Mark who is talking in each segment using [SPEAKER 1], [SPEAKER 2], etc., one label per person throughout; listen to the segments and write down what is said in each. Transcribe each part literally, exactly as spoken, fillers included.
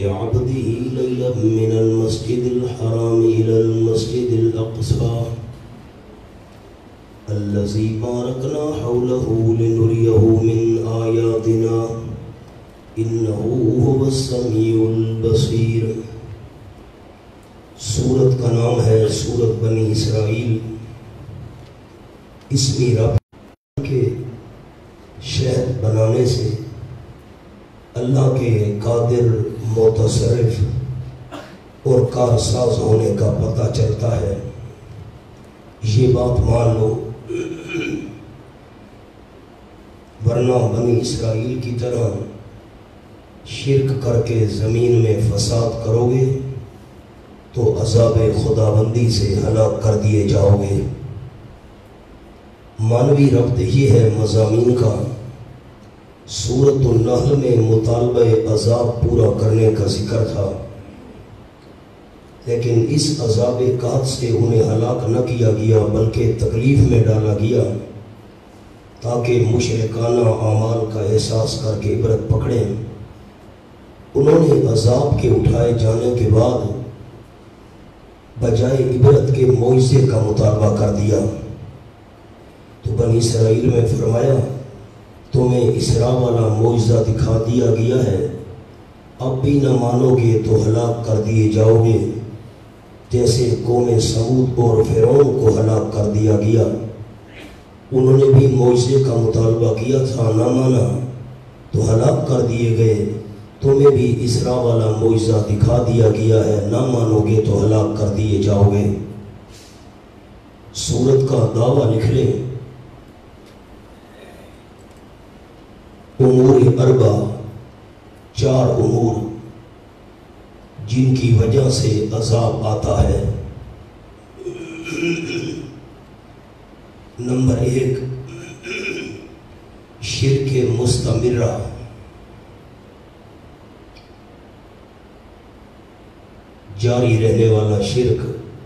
[SPEAKER 1] بعبده ليلا من المسجد الحرام إلى المسجد الأقصى الذي باركنا حوله لنريه من آياتنا إنه هو السميع البصير۔ سورت کا نام ہے سورت بنی اسرائیل۔ اسمی رب کے شہد بنانے سے اللہ کے قادر، متصرف اور کارساز ہونے کا پتہ چلتا ہے۔ یہ بات مان لو، ورنہ بنی اسرائیل کی طرح شرک کر کے زمین میں فساد کرو گے تو عذاب خداوندی سے ہلاک کر دیے جاؤ گے۔ مانوی ربط یہ ہے مضامین کا۔ سورۃ النحل میں مطالبہ عذاب پورا کرنے کا ذکر تھا، لیکن اس عذاب قحط سے انہیں ہلاک نہ کیا گیا بلکہ تکلیف میں ڈالا گیا تاکہ مشرکانہ اعمال کا احساس کر کے عبرت پکڑیں۔ انہوں نے عذاب کے اٹھائے جانے کے بعد بجائے عبرت کے معجزے کا مطالبہ کر دیا، تو بنی اسرائیل میں فرمایا تمہیں اسراء والا معجزہ دکھا دیا گیا ہے، اب بھی نہ مانو گے تو ہلاک کر دیے جاؤ گے، جیسے قوم سمود اور فرعون کو ہلاک کر دیا گیا۔ انہوں نے بھی معجزے کا مطالبہ کیا تھا، نہ مانا تو ہلاک کر دیے گئے۔ تمہیں بھی اسراء والا معجزہ دکھا دیا گیا ہے، نہ مانو گے تو ہلاک کر دیے جاؤ گے۔ سورت کا دعویٰ لکھ لیں، امور اربع، چار امور جن کی وجہ سے عذاب آتا ہے۔ نمبر ایک، شرک مستمرہ، جاری رہنے والا شرک۔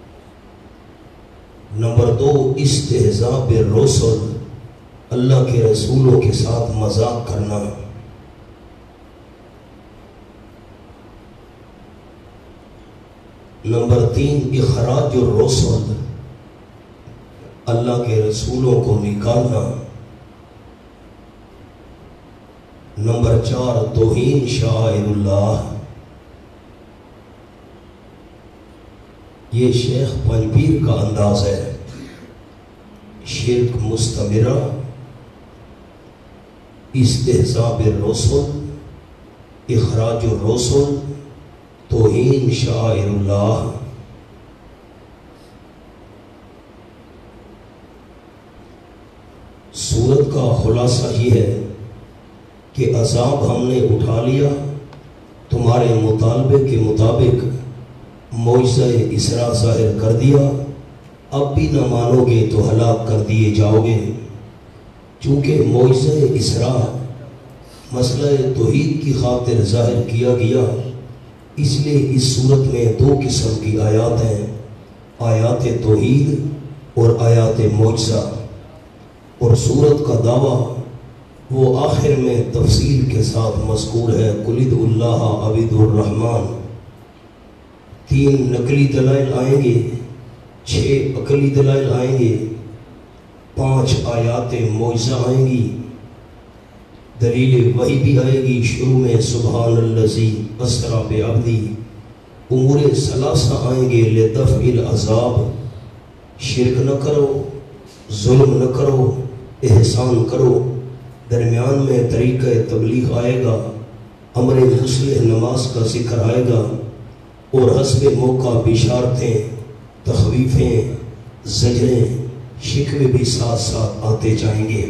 [SPEAKER 1] نمبر دو، استہزاء بالرسل، اللہ کے رسولوں کے ساتھ مذاق کرنا۔ نمبر تین، اخراج الرسل، اللہ کے رسولوں کو نکالنا۔ نمبر چار، توہین شعائر اللہ، یہ شیخ پنجپیر کا انداز ہے۔ شرک مستمرہ، استہزاء بالرسل، اخراج الرسل، توہین شعائر اللہ۔ سورت کا خلاصہ یہ ہے کہ عذاب ہم نے اٹھا لیا، تمہارے مطالبے کے مطابق معجزہ اسراء ظاہر کر دیا، اب بھی نہ مانو گے تو ہلاک کر دیے جاؤ گے۔ چونکہ معجزہ اسراء مسئلہ توحید کی خاطر ظاہر کیا گیا، اس لیے اس صورت میں دو قسم کی آیات ہیں، آیات توحید اور آیات معجزہ۔ اور صورت کا دعویٰ وہ آخر میں تفصیل کے ساتھ مذکور ہے، قل ادعوا اللہ او ادعوا الرحمن۔ تین نقلی دلائل آئیں گے، چھ عقلی دلائل آئیں گے، پانچ آیات معجزہ آئیں گی، دلیل وحی بھی آئے گی شروع میں سبحان الذی اسری بعبدہ۔ امور ثلاثہ آئیں گے، لدفع العذاب، شرک نہ کرو، ظلم نہ کرو، احسان کرو۔ درمیان میں طریقہ تبلیغ آئے گا، امر مصلح نماز کا ذکر آئے گا، اور حسب موقع بشارتیں، تخویفیں، زجریں، شکوے بھی ساتھ ساتھ آتے جائیں گے۔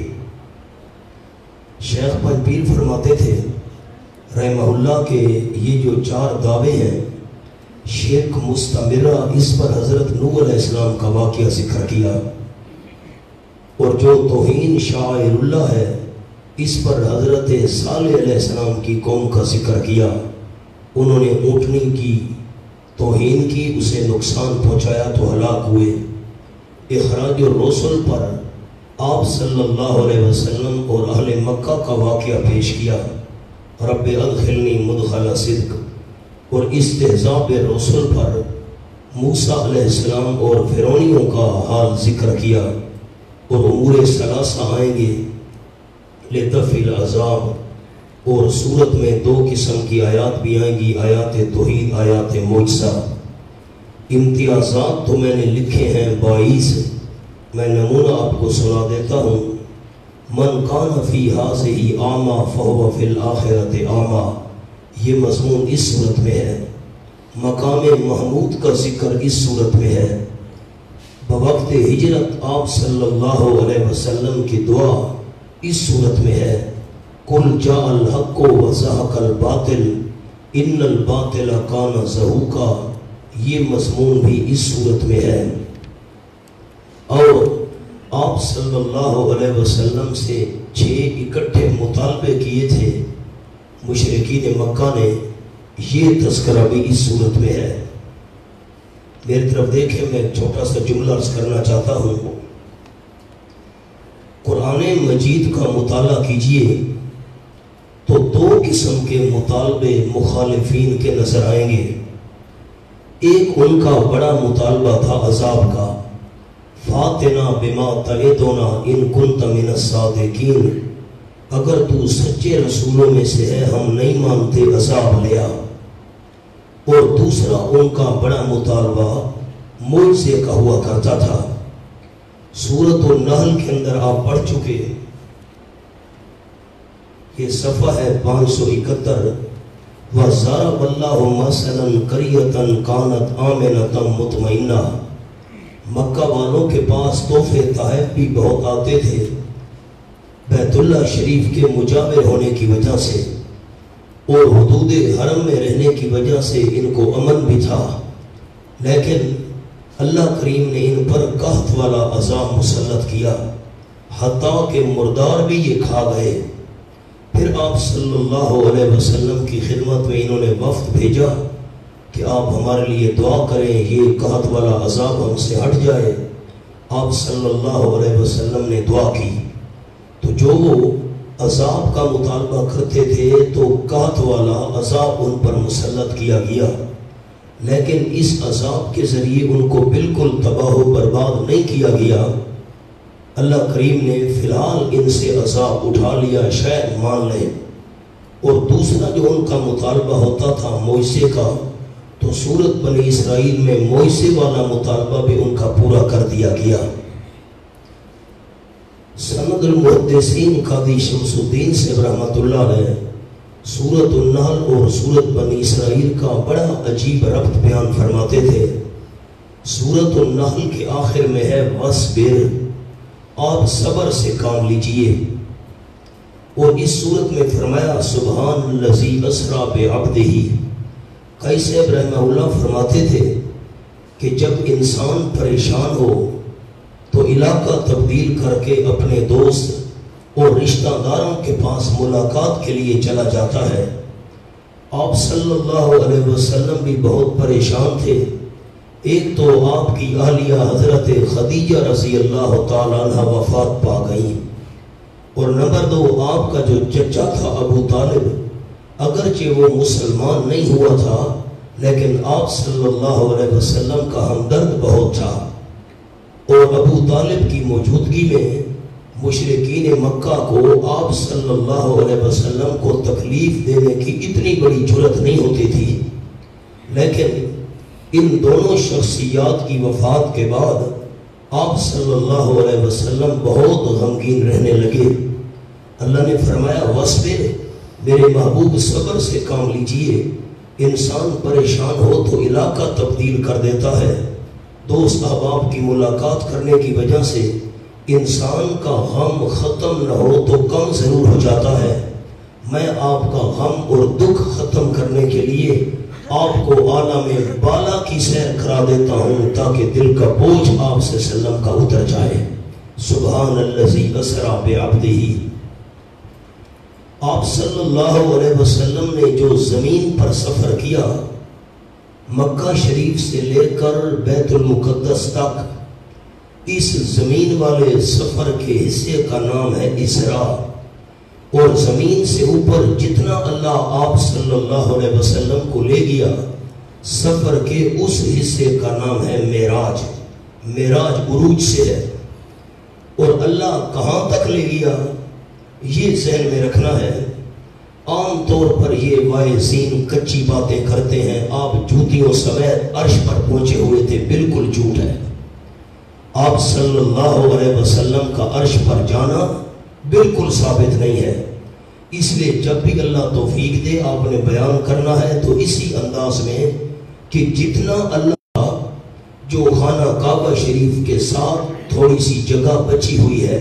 [SPEAKER 1] شیخ پنجپیر فرماتے تھے رحمہ اللہ کہ یہ جو چار دعوے ہیں، شرک مستمرہ، اس پر حضرت نوح علیہ السلام کا واقعہ ذکر کیا، اور جو توہین شعائر اللہ ہے اس پر حضرت صالح علیہ السلام کی قوم کا ذکر کیا۔ انہوں نے اونٹنی کی توہین کی، اسے نقصان پہنچایا تو ہلاک ہوئے۔ اخراج الرسل پر آپ صلی اللہ علیہ وسلم اور اہل مکہ کا واقعہ پیش کیا، رب ادخلنی مدخل صدق، اور استہزاء رسول پر موسیٰ علیہ السلام اور فرعونیوں کا حال ذکر کیا، اور امور ثلاثہ آئیں گے لدفع العذاب، اور صورت میں دو قسم کی آیات بھی آئیں گی، آیات توحید، آیات معجزہ۔ امتیازات تو میں نے لکھے ہیں بائیس، میں نمونہ آپ کو سنا دیتا ہوں۔ من کان فی ہذہ اعمیٰ فہو فی الآخرۃ اعمیٰ، یہ مضمون اس صورت میں ہے۔ مقام محمود کا ذکر اس صورت میں ہے۔ بوقت ہجرت آپ صلی اللہ علیہ وسلم کی دعا اس صورت میں ہے۔ قل جاء الحق وزہق الباطل ان الباطل کان زہوقا، یہ مضمون بھی اس صورت میں ہے۔ اور آپ صلی اللہ علیہ وسلم سے چھ اکٹھے مطالبے کیے تھے مشرکین مکہ نے، یہ تذکرہ بھی اس صورت میں ہے۔ میری طرف دیکھیں، میں ایک چھوٹا سا جملہ عرض کرنا چاہتا ہوں۔ قرآن مجید کا مطالعہ کیجئے تو دو قسم کے مطالبے مخالفین کے نظر آئیں گے۔ ایک ان کا بڑا مطالبہ تھا عذاب کا، فاتنا بما تعدنا ان کنت من الصادقین، اگر تو سچے رسولوں میں سے ہے ہم نہیں مانتے، عذاب لیا۔ اور دوسرا ان کا بڑا مطالبہ معجزے کا ہوا کرتا تھا۔ سورۃ النحل کے اندر آپ پڑھ چکے، یہ صفحہ ہے پانچ سو اکہتر۔ وَضَرَبَ اللَّهُ مَثَلًا قَرْيَةً كَانَتْ آمِنَةً مُطْمَئِنَّةً، مکہ والوں کے پاس تحفے تحائف بھی بہت آتے تھے بیت اللہ شریف کے مجاور ہونے کی وجہ سے، اور حدود حرم میں رہنے کی وجہ سے ان کو امن بھی تھا، لیکن اللہ کریم نے ان پر قحط والا عذاب مسلط کیا، حتیٰ کہ مردار بھی یہ کھا گئے۔ پھر آپ صلی اللہ علیہ وسلم کی خدمت میں انہوں نے وفد بھیجا کہ آپ ہمارے لیے دعا کریں، یہ قحط والا عذاب ہم سے ہٹ جائے۔ آپ صلی اللہ علیہ وسلم نے دعا کی تو جو وہ عذاب کا مطالبہ کرتے تھے تو قحط والا عذاب ان پر مسلط کیا گیا، لیکن اس عذاب کے ذریعے ان کو بالکل تباہ و برباد نہیں کیا گیا۔ اللہ کریم نے فی الحال ان سے عذاب اٹھا لیا، شاید مان لیں۔ اور دوسرا جو ان کا مطالبہ ہوتا تھا معجزے کا، تو سورت بنی اسرائیل میں معجزے والا مطالبہ بھی ان کا پورا کر دیا گیا۔ سند المحدثین قاضی شمس الدین سے رحمۃ اللہ علیہ سورۃ النحل اور سورت بنی اسرائیل کا بڑا عجیب ربط بیان فرماتے تھے۔ سورۃ النحل کے آخر میں ہے وَاصْبِرْ، آپ صبر سے کام لیجئے، اور اس سورت میں فرمایا سبحان الذی اسریٰ بعبدہ۔ قیس رحمہ اللہ فرماتے تھے کہ جب انسان پریشان ہو تو علاقہ تبدیل کر کے اپنے دوست اور رشتہ داروں کے پاس ملاقات کے لیے چلا جاتا ہے۔ آپ صلی اللہ علیہ وسلم بھی بہت پریشان تھے۔ ایک تو آپ کی اہلیہ حضرت خدیجہ رضی اللہ تعالیٰ عنہ وفات پا گئی، اور نمبر دو آپ کا جو چچا تھا ابو طالب، اگرچہ وہ مسلمان نہیں ہوا تھا لیکن آپ صلی اللہ علیہ وسلم کا ہمدرد بہت تھا، اور ابو طالب کی موجودگی میں مشرکین مکہ کو آپ صلی اللہ علیہ وسلم کو تکلیف دینے کی اتنی بڑی جرات نہیں ہوتی تھی۔ لیکن ان دونوں شخصیات کی وفات کے بعد آپ صلی اللہ علیہ وسلم بہت غمگین رہنے لگے۔ اللہ نے فرمایا وَاصْبِرْ، میرے محبوب صبر سے کام لیجئے۔ انسان پریشان ہو تو علاقہ تبدیل کر دیتا ہے، دوست احباب کی ملاقات کرنے کی وجہ سے انسان کا غم ختم نہ ہو تو کم ضرور ہو جاتا ہے۔ میں آپ کا غم اور دکھ ختم کرنے کے لیے آپ کو عالم بالا کی سیر کرا دیتا ہوں تاکہ دل کا بوجھ آپ سے سلم کا اتر جائے۔ سبحان الذی اسریٰ بعبدہ۔ آپ صلی اللہ علیہ وسلم نے جو زمین پر سفر کیا، مکہ شریف سے لے کر بیت المقدس تک، اس زمین والے سفر کے حصے کا نام ہے اسراء۔ اور زمین سے اوپر جتنا اللہ آپ صلی اللہ علیہ وسلم کو لے گیا، سفر کے اس حصے کا نام ہے معراج۔ معراج عروج سے ہے۔ اور اللہ کہاں تک لے گیا یہ ذہن میں رکھنا ہے۔ عام طور پر یہ واعظین کچی باتیں کرتے ہیں، آپ جوتیوں سمیت عرش پر پہنچے ہوئے تھے، بالکل جھوٹ ہے۔ آپ صلی اللہ علیہ وسلم کا عرش پر جانا بالکل ثابت نہیں ہے۔ اس لیے جب بھی اللہ توفیق دے آپ نے بیان کرنا ہے تو اسی انداز میں کہ جتنا اللہ جو خانہ کعبہ شریف کے ساتھ تھوڑی سی جگہ بچی ہوئی ہے،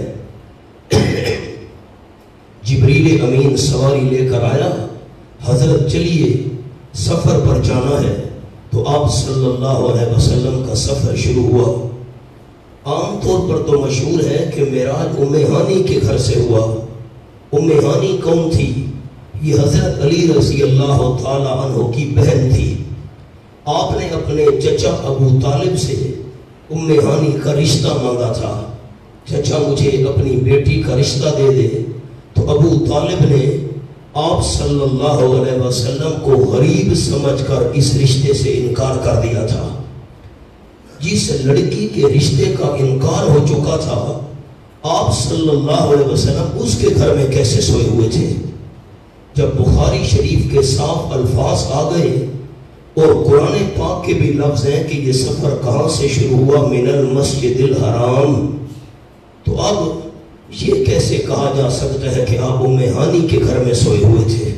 [SPEAKER 1] جبریل امین سواری لے کر آیا، حضرت چلیے سفر پر جانا ہے، تو آپ صلی اللہ علیہ وسلم کا سفر شروع ہوا۔ عام طور پر تو مشہور ہے کہ معراج ام ہانی کے گھر سے ہوا۔ ام ہانی کون تھی؟ یہ حضرت علی رضی اللہ تعالی عنہ کی بہن تھی۔ آپ نے اپنے چچا ابو طالب سے ام ہانی کا رشتہ مانگا تھا، چچا مجھے اپنی بیٹی کا رشتہ دے دے، تو ابو طالب نے آپ صلی اللہ علیہ وسلم کو غریب سمجھ کر اس رشتے سے انکار کر دیا تھا۔ جس لڑکی کے رشتے کا انکار ہو چکا تھا، آپ صلی اللہ علیہ وسلم اس کے گھر میں کیسے سوئے ہوئے تھے؟ جب بخاری شریف کے صاف الفاظ آ گئے اور قرآن پاک کے بھی لفظ ہیں کہ یہ سفر کہاں سے شروع ہوا، من المسجد الحرام، تو اب یہ کیسے کہا جا سکتا ہے کہ آپ ام ہانی کے گھر میں سوئے ہوئے تھے؟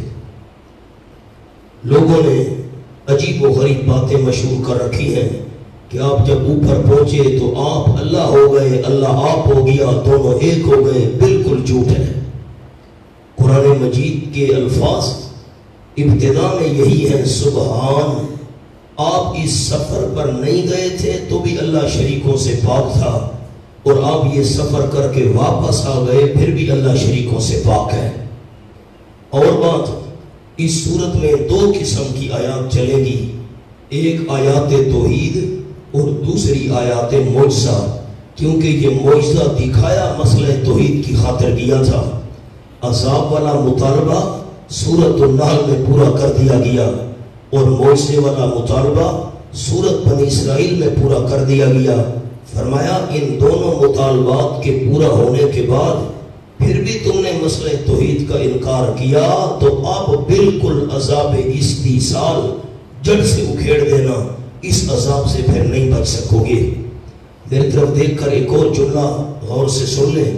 [SPEAKER 1] لوگوں نے عجیب و غریب باتیں مشہور کر رکھی ہیں کہ آپ جب اوپر پہنچے تو آپ اللہ ہو گئے، اللہ آپ ہو گیا، دونوں ایک ہو گئے، بالکل جھوٹ ہے۔ قرآن مجید کے الفاظ ابتدا میں یہی ہیں، سبحان، آپ اس سفر پر نہیں گئے تھے تو بھی اللہ شریکوں سے پاک تھا، اور آپ یہ سفر کر کے واپس آ گئے پھر بھی اللہ شریکوں سے پاک ہے۔ اور بات، اس صورت میں دو قسم کی آیات چلے گی، ایک آیات توحید اور دوسری آیات معجزہ، کیونکہ یہ معجزہ دکھایا مسئلہ توحید کی خاطر کیا تھا۔ عذاب والا مطالبہ سورۃ النحل میں پورا کر دیا گیا، اور معجزے والا مطالبہ سورۃ بنی اسرائیل میں پورا کر دیا گیا۔ فرمایا ان دونوں مطالبات کے پورا ہونے کے بعد پھر بھی تم نے مسئلہ توحید کا انکار کیا تو اب بالکل عذاب استیصال جڑ سے اکھیڑ دینا، اس عذاب سے پھر نہیں بچ سکو گے۔ میری طرف دیکھ کر ایک اور جملہ غور سے سن لیں۔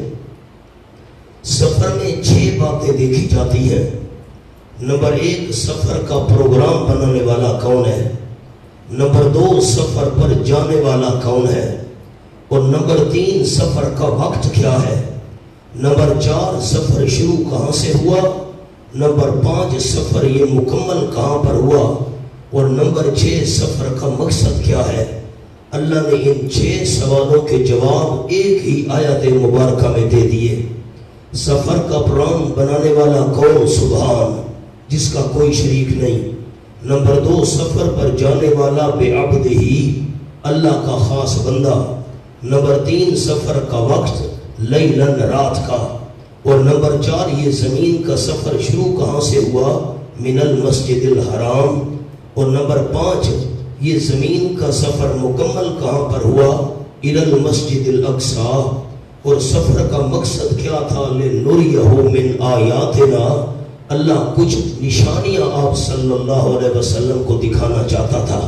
[SPEAKER 1] سفر میں چھ باتیں دیکھی جاتی ہیں۔ نمبر ایک، سفر کا پروگرام بنانے والا کون ہے؟ نمبر دو، سفر پر جانے والا کون ہے؟ اور نمبر تین، سفر کا وقت کیا ہے؟ نمبر چار، سفر شروع کہاں سے ہوا؟ نمبر پانچ، سفر یہ مکمل کہاں پر ہوا؟ اور نمبر چھ، سفر کا مقصد کیا ہے؟ اللہ نے ان چھ سوالوں کے جواب ایک ہی آیت مبارکہ میں دے دیے۔ سفر کا پلان بنانے والا کون؟ سبحان، جس کا کوئی شریک نہیں۔ نمبر دو، سفر پر جانے والا بعبد ہی، اللہ کا خاص بندہ۔ نمبر تین، سفر کا وقت لیلن، رات کا۔ اور نمبر چار، یہ زمین کا سفر شروع کہاں سے ہوا؟ من المسجد الحرام۔ اور نمبر پانچ، یہ زمین کا سفر مکمل کہاں پر ہوا؟ الی المسجد الاقصی۔ اور سفر کا مقصد کیا تھا؟ لنریہ من آیاتنا، اللہ کچھ نشانیاں آپ صلی اللہ علیہ وسلم کو دکھانا چاہتا تھا۔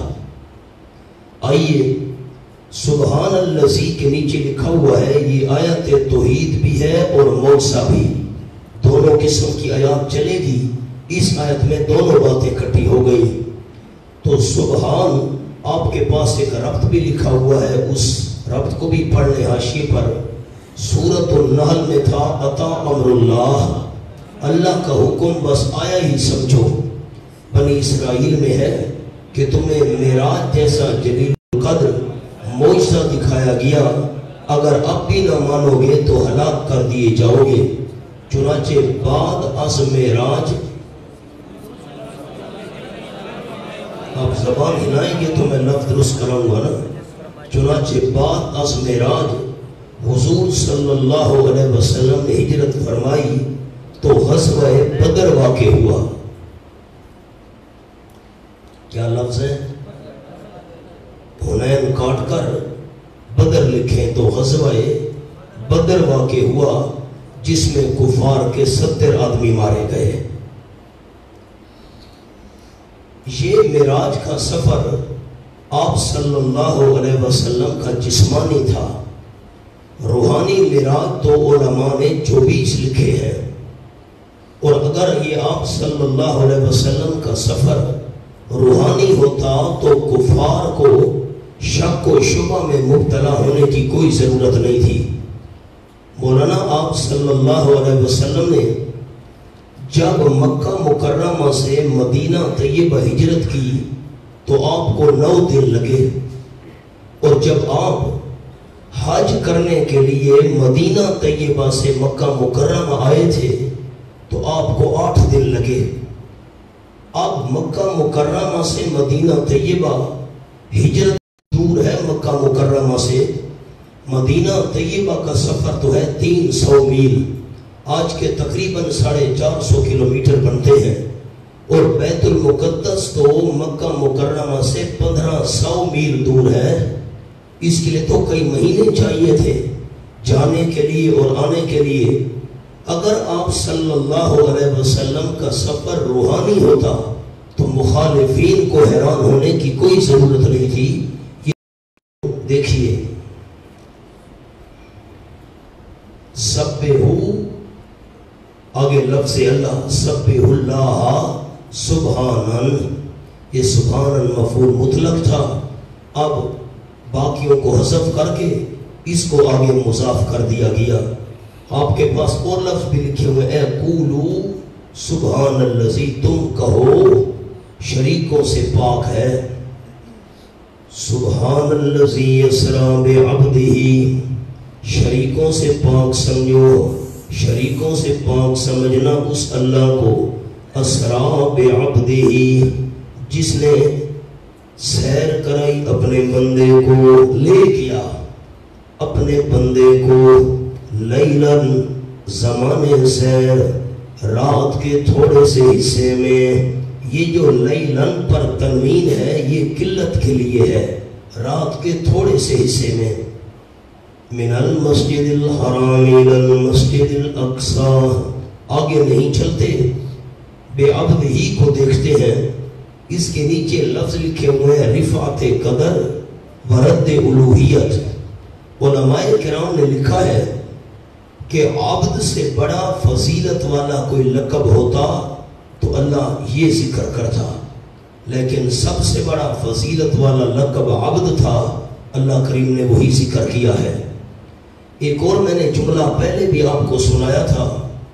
[SPEAKER 1] آئیے، سبحان الذی کے نیچے لکھا ہوا ہے، یہ آیت توحید بھی ہے اور معجزہ بھی، دونوں قسم کی آیات چلے گی۔ اس آیت میں دونوں باتیں اکٹھی ہو گئی۔ تو سبحان، آپ کے پاس ایک ربط بھی لکھا ہوا ہے، اس ربط کو بھی پڑھ لیں حاشیے پر۔ سورۃ النحل میں تھا اتا امر اللہ، اللہ کا حکم بس آیا ہی سمجھو۔ بنی اسرائیل میں ہے کہ تمہیں معراج جیسا جلیل القدر معجزہ دکھایا گیا، اگر اب بھی نہ مانو گے تو ہلاک کر دیے جاؤ گے۔ چنانچہ بعد از معراج، آپ زبان ہلائیں گے تو میں لفظ درست کراؤں گا نا۔ چنانچہ بعد از معراج حضور صلی اللہ علیہ وسلم نے ہجرت فرمائی تو غزوہ بدر واقع ہوا. کیا لفظ ہے؟ حنین کاٹ کر بدر لکھیں تو غزوہ بدر واقع ہوا جس میں کفار کے ستر آدمی مارے گئے. یہ معراج کا سفر آپ صلی اللہ علیہ وسلم کا جسمانی تھا. روحانی معراج تو علماء نے چوبیس لکھے ہیں، اور اگر یہ آپ صلی اللہ علیہ وسلم کا سفر روحانی ہوتا تو کفار کو شک و شبہ میں مبتلا ہونے کی کوئی ضرورت نہیں تھی. مولانا آپ صلی اللہ علیہ وسلم نے جب مکہ مکرمہ سے مدینہ طیبہ ہجرت کی تو آپ کو نو دن لگے، اور جب آپ حج کرنے کے لیے مدینہ طیبہ سے مکہ مکرمہ آئے تھے تو آپ کو آٹھ دن لگے. اب مکہ مکرمہ سے مدینہ طیبہ ہجرت دور ہے. مکہ مکرمہ سے مدینہ طیبہ کا سفر تو ہے تین سو میل، آج کے تقریباً ساڑھے چار سو کلومیٹر بنتے ہیں، اور بیت المقدس تو مکہ مکرمہ سے پندرہ سو میل دور ہے. اس کے لیے تو کئی مہینے چاہیے تھے جانے کے لیے اور آنے کے لیے. اگر آپ صلی اللہ علیہ وسلم کا سفر روحانی ہوتا تو مخالفین کو حیران ہونے کی کوئی ضرورت نہیں تھی. یہ دیکھیے، سبحو، آگے لفظ اللہ، سبح اللہ سبحانن، یہ سبحانن مفعول مطلق تھا. اب باقیوں کو حذف کر کے اس کو آگے مضاف کر دیا گیا. آپ کے پاس اور لفظ بھی لکھے ہوئے، اے قولو سبحان الذی، تم کہو شریکوں سے پاک ہے. سبحان الذی اسری بعبدہ، شریکوں سے پاک سمجھو، شریکوں سے پاک سمجھنا اس اللہ کو، اسری بعبدہ، جس نے سیر کرائی اپنے بندے کو، لے گیا اپنے بندے کو، لیلن زمانے سیر، رات کے تھوڑے سے حصے میں. یہ جو لیلن پر تنوین ہے یہ قلت کے لیے ہے، رات کے تھوڑے سے حصے میں. من المسجد الحرام الى المسجد الاقصی، آگے نہیں چلتے، بے عبد ہی کو دیکھتے ہیں. اس کے نیچے لفظ لکھے ہوئے ہیں رفعت قدر ورد الوہیت. علماء کرام نے لکھا ہے کہ عبد سے بڑا فضیلت والا کوئی لقب ہوتا تو اللہ یہ ذکر کرتا، لیکن سب سے بڑا فضیلت والا لقب عبد تھا، اللہ کریم نے وہی ذکر کیا ہے. ایک اور میں نے جملہ پہلے بھی آپ کو سنایا تھا.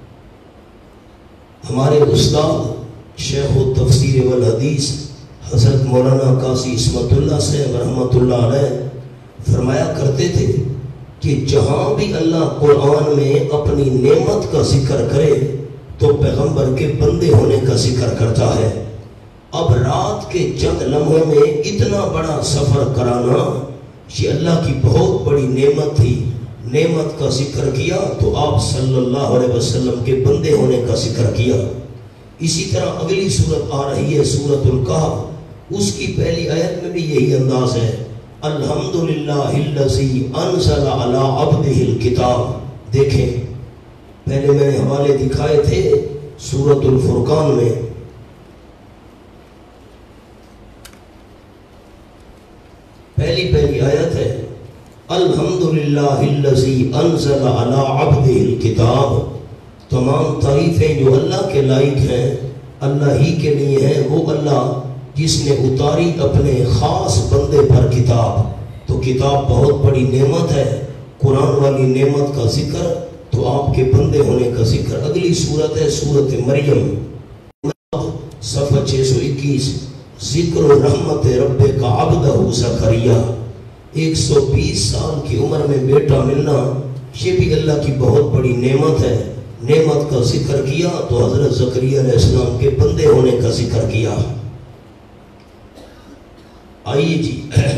[SPEAKER 1] ہمارے استاد شیخ التفسیر والحدیث حضرت مولانا قاضی عصمت اللہ صاحب رحمۃ اللہ علیہ فرمایا کرتے تھے کہ جہاں بھی اللہ قرآن میں اپنی نعمت کا ذکر کرے تو پیغمبر کے بندے ہونے کا ذکر کرتا ہے. اب رات کے چند لمحوں میں اتنا بڑا سفر کرانا یہ اللہ کی بہت بڑی نعمت تھی. نعمت کا ذکر کیا تو آپ صلی اللہ علیہ وسلم کے بندے ہونے کا ذکر کیا. اسی طرح اگلی سورت آ رہی ہے سورت الکہف، اس کی پہلی آیت میں بھی یہی انداز ہے، الحمدللہ الذی انزل علی عبدہ الکتاب. دیکھیں پہلے میں نے حوالے دکھائے تھے سورت الفرقان میں، پہلی پہلی آیت ہے الحمدللہ الذی انزل علی عبدہ الکتاب. تمام تعریفیں جو اللہ کے لائق ہیں اللہ ہی کے لیے ہیں، وہ اللہ جس نے اتاری اپنے خاص بندے پر کتاب. تو کتاب بہت بڑی نعمت ہے، قرآن والی نعمت کا ذکر تو آپ کے بندے ہونے کا ذکر. اگلی صورت ہے سورت مریم، صفحہ چھ سو اکیس، ذکر رحمت رب کا عبدہ زکریا. ایک سو بیس سال کی عمر میں بیٹا ملنا یہ بھی اللہ کی بہت بڑی نعمت ہے. نعمت کا ذکر کیا تو حضرت زکریا علیہ السلام کے بندے ہونے کا ذکر کیا. آئیے جی،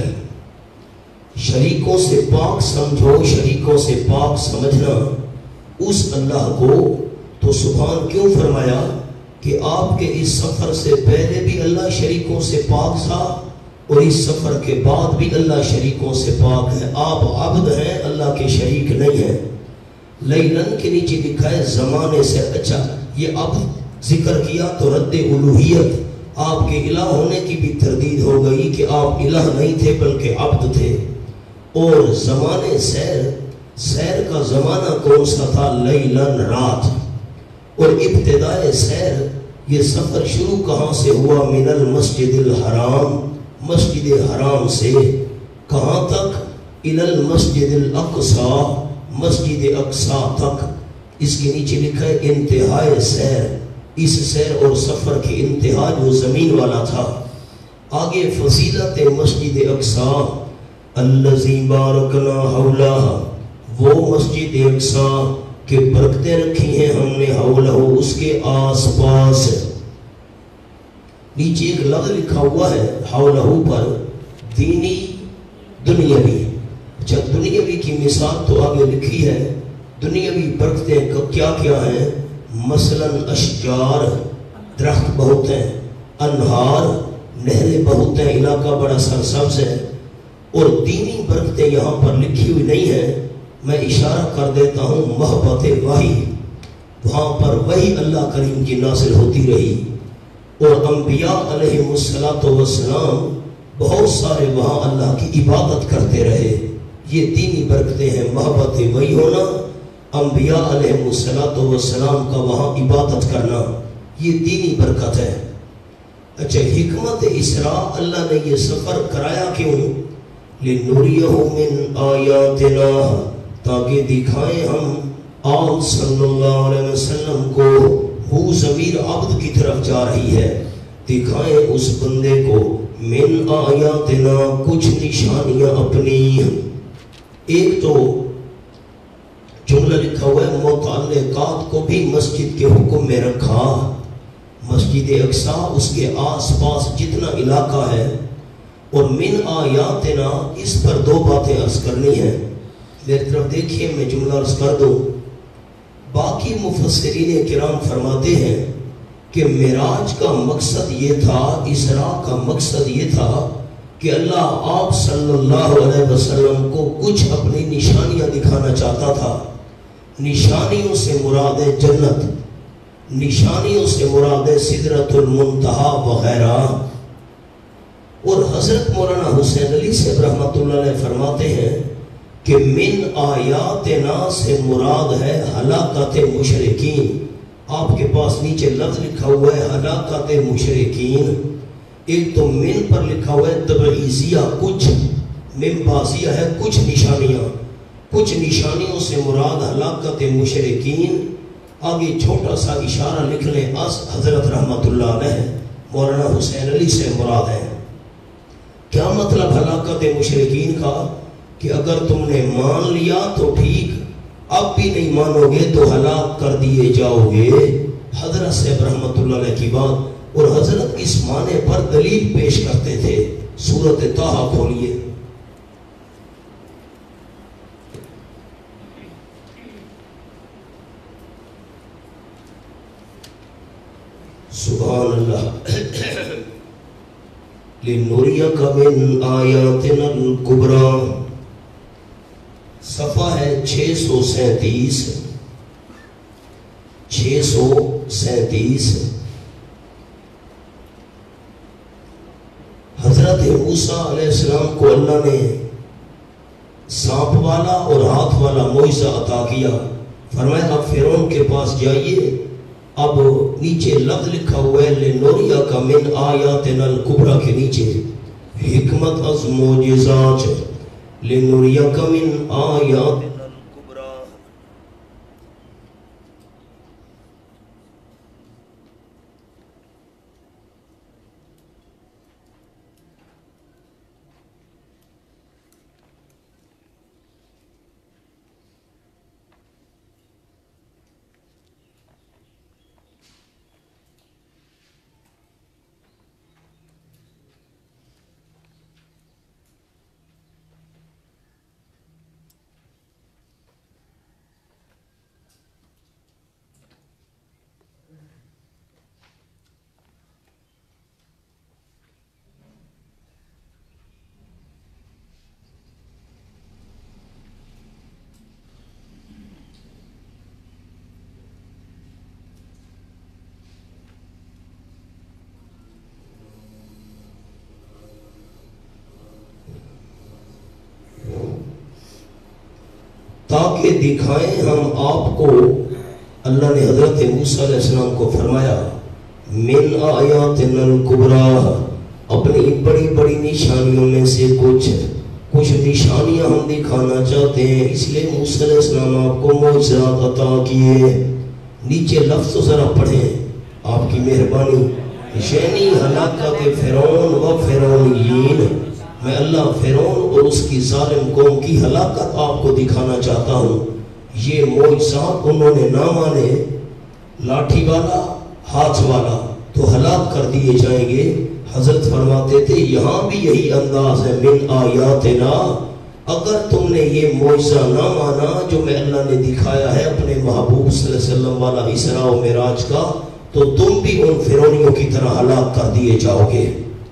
[SPEAKER 1] شریکوں سے پاک سمجھو. شریکوں سے پاک سمجھنا اس اللہ کو تو سبحان کیوں فرمایا کہ آپ کے اس سفر سے پہلے بھی اللہ شریکوں سے پاک تھا اور اس سفر کے بعد بھی اللہ شریکوں سے پاک ہے. آپ عبد ہیں، اللہ کے شریک نہیں ہیں. لیلن کے نیچے لکھا ہے زمانے سے. اچھا یہ عبد ذکر کیا تو رد الوہیت، آپ کے الہ ہونے کی بھی تردید ہو گئی کہ آپ الہ نہیں تھے بلکہ عبد تھے. اور زمانے سیر، سیر کا زمانہ کون سا تھا؟ لیلن، رات. اور ابتدائے سیر، یہ سفر شروع کہاں سے ہوا؟ من المسجد الحرام، مسجد حرام سے. کہاں تک؟ الی المسجد الاقصی، مسجد اقصی تک. اس کے نیچے لکھا ہے انتہائے سیر. اس سیر اور سفر کی انتہا جو زمین والا تھا. آگے فضیلت مسجد اقصی، الذی بارکنا حولہ، وہ مسجد اقصی کہ برکتیں رکھی ہیں ہم نے حولہ، اس کے آس پاس. نیچے ایک لفظ لکھا ہوا ہے حولہ پر، دینی دنیاوی. اچھا دنیاوی کی مثال تو آگے لکھی ہے. دنیاوی برکتیں کیا کیا ہیں؟ مثلا اشجار، درخت بہت ہیں. انہار، نہریں بہت ہیں، علاقہ بڑا سرسبز ہے. اور دینی برکتیں یہاں پر لکھی ہوئی نہیں ہیں. میں اشارہ کر دیتا ہوں محبت وحی، وہاں پر وحی اللہ کریم کی نازل ہوتی رہی. اور انبیاء علیہ السلام بہت سارے وہاں اللہ کی عبادت کرتے رہے. یہ دینی برکتیں ہیں، محبت وحی ہونا، انبیاء علیہ السلام کا وہاں عبادت کرنا، یہ دینی برکت ہے. اچھا حکمت اسراء، اللہ نے یہ سفر کرایا کیوں؟ لِنُرِيَهُ مِنْ آیَاتِنَا، تاکہ دکھائیں ہم آپ صلی اللہ علیہ وسلم کو. وہ ضمیر عبد کی طرف جا رہی ہے. دکھائیں اس بندے کو من آیاتنا، کچھ نشانیاں اپنی. ایک تو جملہ لکھا ہوا ہے متعلقات کو بھی مسجد کے حکم میں رکھا. مسجد اقصی، اس کے آس پاس جتنا علاقہ ہے. اور من آیاتنا، اس پر دو باتیں عرض کرنی ہیں. میری طرف دیکھیے، میں جملہ عرض کر دوں. باقی مفسرین کرام فرماتے ہیں کہ معراج کا مقصد یہ تھا، اسراء کا مقصد یہ تھا کہ اللہ آپ صلی اللہ علیہ وسلم کو کچھ اپنی نشانیاں دکھانا چاہتا تھا. نشانیوں سے مراد ہے جنت، نشانیوں سے مراد ہے سدرۃ المنتہا وغیرہ. اور حضرت مولانا حسین علی سے رحمۃ اللہ علیہ فرماتے ہیں کہ من آیاتنا سے مراد ہے ہلاکت مشرکین. آپ کے پاس نیچے لفظ لکھا ہوا ہے ہلاکت مشرکین. ایک تو من پر لکھا ہوا ہے تبعیضیہ، کچھ، من بازیہ ہے کچھ نشانیاں. کچھ نشانیوں سے مراد ہلاکت مشرکین. آگے چھوٹا سا اشارہ لکھ لیں، اس حضرت رحمت اللہ علیہ مولانا حسین علی سے مراد ہے. کیا مطلب ہلاکت مشرکین کا؟ کہ اگر تم نے مان لیا تو ٹھیک، اب بھی نہیں مانو گے تو ہلاک کر دیے جاؤ گے. حضرت صاحب رحمت اللہ علیہ کی بات. اور حضرت اس معنی پر دلیل پیش کرتے تھے. سورۃ طٰہٰ کھولیے. سبحان اللہ. لِنُرِيَكَ مِنْ آیَاتِنَا الْكُبْرَى، صفحہ ہے چھ سو سینتیس، چھ سو سینتیس. حضرت موسیٰ علیہ السلام کو اللہ نے سانپ والا اور ہاتھ والا معجزہ عطا کیا. فرمایا اب فرعون کے پاس جائیے. اب نیچے لفظ لکھا ہوا ہے لِنُرِيَكَ مِنْ آیَاتِنَا الْكُبْرَى کے نیچے حکمت از معجزات، لِنُرِيَكَ مِنْ آیَاتِنَا الْكُبْرَى. تاکہ دکھائیں ہم آپ کو. اللہ نے حضرت موسیٰ علیہ السلام کو فرمایا من آیاتنا الکبریٰ، اپنی بڑی بڑی نشانیوں میں سے کچھ کچھ نشانیاں ہم دکھانا چاہتے ہیں، اس لیے موسیٰ علیہ السلام آپ کو معجزات عطا کیے. نیچے لفظ ذرا پڑھیں آپ کی مہربانی. یعنی ہلاکت فرعون و فرعونیین، میں اللہ فرعون اور اس کی ظالم قوم کی ہلاکت آپ کو دکھانا چاہتا ہوں. یہ معجزات انہوں نے نہ مانے، لاٹھی والا ہاتھ والا تو ہلاک کر دیے جائیں گے. حضرت فرماتے تھے یہاں بھی یہی انداز ہے من آیاتنا، اگر تم نے یہ معجزہ نہ مانا جو میں اللہ نے دکھایا ہے اپنے محبوب صلی اللہ علیہ وسلم والا اسراء و معراج کا، تو تم بھی ان فرعونیوں کی طرح ہلاک کر دیے جاؤ گے.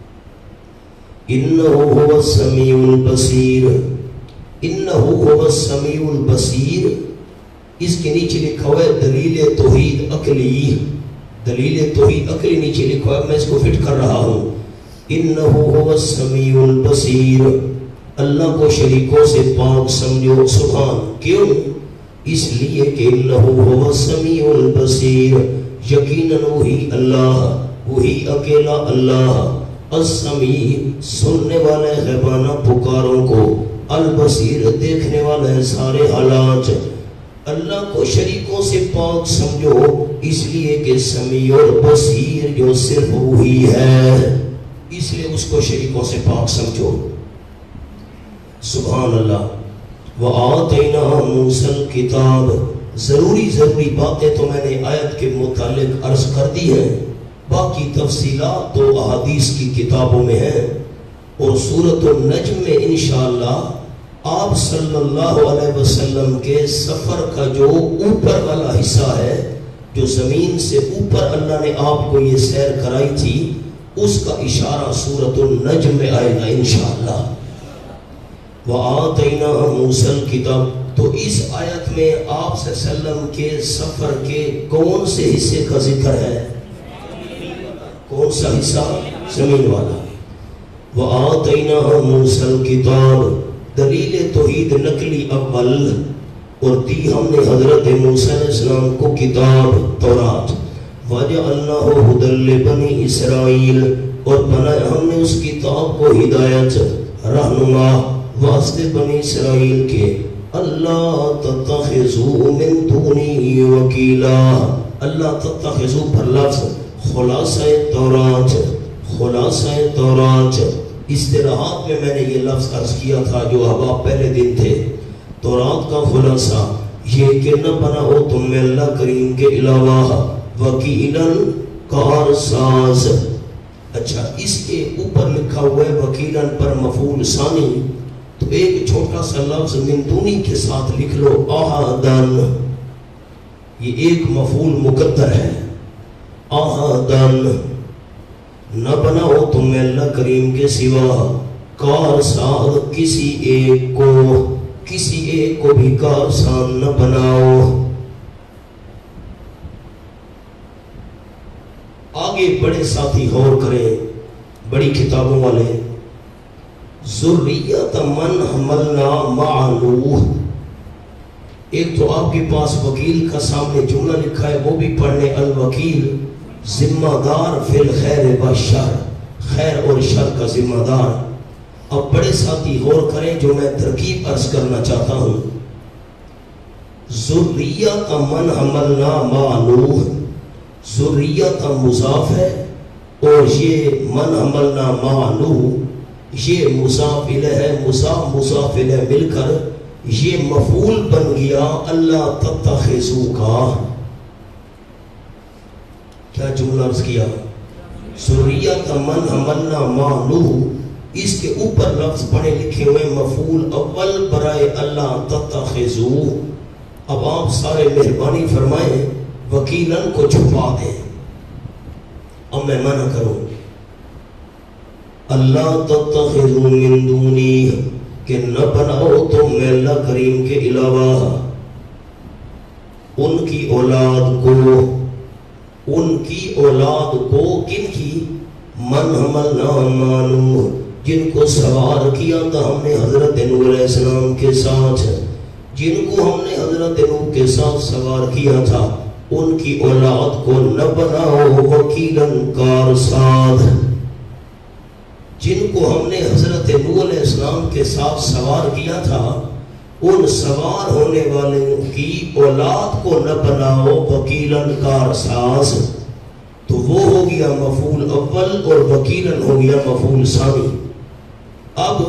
[SPEAKER 1] انہ هو السمیع البصیر، انہ هو السمیع البصیر. اس کے نیچے لکھا ہوا ہے دلیل توحید عقلی، دلیل توحید عقلی نیچے لکھا ہے، میں اس کو فٹ کر رہا ہوں. انہ هو السمیع البصیر، اللہ کو شریکوں سے پاک سمجھو. سبحان، کیوں؟ اس لیے کہ انہ هو السمیع البصیر، یقیناً وہی اللہ، وہی اکیلا اللہ، السمیع سننے والے غیبانہ پکاروں کو، البصیر دیکھنے والے سارے حالات. اللہ کو شریکوں سے پاک سمجھو اس لیے کہ سمیع اور بصیر جو صرف وہی ہے، اس لیے اس کو شریکوں سے پاک سمجھو. سبحان اللہ. وَآتَيْنَا مُوسَى الْكِتَابَ، ضروری ضروری باتیں تو میں نے آیت کے متعلق عرض کر دی ہیں، باقی تفصیلات تو احادیث کی کتابوں میں ہیں. اور سورۃ النجم میں انشاءاللہ آپ صلی اللہ علیہ وسلم کے سفر کا جو اوپر والا حصہ ہے، جو زمین سے اوپر اللہ نے آپ کو یہ سیر کرائی تھی، اس کا اشارہ سورۃ النجم میں آئے گا انشاءاللہ. وَآتَيْنَا مُوسَى الْكِتَابَ، تو اس آیت میں آپ صلی اللہ علیہ وسلم کے سفر کے کون سے حصے کا ذکر ہے؟ کون سا حصہ؟ زمین والا. وَآتَيْنَا مُوسَى الْكِتَابَ، دلیل توحید نقلی اول، اور دی ہم نے حضرت موسیٰ علیہ السلام کو کتاب تورات. وَجَعَلْنَاهُ هُدًى لِبَنِي اسرائیل، اور بنایا ہم نے اس کتاب کو ہدایت رہنما واسطے بنی اسرائیل کے. اللہ تتخذوا من دونی وکیلا، اللہ تتخذوا پر لفظ خلاصہ تورات، خلاصہ تورات. اصطلاحات میں میں نے یہ لفظ عرض کیا تھا جو احباب پہلے دن تھے. تورات کا خلاصہ یہ کہ نہ بناؤ تم میں اللہ کریم کے علاوہ وکیلاً کارساز. اچھا، اس کے اوپر لکھا ہوا ہے وکیلاً پر مفعول ثانی، تو ایک چھوٹا سا لفظ من دونی کے ساتھ لکھ لو احدن، یہ ایک مفعول مقدر ہے. احدن، نہ بناؤ تم اللہ کریم کے سوا کارساز، کسی ایک کو، کسی ایک کو بھی کارساز نہ بناؤ. آگے بڑے ساتھی غور کریں، بڑی کتابوں والے. ذریت من حملنا مع نوح، ایک تو آپ کے پاس وکیل کا سامنے جملہ لکھا ہے، وہ بھی پڑھنے. الوکیل ذمہ دار فی الخیر و شر، خیر اور شر کا ذمہ دار. اب بڑے ساتھی غور کریں جو میں ترکیب عرض کرنا چاہتا ہوں. ذریت من حملنا مع نوح، ذریت مضاف ہے، اور یہ من حملنا مع نوح یہ مضاف الیہ ہے. مضاف مضاف الیہ مل کر یہ مفعول بن گیا اللہ تتخذوا کا. کیا جملہ عرض کیا؟ ذریت من حملنا مع نوح، اس کے اوپر لفظ پڑھے لکھے ہوئے مفعول اول برائے اللہ تتخذوا. اب آپ سارے مہربانی فرمائیں وکیلن کو چھپا دیں. اب میں منع کروں، اللہ تتخذوا من دونی، کہ نہ بناؤ تم میں اللہ کریم کے علاوہ ان کی اولاد کو، ان کی اولاد کو، کن کی؟ من حملنا مع نوح، جن کو سوار کیا تھا ہم نے حضرت نوح علیہ السلام کے ساتھ، جن کو ہم نے حضرت نوح کے ساتھ سوار کیا تھا ان کی اولاد کو نہ بناؤ وکیلاً کارساز۔ جن کو ہم نے حضرت نوح علیہ السلام کے ساتھ سوار کیا تھا ان سوار ہونے والوں کی اولاد کو نہ بناؤ وکیلاً کارساز، تو وہ ہو گیا مفعول اول اور وکیلاً ہو گیا مفعول ثانی۔ اب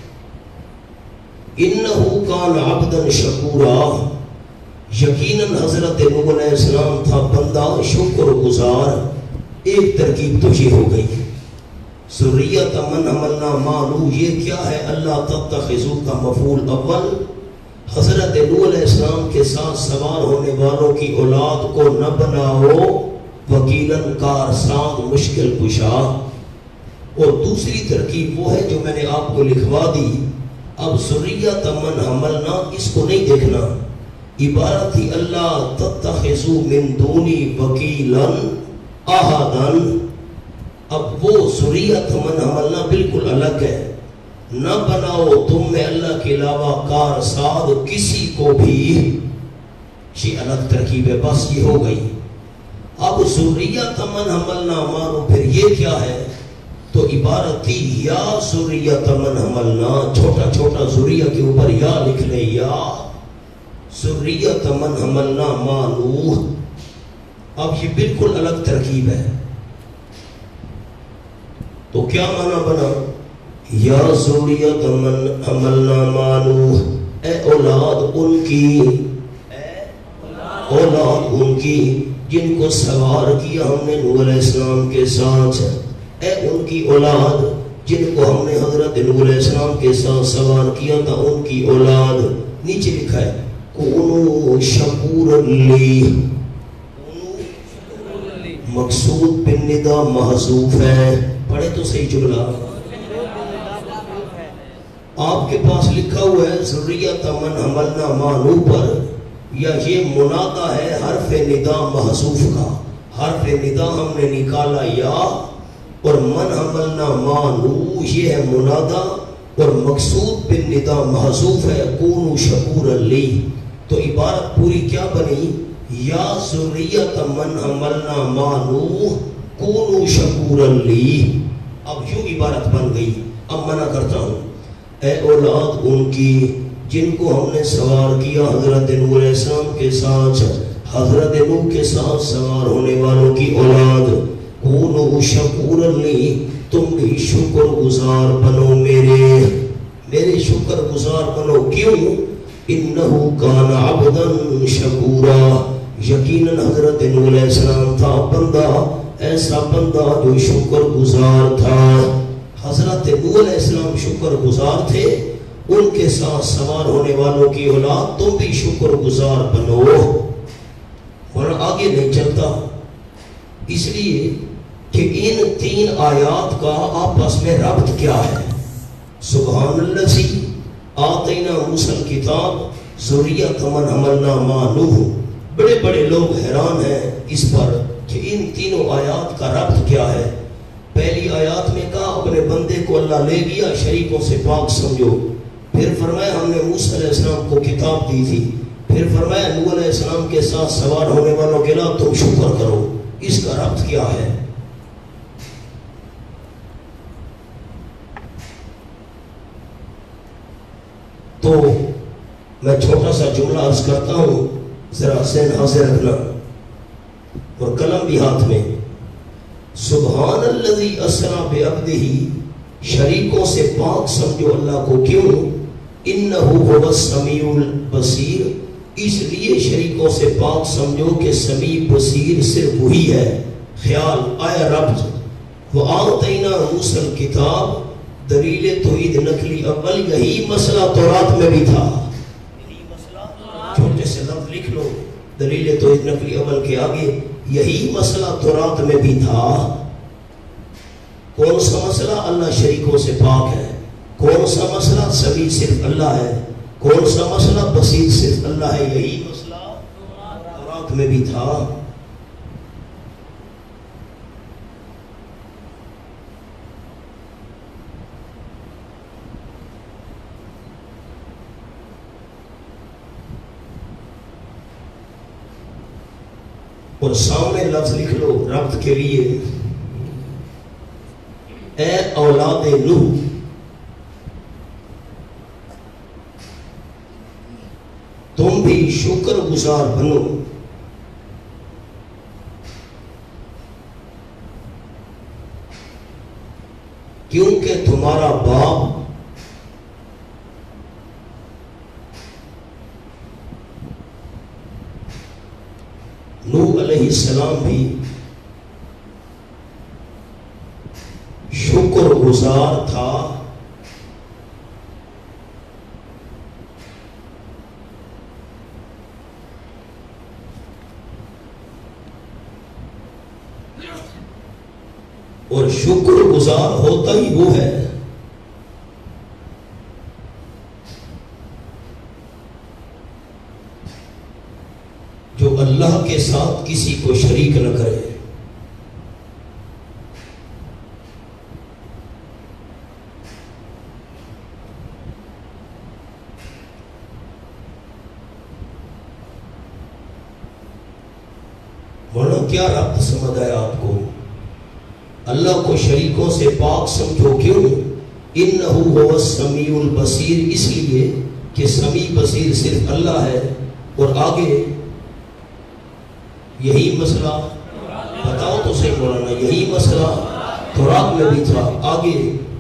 [SPEAKER 1] انہو کان عبداً شکورا، یقیناً حضرت نوح علیہ السلام تھا بندہ شکر گزار۔ ایک ترکیب تو یہ ہو گئی ذریت من حملنا مع نوح، یہ کیا ہے؟ اللہ تتخذوا کا مفعول اول، حضرت نوح علیہ السلام کے ساتھ سوار ہونے والوں کی اولاد کو نہ بناؤ وکیلاً کارساز مشکل کشا۔ اور دوسری ترکیب وہ ہے جو میں نے آپ کو لکھوا دی۔ اب ذریت من حملنا اس کو نہیں دیکھنا، عبارت تھی اللہ تتخذوا من دونی وکیلاً احداً۔ اب وہ ذریت من حملنا بالکل الگ ہے، نہ بناؤ تم میں اللہ کے علاوہ کارساز کسی کو بھی، یہ الگ ترکیب ہے، بس یہ ہو گئی۔ اب ذریت من حملنا مانو پھر یہ کیا ہے؟ تو عبارت تھی یا ذریت من حملنا، چھوٹا چھوٹا ذریہ کے اوپر یا لکھ لے، یا ذریت من حملنا مع نوح۔ اب یہ بالکل الگ ترکیب ہے، تو کیا معنی بنا؟ یا ذریت من حملنا مع نوح، اے اولاد ان کی، اے اولاد ان کی جن کو سوار کیا ہم نے نوح علیہ السلام کے ساتھ، اے ان کی اولاد جن کو ہم نے حضرت نوح علیہ السلام کے ساتھ سوار کیا تھا ان کی اولاد۔ نیچے لکھا ہے کونوا شکورا لی، مقصود بالندا محذوف ہے، پڑھے تو صحیح جملہ۔ آپ کے پاس لکھا ہوا ہے ذریت من حملنا مع نوح پر، یا یہ منادہ ہے حرف ندا محذوف کا، حرف ندا ہم نے نکالا یا، اور من حملنا مع نوح یہ ہے منادہ اور مقصود بالندا محذوف ہے کونوا شکورا لی۔ تو عبارت پوری کیا بنی؟ یا ذریت من حملنا مع نوح کونوا شکورا لی۔ اب یوں عبارت بن گئی۔ اب منع کرتا ہوں، اے اولاد ان کی جن کو ہم نے سوار کیا حضرت نوح علیہ السلام کے ساتھ، حضرت نوح کے ساتھ سوار ہونے والوں کی اولاد، کونوا شکورا لی، تم بھی شکر گزار بنو میرے، میرے شکر گزار بنو۔ کیوں؟ انہو کان عبدا شکورا، یقیناً حضرت نوح علیہ السلام تھا بندہ، ایسا بندہ جو شکر گزار تھا۔ حضرت نوح علیہ السلام شکر گزار تھے، ان کے ساتھ سوار ہونے والوں کی اولاد تم بھی شکر گزار بنو، ورنہ آگے نہیں چلتا۔ اس لیے کہ ان تین آیات کا آپس میں ربط کیا ہے؟ سبحان الذی آتینا موسیٰ الکتاب ذریت من حملنا مع نوح۔ بڑے بڑے لوگ حیران ہیں اس پر کہ ان تینوں آیات کا ربط کیا ہے۔ پہلی آیات میں کہا اپنے بندے کو اللہ لے گیا، شریکوں سے پاک سمجھو، پھر فرمایا ہم نے موسیٰ علیہ السلام کو کتاب دی تھی، پھر فرمایا نوح علیہ السلام کے ساتھ سوار ہونے والوں کے لئے تم شکر کرو۔ اس کا ربط کیا ہے؟ تو میں چھوٹا سا جملہ عرض کرتا ہوں، ذرا ذہن حاضر رکھنا اور قلم بھی ہاتھ میں۔ سبحان الذی اسریٰ بعبدہ، شریکوں سے پاک سمجھو اللہ کو، کیوں؟ انہو هو السمیع البصیر، اس لیے شریکوں سے پاک سمجھو کہ سمیع بصیر صرف وہی ہے۔ خیال آیا ربط۔ وآتینا موسیٰ الکتاب، دلیل توحید نقلی اول یہی مسئلہ تورات میں بھی تھا، چھوٹے سے لفظ لکھ لو دلیل توحید نقلی اول کے آگے، یہی مسئلہ تورات میں بھی تھا۔ کون سا مسئلہ؟ اللہ شریکوں سے پاک ہے۔ کون سا مسئلہ؟ سمیع صرف اللہ ہے۔ کون سا مسئلہ؟ بصیر صرف اللہ ہے۔ یہی مسئلہ تورات میں بھی تھا۔ اور سامنے لفظ لکھ لو ربط کے لیے، اے اولاد نوح تم بھی شکر گزار بنو، کیونکہ تمہارا باپ نوح علیہ السلام بھی شکر گزار تھا، اور شکر گزار ہوتا ہی وہ ہے جو اللہ کے ساتھ کسی کو شریک نہ کرے۔ ورنہ کیا ربط سمجھ آیا آپ کو؟ اللہ کو شریکوں سے پاک سمجھو، کیوں؟ انہو هو السمیع البصیر، اس لیے کہ سمیع بصیر صرف اللہ ہے۔ اور آگے یہی مسئلہ بتاؤ تو صحیح مولانا، یہی مسئلہ تورات میں بھی تھا۔ آگے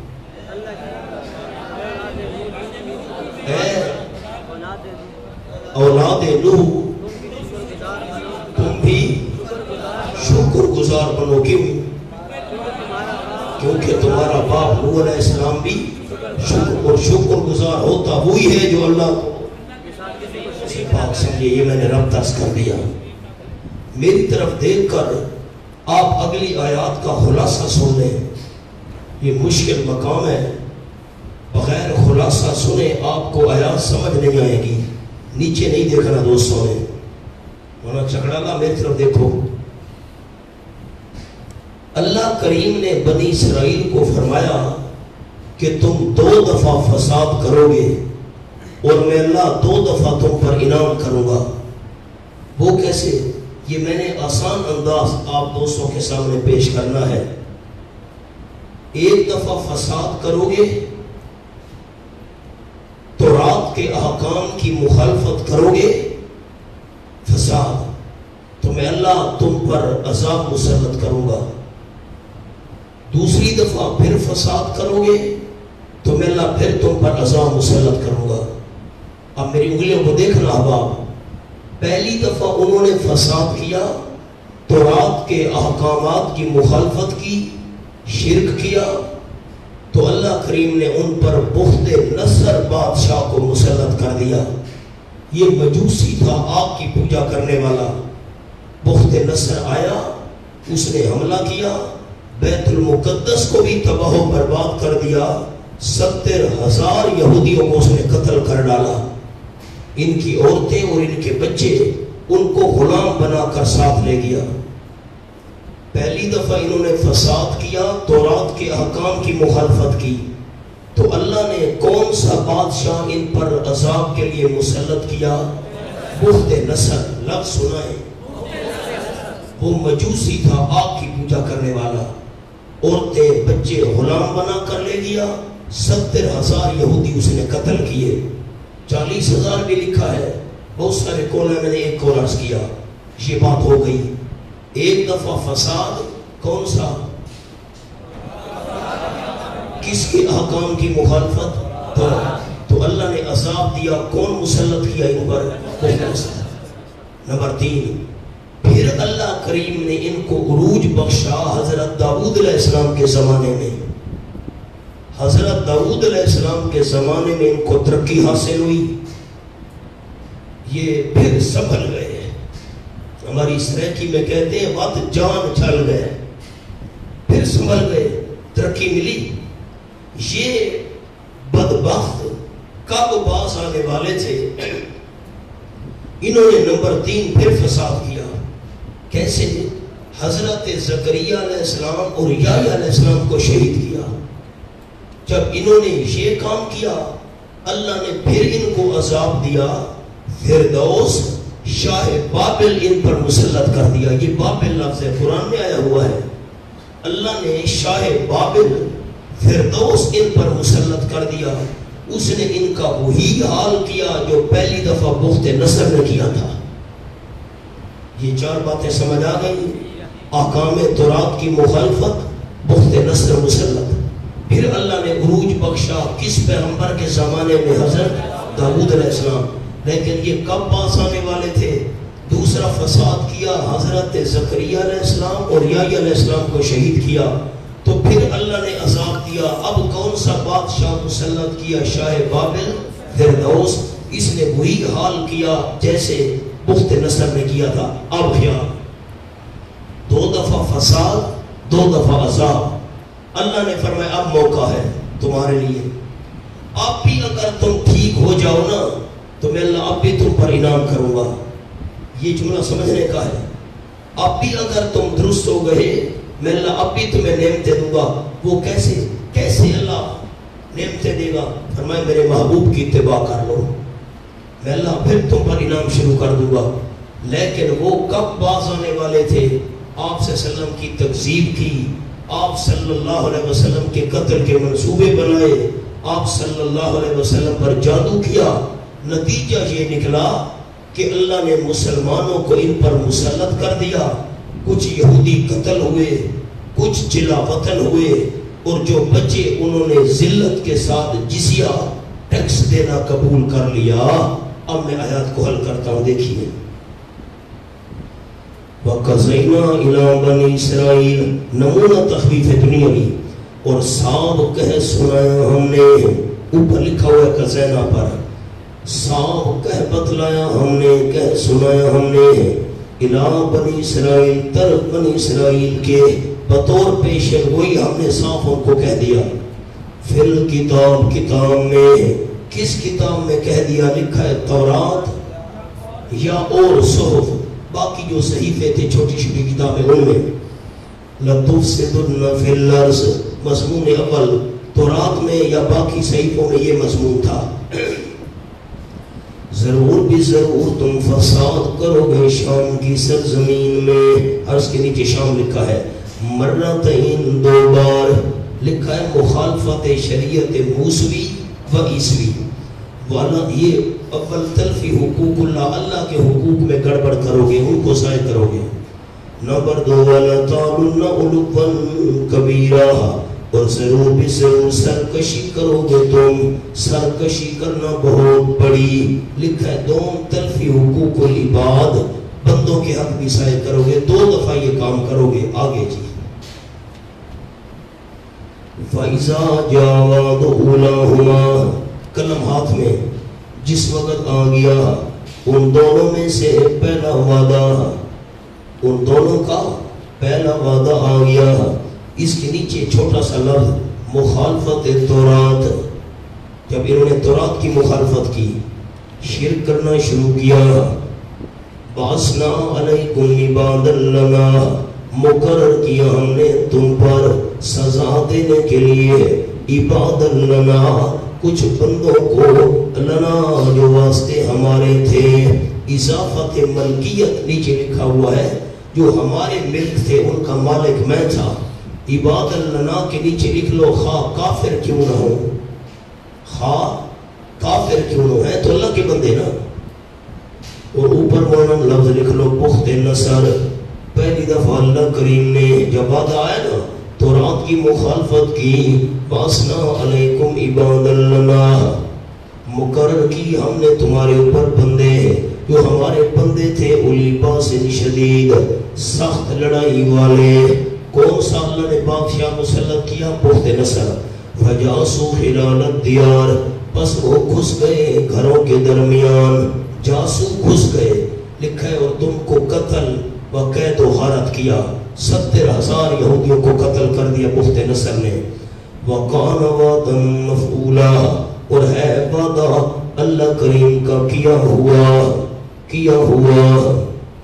[SPEAKER 1] اے اولاد نوح تم بھی شکر گزار بنو، کیوں؟ کیونکہ تمہارا باپ نوح علیہ السلام بھی شکر اور شکر گزار ہوتا وہی ہے جو اللہ کو پاک سمجھے۔ یہ میں نے رب دست کر دیا۔ میری طرف دیکھ کر آپ اگلی آیات کا خلاصہ سن لیں، یہ مشکل مقام ہے، بغیر خلاصہ سنے آپ کو آیات سمجھ نہیں آئے گی۔ نیچے نہیں دیکھنا دوستوں نے، ورنہ چکڑا لا میری طرف دیکھو۔ اللہ کریم نے بنی اسرائیل کو فرمایا کہ تم دو دفعہ فساد کرو گے اور میں اللہ دو دفعہ تم پر انعام کروں گا۔ وہ کیسے؟ یہ میں نے آسان انداز آپ دوستوں کے سامنے پیش کرنا ہے۔ ایک دفعہ فساد کرو گے تو رات کے احکام کی مخالفت کرو گے، فساد، تو میں اللہ تم پر عذاب مسلط کروں گا۔ دوسری دفعہ پھر فساد کرو گے تو میں اللہ پھر تم پر عذاب مسلط کروں گا۔ اب میری انگلیوں کو دیکھنا احباب، پہلی دفعہ انہوں نے فساد کیا، تورات کے احکامات کی مخالفت کی، شرک کیا، تو اللہ کریم نے ان پر بخت نصر بادشاہ کو مسلط کر دیا۔ یہ مجوسی تھا، آگ کی پوجا کرنے والا۔ بخت نصر آیا، اس نے حملہ کیا، بیت المقدس کو بھی تباہ و برباد کر دیا، ستر ہزار یہودیوں کو اس نے قتل کر ڈالا۔ ان کی عورتیں اور ان کے بچے ان کو غلام بنا کر ساتھ لے گیا۔ پہلی دفعہ انہوں نے فساد کیا، تورات کے احکام کی مخالفت کی، تو اللہ نے کون سا بادشاہ ان پر عذاب کے لیے مسلط کیا؟ بخت نصر۔ لفظ سنائیں، وہ مجوسی تھا، آگ کی پوجا کرنے والا، عورتیں بچے غلام بنا کر لے گیا، ستر ہزار یہودی اس نے قتل کیے، چالیس ہزار بھی لکھا ہے، بہت سارے کولے میں نے ایک کول عرض کیا۔ یہ بات ہو گئی۔ ایک دفعہ فساد کون سا؟ کس کے احکام کی مخالفت؟ تو, تو اللہ نے عذاب دیا، کون مسلط کیا ان پر؟ نمبر تین، پھر اللہ کریم نے ان کو عروج بخشا حضرت داؤد علیہ السلام کے زمانے میں۔ حضرت داؤد علیہ السلام کے زمانے میں ان کو ترقی حاصل ہوئی، یہ پھر سنبھل گئے۔ ہماری سریکی میں کہتے ہیں وقت جان چھل گئے، پھر سنبھل گئے، ترقی ملی۔ یہ بدبخت کب باز آنے والے تھے، انہوں نے نمبر تین پھر فساد کیا۔ کیسے؟ حضرت زکریا علیہ السلام اور یحییٰ علیہ السلام کو شہید کیا۔ جب انہوں نے یہ کام کیا، اللہ نے پھر ان کو عذاب دیا، فردوس شاہ بابل ان پر مسلط کر دیا. یہ بابل لفظ قرآن میں آیا ہوا ہے. اللہ نے شاہ بابل فردوس ان پر مسلط کر دیا. اس نے ان کا وہی حال کیا جو پہلی دفعہ بخت نصر نے کیا تھا. یہ چار باتیں سمجھ آ گئی. احکام تورات کی مخالفت، بخت نصر مسلط. پھر اللہ نے عروج بخشا کس پیغمبر کے زمانے میں؟ حضرت داؤد علیہ السلام. لیکن یہ کب پاس آنے والے تھے؟ دوسرا فساد کیا، حضرت زکریا علیہ السلام اور یحییٰ علیہ السلام کو شہید کیا. تو پھر اللہ نے عذاب دیا. اب کون سا بادشاہ مسلط کیا؟ شاہ بابل فردوس. اس نے وہی حال کیا جیسے بخت نصر نے کیا تھا. اب کیا؟ دو دفعہ فساد، دو دفعہ عذاب. اللہ نے فرمایا اب موقع ہے تمہارے لیے. اب بھی اگر تم ٹھیک ہو جاؤ نا تو میں اللہ اب بھی تم پر انعام کروں گا. یہ جملہ سمجھنے کا ہے. اب بھی اگر تم درست ہو گئے میں اللہ اب بھی تمہیں نعمتیں دوں گا. وہ کیسے کیسے اللہ نعمتیں دے گا؟ فرمایا میرے محبوب کی اتباع کر لو، میں اللہ پھر تم پر انعام شروع کر دوں گا. لیکن وہ کب باز آنے والے تھے؟ آپ صلی اللہ علیہ وسلم کی تکذیب کی، آپ صلی اللہ علیہ وسلم کے قتل کے منصوبے بنائے، آپ صلی اللہ علیہ وسلم پر جادو کیا. نتیجہ یہ نکلا کہ اللہ نے مسلمانوں کو ان پر مسلط کر دیا. کچھ یہودی قتل ہوئے، کچھ جلا وطن ہوئے، اور جو بچے انہوں نے ذلت کے ساتھ جزیہ ٹیکس دینا قبول کر لیا. اب میں آیات کو حل کرتا ہوں، دیکھیے. وَقَضَيْنَا إِلَىٰ بَنِي إِسْرَائِيلَ، نمونہ تخفیف دنیاوی. اور صاحب کہہ سنایا ہم نے، اوپر لکھا ہوا ہے قزینہ پر، صاحب کہہ بتلایا ہم نے، کہہ سنایا ہم نے، اِلَىٰ بَنِي إِسْرَائِيل، طرف بنی اسرائیل کے، بطور پیشن گوئی ہم نے صاف ان کو کہہ دیا. فِي الْكِتاب، کتاب میں. کس کتاب میں کہہ دیا؟ لکھا ہے تورات یا اور صحف. باقی جو صحیفے تھے چھوٹی چھوٹی کتابیں ان میں. لَتُفْسِدُنَّ فِي الْأَرْضِ، مضمون اول تورات میں یا باقی صحیفوں میں یہ مضمون تھا. ضرور بھی ضرور تم فساد کرو گے شام کی سرزمین میں. عرض کے نیچے شام لکھا ہے. مرتین، دو بار لکھا ہے. مخالفت شریعت موسوی و عیسوی والا. یہ اول تلفی حقوق اللہ، اللہ کے حقوق میں گڑبڑ کرو گے، ان کو ضائع کرو گے. نمبر دو والا تعلن علوا کبیرہ، اور ضرور بھی ضرور سرکشی کرو گے تم، سرکشی کرنا بہت بڑی. لکھا ہے دوم تلفی حقوق العباد، بندوں کے حق بھی ضائع کرو گے. دو دفعہ یہ کام کرو گے. آگے جی. فَإِذَا جَاءَ وَعْدُ أُولَاهُمَا، قلم ہاتھ میں جس وقت آ گیا ان دونوں میں سے پہلا وعدہ، ان دونوں کا پہلا وعدہ آ گیا. اس کے نیچے چھوٹا سا لفظ مخالفت تورات. جب انہوں نے تورات کی مخالفت کی، شرک کرنا شروع کیا. باسنا علیکم عبادا لنا، مقرر کیا ہم نے تم پر سزا دینے کے لیے عبادا لنا، کچھ بندوں کو، لنا جو واسطے ہمارے تھے. اضافت ملکیت نیچے لکھا ہوا ہے، جو ہمارے ملک تھے ان کا مالک میں تھا. عباد لنا کے نیچے لکھ لو خواہ کافر کیوں نہ ہو، خواہ کافر کیوں نہ ہے تو اللہ کے بندے نا. اور اوپر مونم لفظ لکھ لو بخت نصر. پہلی دفعہ اللہ کریم نے جب وعدہ آیا نا تورات کی مخالفت کی، باسنا علیکم عباد لنا، مقرر کی ہم نے تمہارے اوپر بندے جو ہمارے بندے تھے، اولی باس شدید، سخت لڑائی والے. کون سا اللہ نے بادشاہ مسلط کیا؟ بخت نصر. فجاسو خلال الدیار، بس وہ گھس گئے گھروں کے درمیان. جاسو گھس گئے لکھا ہے. اور تم کو قتل و قید و غارت کیا. ستر ہزار یہودیوں کو قتل کر دیا بخت نصر نے. وَقَانَ وَعْدًا مَفْعُولًا، اور ہے وعدہ اللہ کریم کا کیا ہوا کیا ہوا.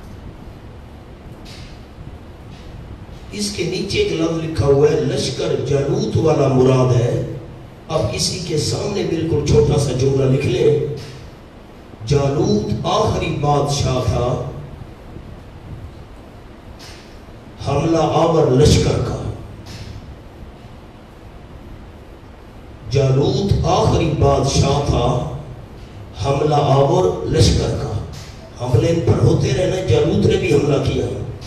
[SPEAKER 1] اس کے نیچے ایک لفظ لکھا ہوا ہے لشکر جالوت والا مراد ہے. اب اسی کے سامنے بالکل چھوٹا سا جملہ لکھ لیں. جالوت آخری بادشاہ تھا حملہ آور لشکر کا. جالوت آخری بادشاہ تھا حملہ آور لشکر کا. حملے پر ہوتے رہنا. جالوت نے بھی حملہ کیا.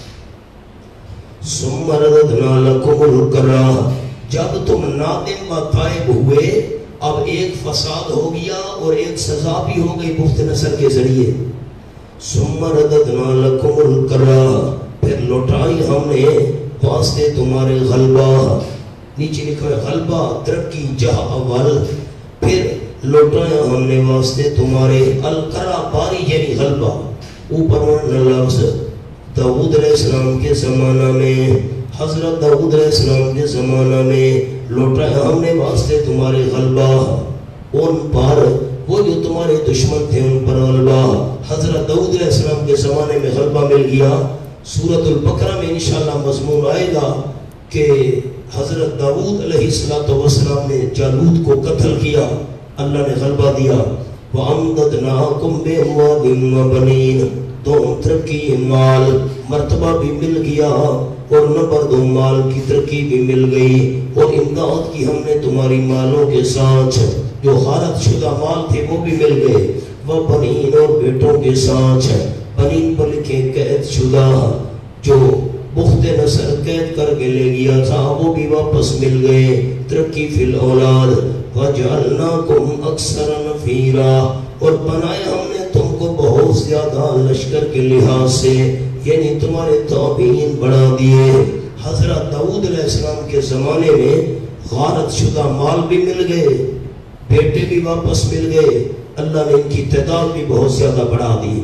[SPEAKER 1] ثم رددنا لکم الکرہ، جب تم نادم و تائب ہوئے اب ایک فساد ہو گیا اور ایک سزا بھی ہو گئی بخت نصر کے ذریعے. ثم رددنا لکم الکرہ، پھر لوٹائی ہم نے واسطے تمہارے غلبہ. نیچے لکھا ہے غلبہ ترقی جہ اول. پھر لوٹایا ہم نے واسطے تمہارے الکرہ باری یعنی غلبہ. اوپر ورنہ لفظ داؤد علیہ السلام کے زمانہ میں، حضرت داؤد علیہ السلام کے زمانہ میں لوٹایا ہم نے واسطے تمہارے غلبہ ان پر، وہ جو تمہارے دشمن تھے ان پر غلبہ. حضرت داؤد علیہ السلام کے زمانے میں غلبہ مل گیا. سورۃ البقرہ میں انشاءاللہ مضمون آئے گا کہ حضرت داؤد علیہ السلام نے جالوت کو قتل کیا، اللہ نے غلبہ دیا. وَأَمْدَدْنَاكُمْ بِأَمْوَالٍ وَبَنِينَ، دو ترقی مال مرتبہ بھی مل گیا اور نمبر دو مال کی ترقی بھی مل گئی، اور امداد کی ہم نے تمہاری مالوں کے ساتھ. جو غارت شدہ مال تھے وہ بھی مل گئے. وَبَنِينَ، اور بیٹوں کے ساتھ. بنین پر لکھے قید شدہ، جو بخت نصر قید کر کے لے گیا تھا وہ بھی واپس مل گئے. ترقی فی الاولاد. وَجَعَلْنَاكُمْ أَكْثَرَ نَفِيرًا، اور بنایا ہم نے تم کو بہت زیادہ لشکر کے لحاظ سے، یعنی تمہارے تابعین بڑھا دیے. حضرت داؤد علیہ السلام کے زمانے میں غارت شدہ مال بھی مل گئے، بیٹے بھی واپس مل گئے، اللہ نے ان کی تعداد بھی بہت زیادہ بڑھا دی.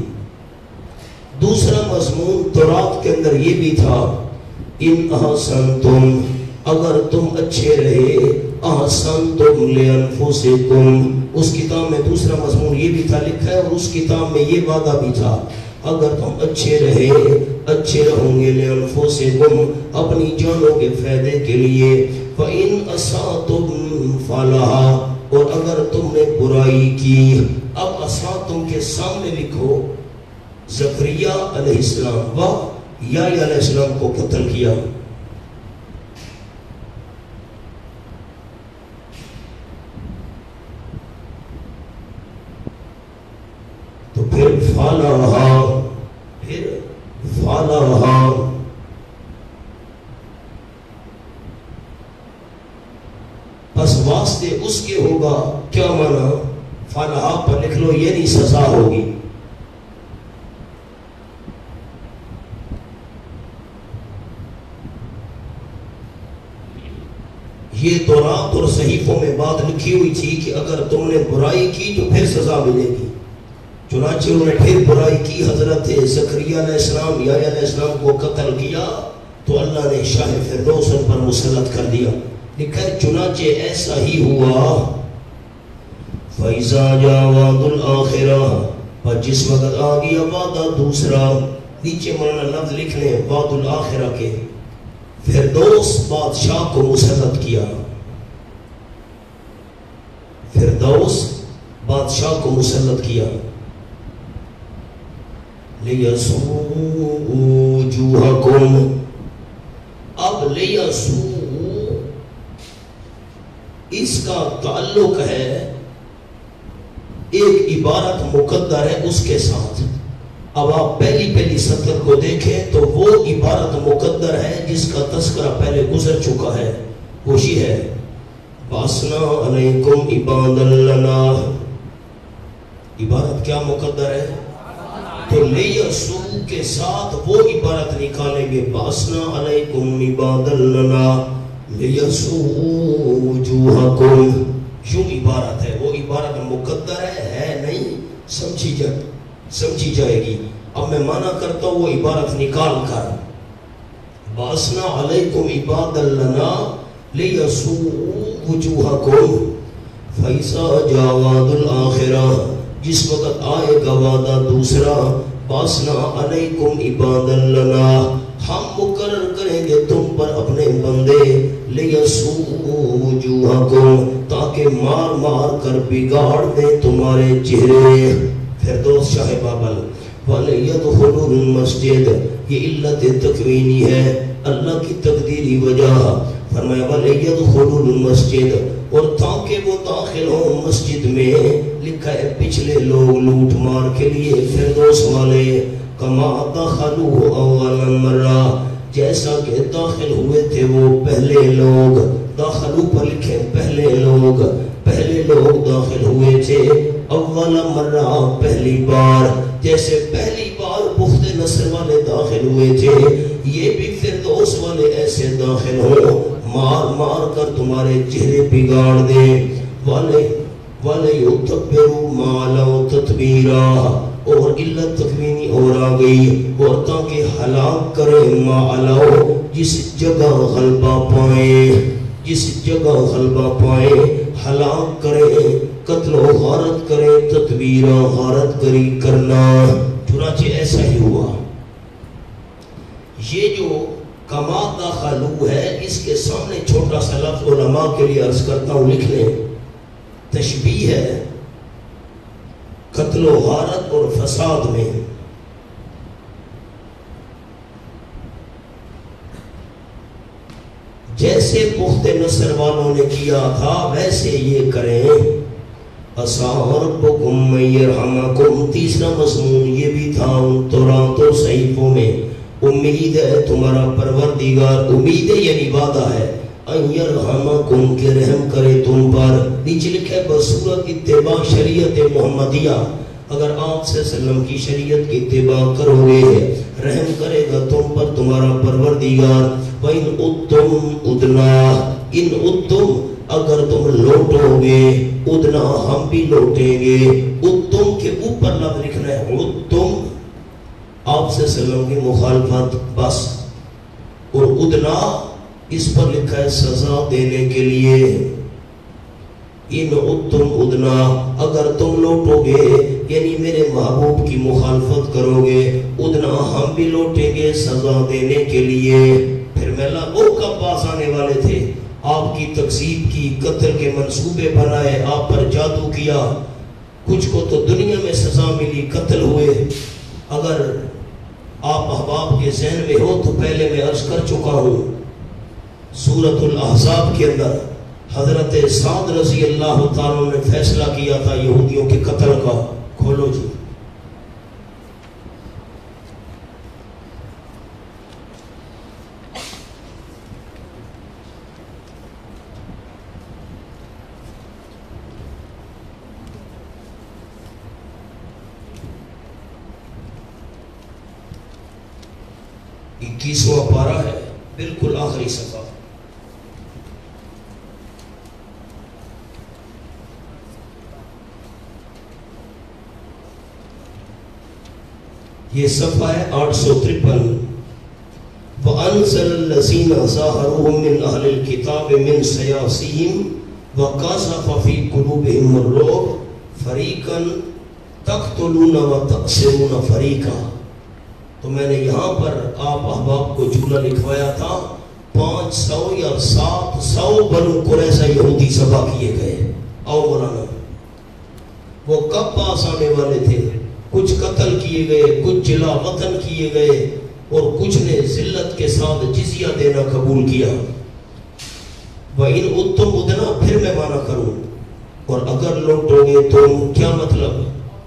[SPEAKER 1] دوسرا مضمون تورات کے اندر یہ بھی تھا، ان احسنتم، اگر تم اچھے رہے، احسنتم لانفسکم. اس کتاب میں دوسرا مضمون یہ بھی تھا لکھا ہے، اور اس کتاب میں یہ وعدہ بھی تھا، اگر تم اچھے رہے اچھے رہوں گے لانفسکم، اپنی جانوں کے فائدے کے لیے. فَإِنْ أَسَأْتُمْ فَلَهَا، اور اگر تم نے برائی کی. اب أَسَأْتُمْ کے سامنے لکھو زکریا علیہ السلام و یحییٰ علیہ السلام کو قتل کیا. تو پھر فَلَهَا، پھر فَلَهَا، پس واسطے اس کے ہوگا. کیا معنی؟ فَلَهَا پر لکھ لو یعنی سزا ہوگی. یہ تورات اور صحیفوں میں بات لکھی ہوئی تھی کہ اگر تم نے برائی کی تو پھر سزا ملے گی. چنانچہ انہوں نے پھر برائی کی، حضرت زکریا علیہ السلام یحییٰ علیہ السلام کو قتل کیا تو اللہ نے شاہ فردوس ان پر مسلط کر دیا. لکھا ہے چنانچہ ایسا ہی ہوا. فَإِذَا جَاءَ وَعْدُ الْآخِرَةِ، پر جس وقت آ گیا وعدہ دوسرا. نیچے مولانا لفظ لکھ لیں وعد الآخرہ کے. فردوس بادشاہ کو مسلط کیا، فردوس بادشاہ کو مسلط کیا. لِيَسُوءُ وُجُوهَكُمْ، اب لِيَسُوءُ اس کا تعلق ہے، ایک عبارت مقدر ہے اس کے ساتھ. اب آپ پہلی پہلی سطر کو دیکھیں تو وہ عبارت مقدر ہے جس کا تذکرہ پہلے گزر چکا ہے. وہی ہے باسنا علیکم عباد لنا. عبارت کیا مقدر ہے؟ تو لیسو کے ساتھ وہ عبارت نکالیں گے باسنا علیکم عباد لنا لیسو وجوہکم. یوں عبارت ہے، وہ عبارت مقدر ہے ہے نہیں، سمجھی جائے سمجھی جائے گی. اب میں معنی کرتا ہوں وہ عبارت نکال کر باسنا علیکم عباد لنا لیسو وجوہکم. فَإِذَا جَاءَ وَعْدُ الْآخِرَةِ، جس وقت آئے گا وعدہ دوسرا، باسنا علیکم عباد لنا، ہم مقرر کریں گے تم پر اپنے بندے، لیسو وجوہکم، تاکہ مار مار کر بگاڑ دیں تمہارے چہرے. فردوس شاہ بابل وَلَيَدْخُلُ الْمَسْجِدِ یہ علت تکوینی ہے، اللہ کی تقدیری وجہ فرمایا وَلَيَدْخُلُ الْمَسْجِدِ اور تاکہ وہ داخل ہوں مسجد میں، لکھا ہے پچھلے لوگ لوٹ مار کے لیے فردوس والے کما دخلوا اول مرہ جیسا کہ داخل ہوئے تھے وہ پہلے لوگ، داخلو پر لکھیں پہلے لوگ، پہلے لوگ داخل ہوئے تھے اول مرہ پہلی بار، جیسے پہلی بار بخت نصر والے داخل ہوئے تھے یہ بھی فردوس والے ایسے داخل ہوں مار مار کر تمہارے چہرے بگاڑ دیں والے والے یتبروا ما لو تتبیرا اور علت تکوینی اور آ گئی اور تاکہ ہلاک کرے ما علو جس جگہ غلبہ پائیں، جس جگہ غلبہ پائیں ہلاک کرے، قتل و غارت کرے، تدبیرہ غارت کری کرنا، چنانچہ ایسا ہی ہوا۔ یہ جو کما دخلوا ہے اس کے سامنے چھوٹا سا لفظ علماء کے لیے عرض کرتا ہوں لکھ لیں، تشبیہ ہے قتل و غارت اور فساد میں۔ جیسے پخت نصر والوں نے کیا تھا ویسے یہ کریں، عَسَىٰ رَبُّكُمْ أَن يَرْحَمَكُمْ تیسرا مضمون یہ بھی تھا ان تورات و صحیفوں میں، امید ہے تمہارا پروردگار، امید ہے یعنی وعدہ ہے، ان یرحمکم کہ رحم کرے تم پر، نیچے لکھے بصورت اتباع شریعت محمدیہ، اگر آپ صلی اللہ علیہ وسلم کی شریعت کی اتباع کرو گے رحم کرے گا تم پر تمہارا پروردگار۔ وَإِنْ أُدْتُمْ أُدْنَا ان ادتم اگر تم لوٹو گے، ادنا ہم بھی لوٹیں گے، ادتم کے اوپر لفظ لکھنا ہے ادتم، آپ سے سلم کی مخالفت بس، اور ادنا اس پر لکھا ہے سزا دینے کے لیے، ان ادتم ادنا اگر تم لوٹو گے یعنی میرے محبوب کی مخالفت کرو گے، ادنا ہم بھی لوٹیں گے سزا دینے کے لیے۔ پھر میلا وہ کب باز آنے والے تھے، آپ کی تکذیب کی، قتل کے منصوبے بنائے، آپ پر جادو کیا، کچھ کو تو دنیا میں سزا ملی، قتل ہوئے۔ اگر آپ احباب کے ذہن میں ہو تو پہلے میں عرض کر چکا ہوں سورۃ الاحزاب کے اندر حضرت سعد رضی اللہ تعالیٰ نے فیصلہ کیا تھا یہودیوں کے قتل کا، کھولو جی۔ اکیسواں پارہ ہے، بالکل آخری صفحہ۔ یہ صفحہ ہے آٹھ سو ترپن۔ وَأَنزَلَ الَّذِينَ ظَاهَرُوهُم مِّنْ أَهْلِ الْكِتَابِ مِنْ سَيَاسِهِمْ وَقَذَفَ فِي قُلُوبِهِمُ الرُّعْبَ فَرِيقًا تَقْتُلُونَ وَتَأْسِرُونَ فَرِيقًا۔ تو میں نے یہاں پر آپ احباب کو جملہ لکھوایا تھا، پانچ سو یا سات سو بنو قریظہ یہودی ذبح کیے گئے۔ آؤ مولانا، وہ کب پاس آنے والے تھے؟ کچھ قتل کیے گئے، کچھ جلا وطن کیے گئے، اور کچھ نے ذلت کے ساتھ جزیہ دینا قبول کیا۔ وَإِنْ أُدْتُمْ أُدْنَا پھر میں معنی کروں، اور اگر لوٹو گے تم، کیا مطلب؟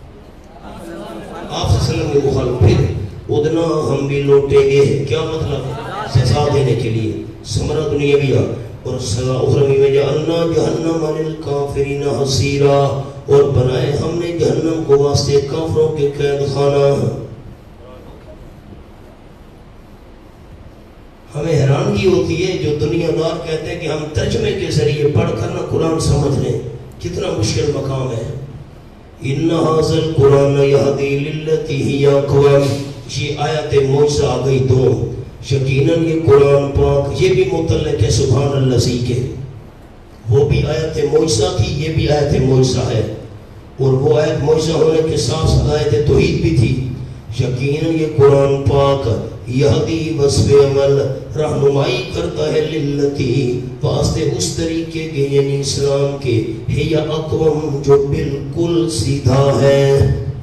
[SPEAKER 1] آپ صلی اللہ علیہ وسلم کے مخالف، پھر ادنا ہم بھی لوٹیں گے، کیا مطلب؟ سزا دینے کے لیے، ثمرہ دنیاویہ اور سزا اخروی میں جعلنا جہنم للکافرین حصیرا، اور بنائے ہم نے جہنم کو واسطے کافروں کے قید خانہ۔ ہمیں حیرانگی ہوتی ہے جو دنیا دار کہتے ہیں کہ ہم ترجمے کے ذریعے پڑھ کر نہ قرآن سمجھ لیں، کتنا مشکل مقام ہے۔ ان ھذا القرآن یہدی للتی ہی اقوم، یہ آیت معجزہ آ گئی دو، یقیناً یہ قرآن پاک یہ بھی متعلق ہے سبحان اللذی کے، وہ بھی آیت معجزہ تھی، یہ بھی آیت معجزہ ہے، اور وہ آیت معجزہ ہونے کے ساتھ ساتھ آیت توحید بھی تھی۔ یقیناً یہ قرآن پاک یہدی وصف عمل رہنمائی کرتا ہے للتی واسطے اس طریقے کے یعنی اسلام کے، ہے یا اقوم جو بالکل سیدھا ہے،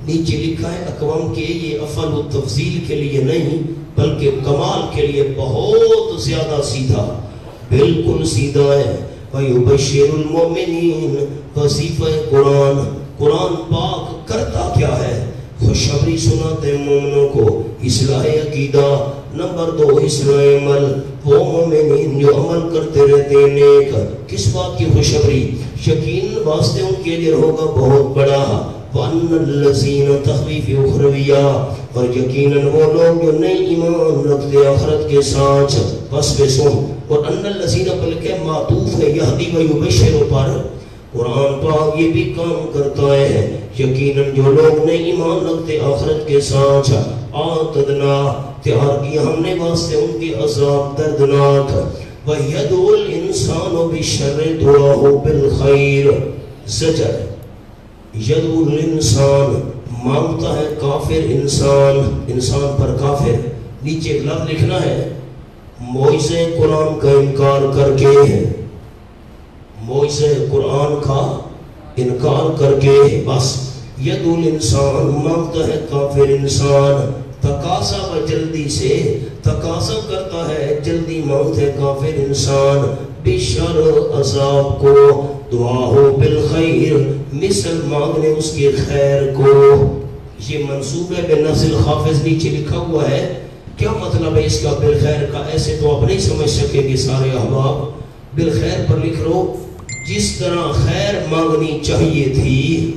[SPEAKER 1] نیچے لکھا ہے اقوام کے یہ افعل و تفضیل کے لیے نہیں بلکہ کمال کے لیے بہت زیادہ سیدھا، بالکل سیدھا ہے۔ وَيُبَشِّرُ الْمُؤْمِنِينَ وظیفہ قرآن، قرآن پاک کرتا کیا ہے؟ خوشخبری سناتے مومنوں کو، اصلاح عقیدہ، نمبر دو اصلاح عمل، وہ مومنین جو عمل کرتے رہتے ہیں نیک۔ کس بات کی خوشخبری؟ یقین واسطے ان کے لیے ہوگا بہت بڑا، وَأَنَّ الَّذِينَ تَخْوِيفِ أُخْرَوِيَّا، اور یقیناً وہ لوگ جو نہیں ایمان رکھتے آخرت کے ساتھ، بس بے سن، اور ان الذین بلکہ معطوف ہے یہدی و یبشر پر، قرآن پاک یہ بھی کام کرتا ہے، یقیناً جو لوگ نہیں ایمان رکھتے آخرت کے ساتھ، آتدنا تیار کیا ہم نے واسطے ان کی عذاب دردناک، وَيَدْعُ الْإِنسَانُ بِالشَّرِّ دُعَاءُ بِالْخَيْرِ، زجر، یدعو الانسان مانگتا ہے کافر انسان، انسان پر کافر، نیچے ایک لفظ لکھنا ہے معجزہ قرآن کا انکار کر کے، معجزہ قرآن کا انکار کر کے، بس یدعو الانسان مانگتا ہے کافر انسان، تقاضا و جلدی سے تقاضا کرتا ہے، جلدی مانگتا ہے کافر انسان، بشر عذاب کو، دعا ہو بالخیر مثل مانگنے اس کے خیر کو۔ یہ منصوب ہے بے نزل خافظ، نیچے لکھا ہوا ہے، کیا مطلب ہے اس کا بالخیر کا؟ ایسے تو آپ نہیں سمجھ سکیں گے سارے احباب، بالخیر پر لکھ لو جس طرح خیر مانگنی چاہیے تھی۔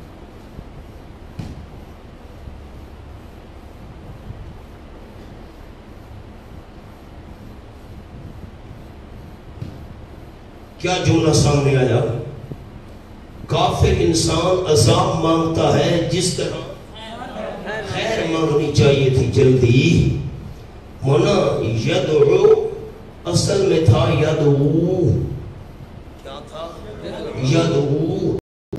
[SPEAKER 1] کیا جملہ سامنے آیا؟ کافر انسان عذاب مانگتا ہے جس طرح خیر مانگنی چاہیے تھی جلدی۔ مونا یدعو اصل میں تھا یدعو، کیا تھا؟ یدعو،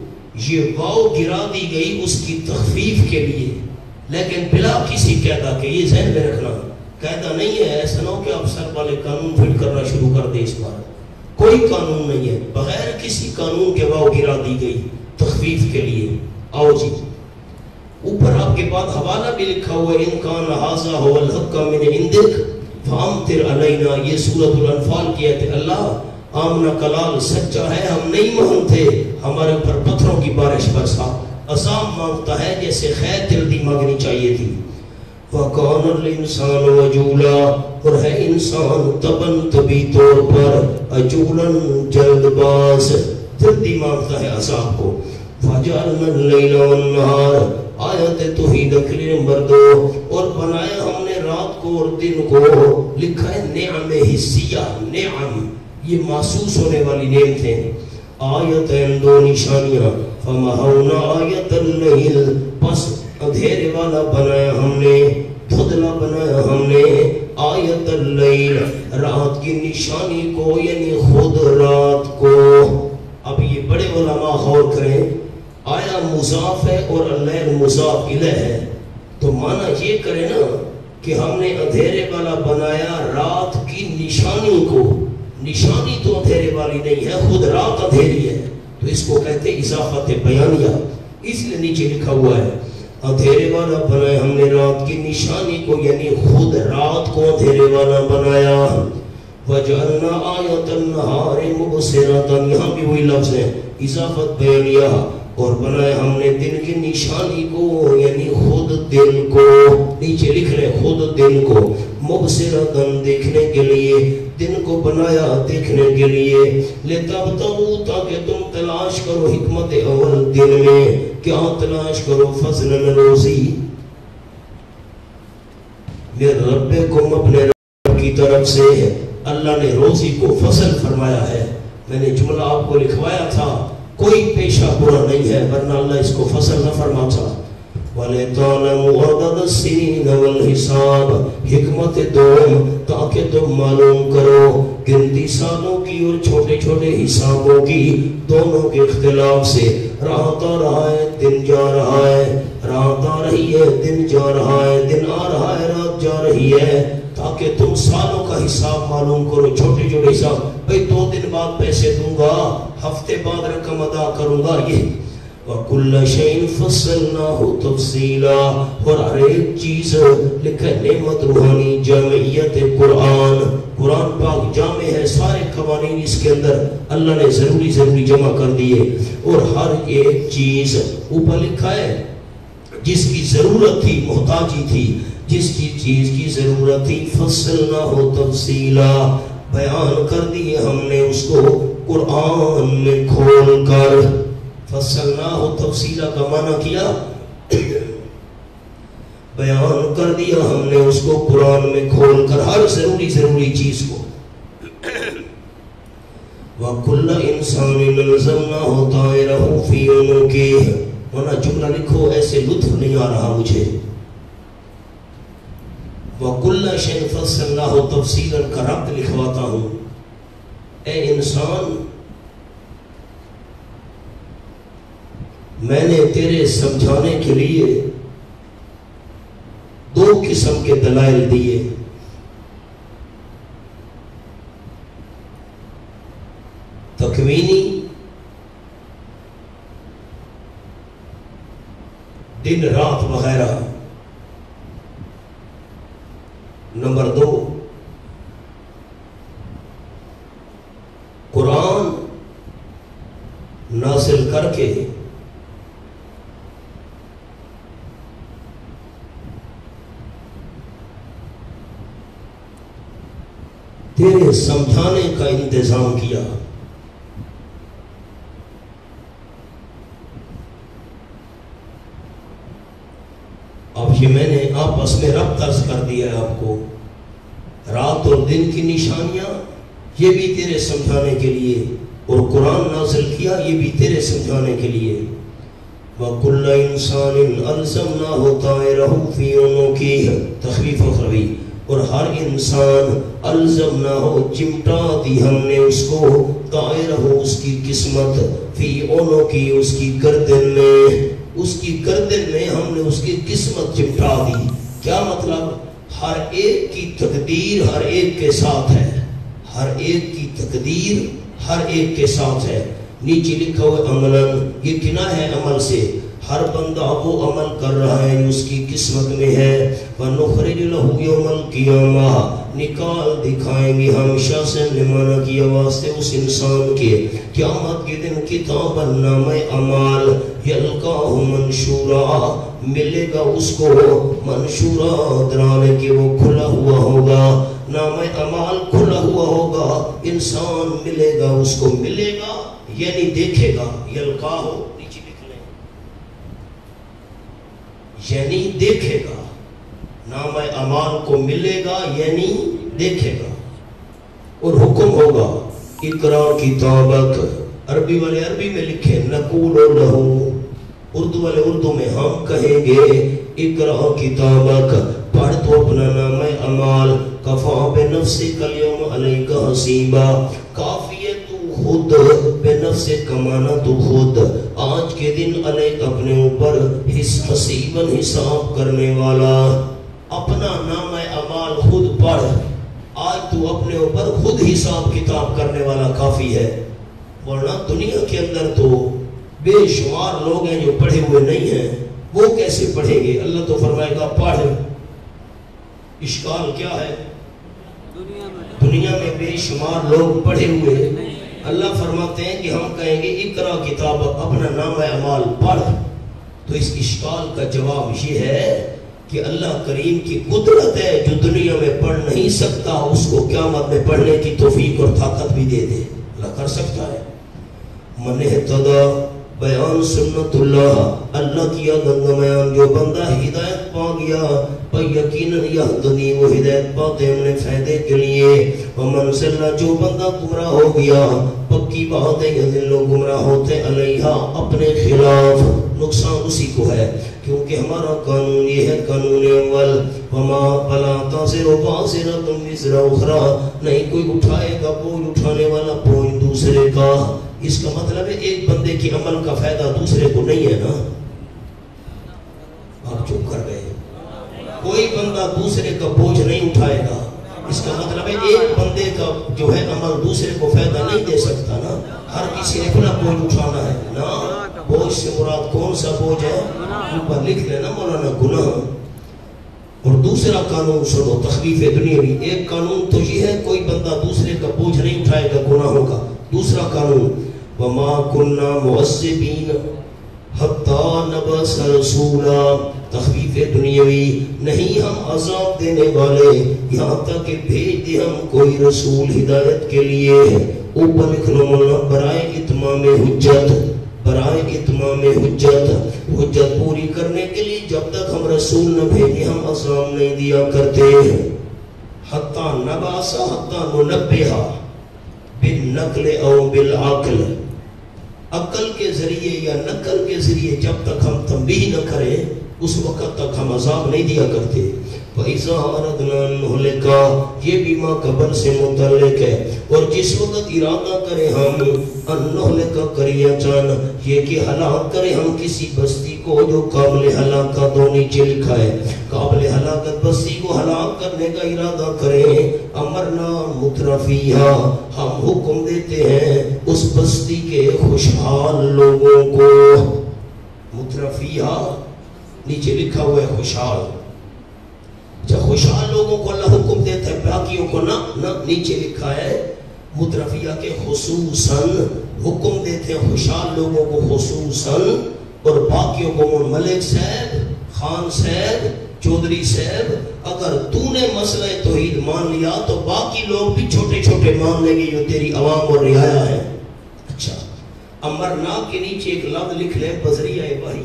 [SPEAKER 1] یہ واو گرا دی گئی اس کی تخفیف کے لیے، لیکن بلا کسی قاعدہ کے، یہ ذہن میں رکھنا قاعدہ نہیں ہے، ایسا نہ ہو کہ آپ سر والے قانون فٹ کرنا شروع کر دیں۔ اس بار کوئی قانون نہیں ہے، بغیر کسی قانون کے واو گرا دی گئی تخفیف کے لیے۔ آؤ جی، اوپر آپ کے بعد حوالہ بھی لکھا ہوا ہے، ان کان ھذا ھو الحق من عندک فامطر علینا، یہ سورۃ الانفال کی ہے، اللہ آمنا کلال سچا ہے، ہم نہیں مانتے، ہمارے اوپر پتھروں کی بارش برسا۔ عذاب مانگتا ہے جیسے خیر جلدی مانگنی چاہیے تھی۔ وَقَانَ الْإِنسَانُ وَجُولًا، اور ہے انسان تبن طبی طور پر، عجولاً جلد باز، جلدی مانگتا ہے عذاب کو۔ فَجَعَلْنَا اللَّيْلَ وَالنَّهَارَ، آیت توحید کے نمبر دو، اور بنایا ہم نے رات کو اور دن کو، لکھا ہے نعم حسیہ، نعم یہ محسوس ہونے والی نعمتیں، آیتیں دو نشانیاں، فَمَحَوْنَا آیت اللیل، پس اندھیرے والا بنایا ہم نے، دھدلا بنایا ہم نے، آیت اللیل رات کی نشانی کو، یعنی خود رات کو۔ اب یہ بڑے علماء غور کریں، آیا مضاف ہے اور اللیل مضاف الیہ ہے، تو معنی یہ کرے نا کہ ہم نے اندھیرے والا بنایا رات کی نشانی کو، نشانی تو اندھیرے والی نہیں ہے، خود رات اندھیری ہے، تو اس کو کہتے ہیں اضافت بیانیہ، اس لیے نیچے لکھا ہوا ہے اندھیرے والا بنایا ہم نے رات کی نشانی کو، یعنی خود رات کو اندھیرے والا بنایا۔ وَجَعَلْنَا آیَةَ النَّهَارِ مُبْصِرَةً، یہاں بھی وہی لفظ ہے اضافت بیانیہ، اور بنایا ہم نے دن کی نشانی کو، یعنی خود دن کو، نیچے لکھ رہے خود دن کو، مبصرۃ دیکھنے کے لیے، دن کو بنایا دیکھنے کے لیے، لِتَبْتَغُوا تاکہ تم تلاش کرو حکمت اول دن میں، کیا تلاش کرو؟ فضلاً روزی، میرے ربکم اپنے رب کی طرف سے، اللہ نے روزی کو فضل فرمایا ہے۔ میں نے جملہ آپ کو لکھوایا تھا، کوئی پیشہ برا نہیں ہے، ورنہ اللہ اس کو فضل نہ فرماتا۔ وَلِتَعْلَمُوا عَدَدَ السِّنِينَ وَالْحِسَابَ، حکمت دوم تاکہ تم معلوم کرو گنتی سالوں کی اور چھوٹے چھوٹے حسابوں کی، دونوں کے اختلاف سے، رات آ رہا ہے دن جا رہا ہے، رات آ رہی ہے دن جا رہا ہے، دن آ رہا ہے رات جا رہی ہے، تاکہ تم سالوں کا حساب معلوم کرو، چھوٹے چھوٹے حساب، بھئی دو دن بعد پیسے دوں گا، ہفتے بعد رقم ادا کروں گا، یہ وَكُلَّ شَيْءٍ فَصَّلْنَاهُ تَفْصِيلًا، اور ہر ایک چیز لکھے نعمت روحانی جامعیت قرآن، قرآن پاک جامع ہے، سارے قوانین اس کے اندر اللہ نے ضروری ضروری جمع کر دیے، اور ہر ایک چیز اوپر لکھا ہے جس کی ضرورت تھی، محتاجی تھی، جس کی چیز کی ضرورت تھی، فَصَّلْنَاهُ تَفْصِيلًا، بیان کر دیے ہم نے اس کو قرآن میں کھول کر۔ فَصَّلْنَاهُ تَفْصِيلًا کا معنی کیا، بیان کر دیا ہم نے اس کو قرآن میں کھول کر، ہر ضروری ضروری چیز کو۔ وَكُلَّ إِنسَانٍ أَلْزَمْنَاهُ طَائِرَهُ فِي عُنُقِهِ، ورنہ جملہ لکھو ایسے لطف نہیں آ رہا مجھے۔ وَكُلَّ شَيْءٍ فَصَّلْنَاهُ تَفْصِيلًا کا ربط لکھواتا ہوں۔ اے انسان، میں نے تیرے سمجھانے کے لیے دو قسم کے دلائل دیے، تکوینی، دن رات وغیرہ۔ نمبر دو، قرآن نازل کر کے تیرے سمجھانے کا انتظام کیا۔ اب یہ میں نے آپس میں ربط درج کر دیا ہے آپ کو، رات اور دن کی نشانیاں یہ بھی تیرے سمجھانے کے لیے، اور قرآن نازل کیا یہ بھی تیرے سمجھانے کے لیے۔ وَكُلَّ إِنسَانٍ أَلْزَمْنَاهُ طَائِرَهُ فِي عُنُقِهِ، تخفیف اخروی، اور ہر انسان الزمناہو چمٹا دی ہم نے اس کو، طائرہو اس کی قسمت، فی عُنُقِهِ اس کی گردن میں، اس کی گردن میں ہم نے اس کی قسمت چمٹا دی۔ کیا مطلب؟ ہر ایک کی تقدیر ہر ایک کے ساتھ ہے، ہر ایک کی تقدیر ہر ایک کے ساتھ ہے۔ نیچے لکھا ہوئے عملاً، یہ کنایہ ہے عمل سے، ہر بندہ وہ عمل کر رہا ہے اس کی قسمت میں ہے۔ وَنُخْرِجُ لَهُ يَوْمَ الْقِيَامَةِ، نکال دکھائیں گے ہمیشہ سے نمانہ کی آواز سے اس انسان کے، قیامت کے دن کتاب النامہ اعمال، یلقاہ منشورا، ملے گا اس کو منشورا، درانے کے وہ کھلا ہوا ہوگا، نامہ اعمال کھلا ہوا ہوگا، انسان ملے گا اس کو، ملے گا یعنی دیکھے گا، یلقاہ نیچے لکھ لیں، یعنی دیکھے گا، نامہ اعمال کو ملے گا یعنی دیکھے گا، اور حکم ہوگا اقرا کتابک، عربی والے عربی میں لکھیں نقول لہو، اردو والے اردو میں ہم کہیں گے اقرا کتابک، پڑھ تو اپنا نامہ اعمال، کفا بنفسک اليوم علیک حسیبا، کافی ہے تو خود، بے نفس کمانا تو خود، آج کے دن علیک اپنے اوپر حسیباً حساب کرنے والا، اپنا نامہ اعمال خود پڑھ، آج تو اپنے اوپر خود حساب کتاب کرنے والا کافی ہے۔ ورنہ دنیا کے اندر تو بے شمار لوگ ہیں جو پڑھے ہوئے نہیں ہیں، وہ کیسے پڑھیں گے؟ اللہ تو فرمائے گا پڑھ۔ اشکال کیا ہے؟ دنیا میں بے شمار لوگ پڑھے ہوئے، اللہ فرماتے ہیں کہ ہم کہیں گے اقرا کتاب، اپنا نامہ اعمال پڑھ، تو اس اشکال کا جواب یہ ہے کہ اللہ کریم کی قدرت ہے، جو دنیا میں پڑھ نہیں سکتا اس کو قیامت میں پڑھنے کی توفیق اور طاقت بھی دے دے، اللہ کر سکتا ہے۔ من اہتدی، بیان سنت اللہ، اللہ کیا گنگا بیان، جو بندہ ہدایت پا گیا پر یقیناً یہدنی، وہ ہدایت پاتے ہم نے فائدے کے لیے، ومن ضل، جو بندہ گمراہ ہو گیا، پکی بات ہے یہ لوگ گمراہ ہوتے علیہا، اپنے خلاف، نقصان اسی کو ہے، کیونکہ ہمارا قانون یہ ہے، قانون اول، وما فلا تزر وازرۃ وزر اخری، نہیں کوئی اٹھائے گا بوجھ اٹھانے والا بوجھ دوسرے کا۔ اس کا مطلب ہے ایک بندے کی عمل کا فائدہ دوسرے کو نہیں ہے نا، آپ چپ کر گئے، کوئی بندہ دوسرے کا بوجھ نہیں اٹھائے گا، اس کا مطلب ہے ایک بندے کا جو ہے عمل دوسرے کو فائدہ نہیں دے سکتا نا، ہر کسی نے اپنا بوجھ اٹھانا ہے نا، بوجھ سے مراد کون سا بوجھ ہے؟ اوپر لکھ لینا مولانا گناہ. اور دوسرا قانون سنو تخفیف دنیاوی. ایک قانون تو یہ ہے کوئی بندہ دوسرے کا بوجھ نہیں اٹھائے گا گناہوں کا. دوسرا قانون وما كنا معذبین حتی نبعث رسولا. تخفیف دنیاوی نہیں ہم عذاب دینے والے یہاں تک کہ بھیج دے ہم کوئی رسول ہدایت کے لیے. اوپر لکھ لو مولانا برائے اتمام حجت. برائے اتمام حجت حجت پوری کرنے کے لیے جب تک ہم رسول نہ بھیجے ہم عذاب نہیں دیا کرتے. حتی نبعث حتی ننبہ بالنقل او بالعقل. عقل کے ذریعے یا نقل کے ذریعے جب تک ہم تنبیہ نہ کریں اس وقت تک ہم عذاب نہیں دیا کرتے. فَإِذَا أَرَدْنَا أَن نُهْلِكَ یہ بھی ما قبل سے متعلق ہے. اور جس وقت ارادہ کریں ہم ان نهلك قرية یہ کہ ہلاک کریں ہم کسی بستی کو جو قابل ہلاکت ہو. نیچے لکھا ہے قابل ہلاکت بستی کو ہلاک کرنے کا ارادہ کریں. امرنا مترفیہا ہم حکم دیتے ہیں اس بستی کے خوشحال لوگوں کو. مترفیہا نیچے لکھا ہوا ہے خوشحال. جب خوشحال لوگوں کو اللہ حکم دیتا ہے باقیوں کو نہ نہ. نیچے لکھا ہے مترفیہ کے خصوصاً حکم دیتے ہیں خوشحال لوگوں کو خصوصاً اور باقیوں کو. ملک صاحب خان صاحب چودھری صاحب اگر تو نے مسئلہ توحید مان لیا تو باقی لوگ بھی چھوٹے چھوٹے مان لیں گے جو تیری عوام اور رعایا ہے. اچھا امرنا کے نیچے ایک لفظ لکھ لیں بذریعہ وحی.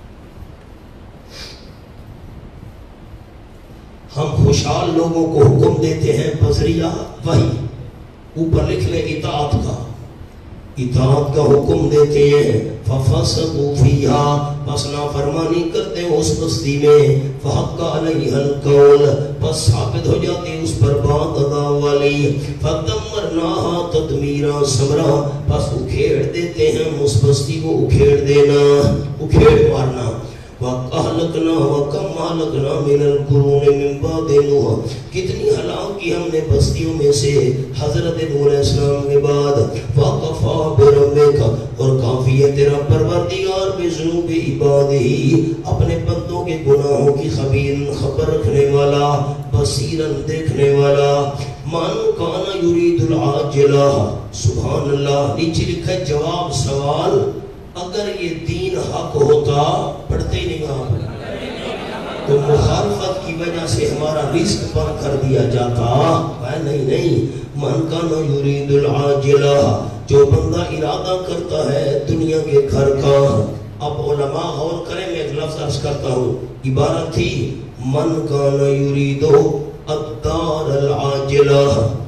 [SPEAKER 1] ہم خوشحال لوگوں کو حکم دیتے ہیں بذریعہ وحی. اوپر لکھ لیں اطاعت کا. اطاعت کا حکم دیتے ہیں. فَفَسَقُوا فِيهَا پس نافرمانی کرتے ہیں اس بستی میں. فَحَقَّ عَلَيْهَا الْقَوْلُ پس ثابت ہو جاتی اس پر بات ادا والی. فَدَمَّرْنَاهَا تَدْمِيرًا سمرا پس اکھیڑ دیتے ہیں اس بستی کو. اکھیڑ دینا اکھیڑ مارنا. وَأَهْلَكْنَا وَكَمْ أَهْلَكْنَا مِنَ الْقُرُونِ مِنْ بَعْدِ نُوحٍ کتنی ہلاک کی ہم نے بستیوں میں سے حضرت نوح علیہ السلام کے بعد. وَقَفَا بِرَبِّكَ اور کافی ہے تیرا پروردگار بِذُنُوبِ عِبَادِهِ اپنے بندوں کے گناہوں کی خبیر خبر رکھنے والا بصیراً دیکھنے والا. مَنْ كَانَ يُرِيدُ الْعَاجِلَةَ سبحان اللہ. نیچے لکھا ہے جواب سوال. اگر یہ دین حق ہوتا پڑھتے ہی نہیں آپ تو مخالفت کی وجہ سے ہمارا رزق بند کر دیا جاتا. نہیں نہیں من کان یرید العاجلہ جو بندہ ارادہ کرتا ہے دنیا کے گھر کا. اب علماء غور کریں میں ایک لفظ عرض کرتا ہوں. عبارت تھی من کان یرید الدار العاجلہ.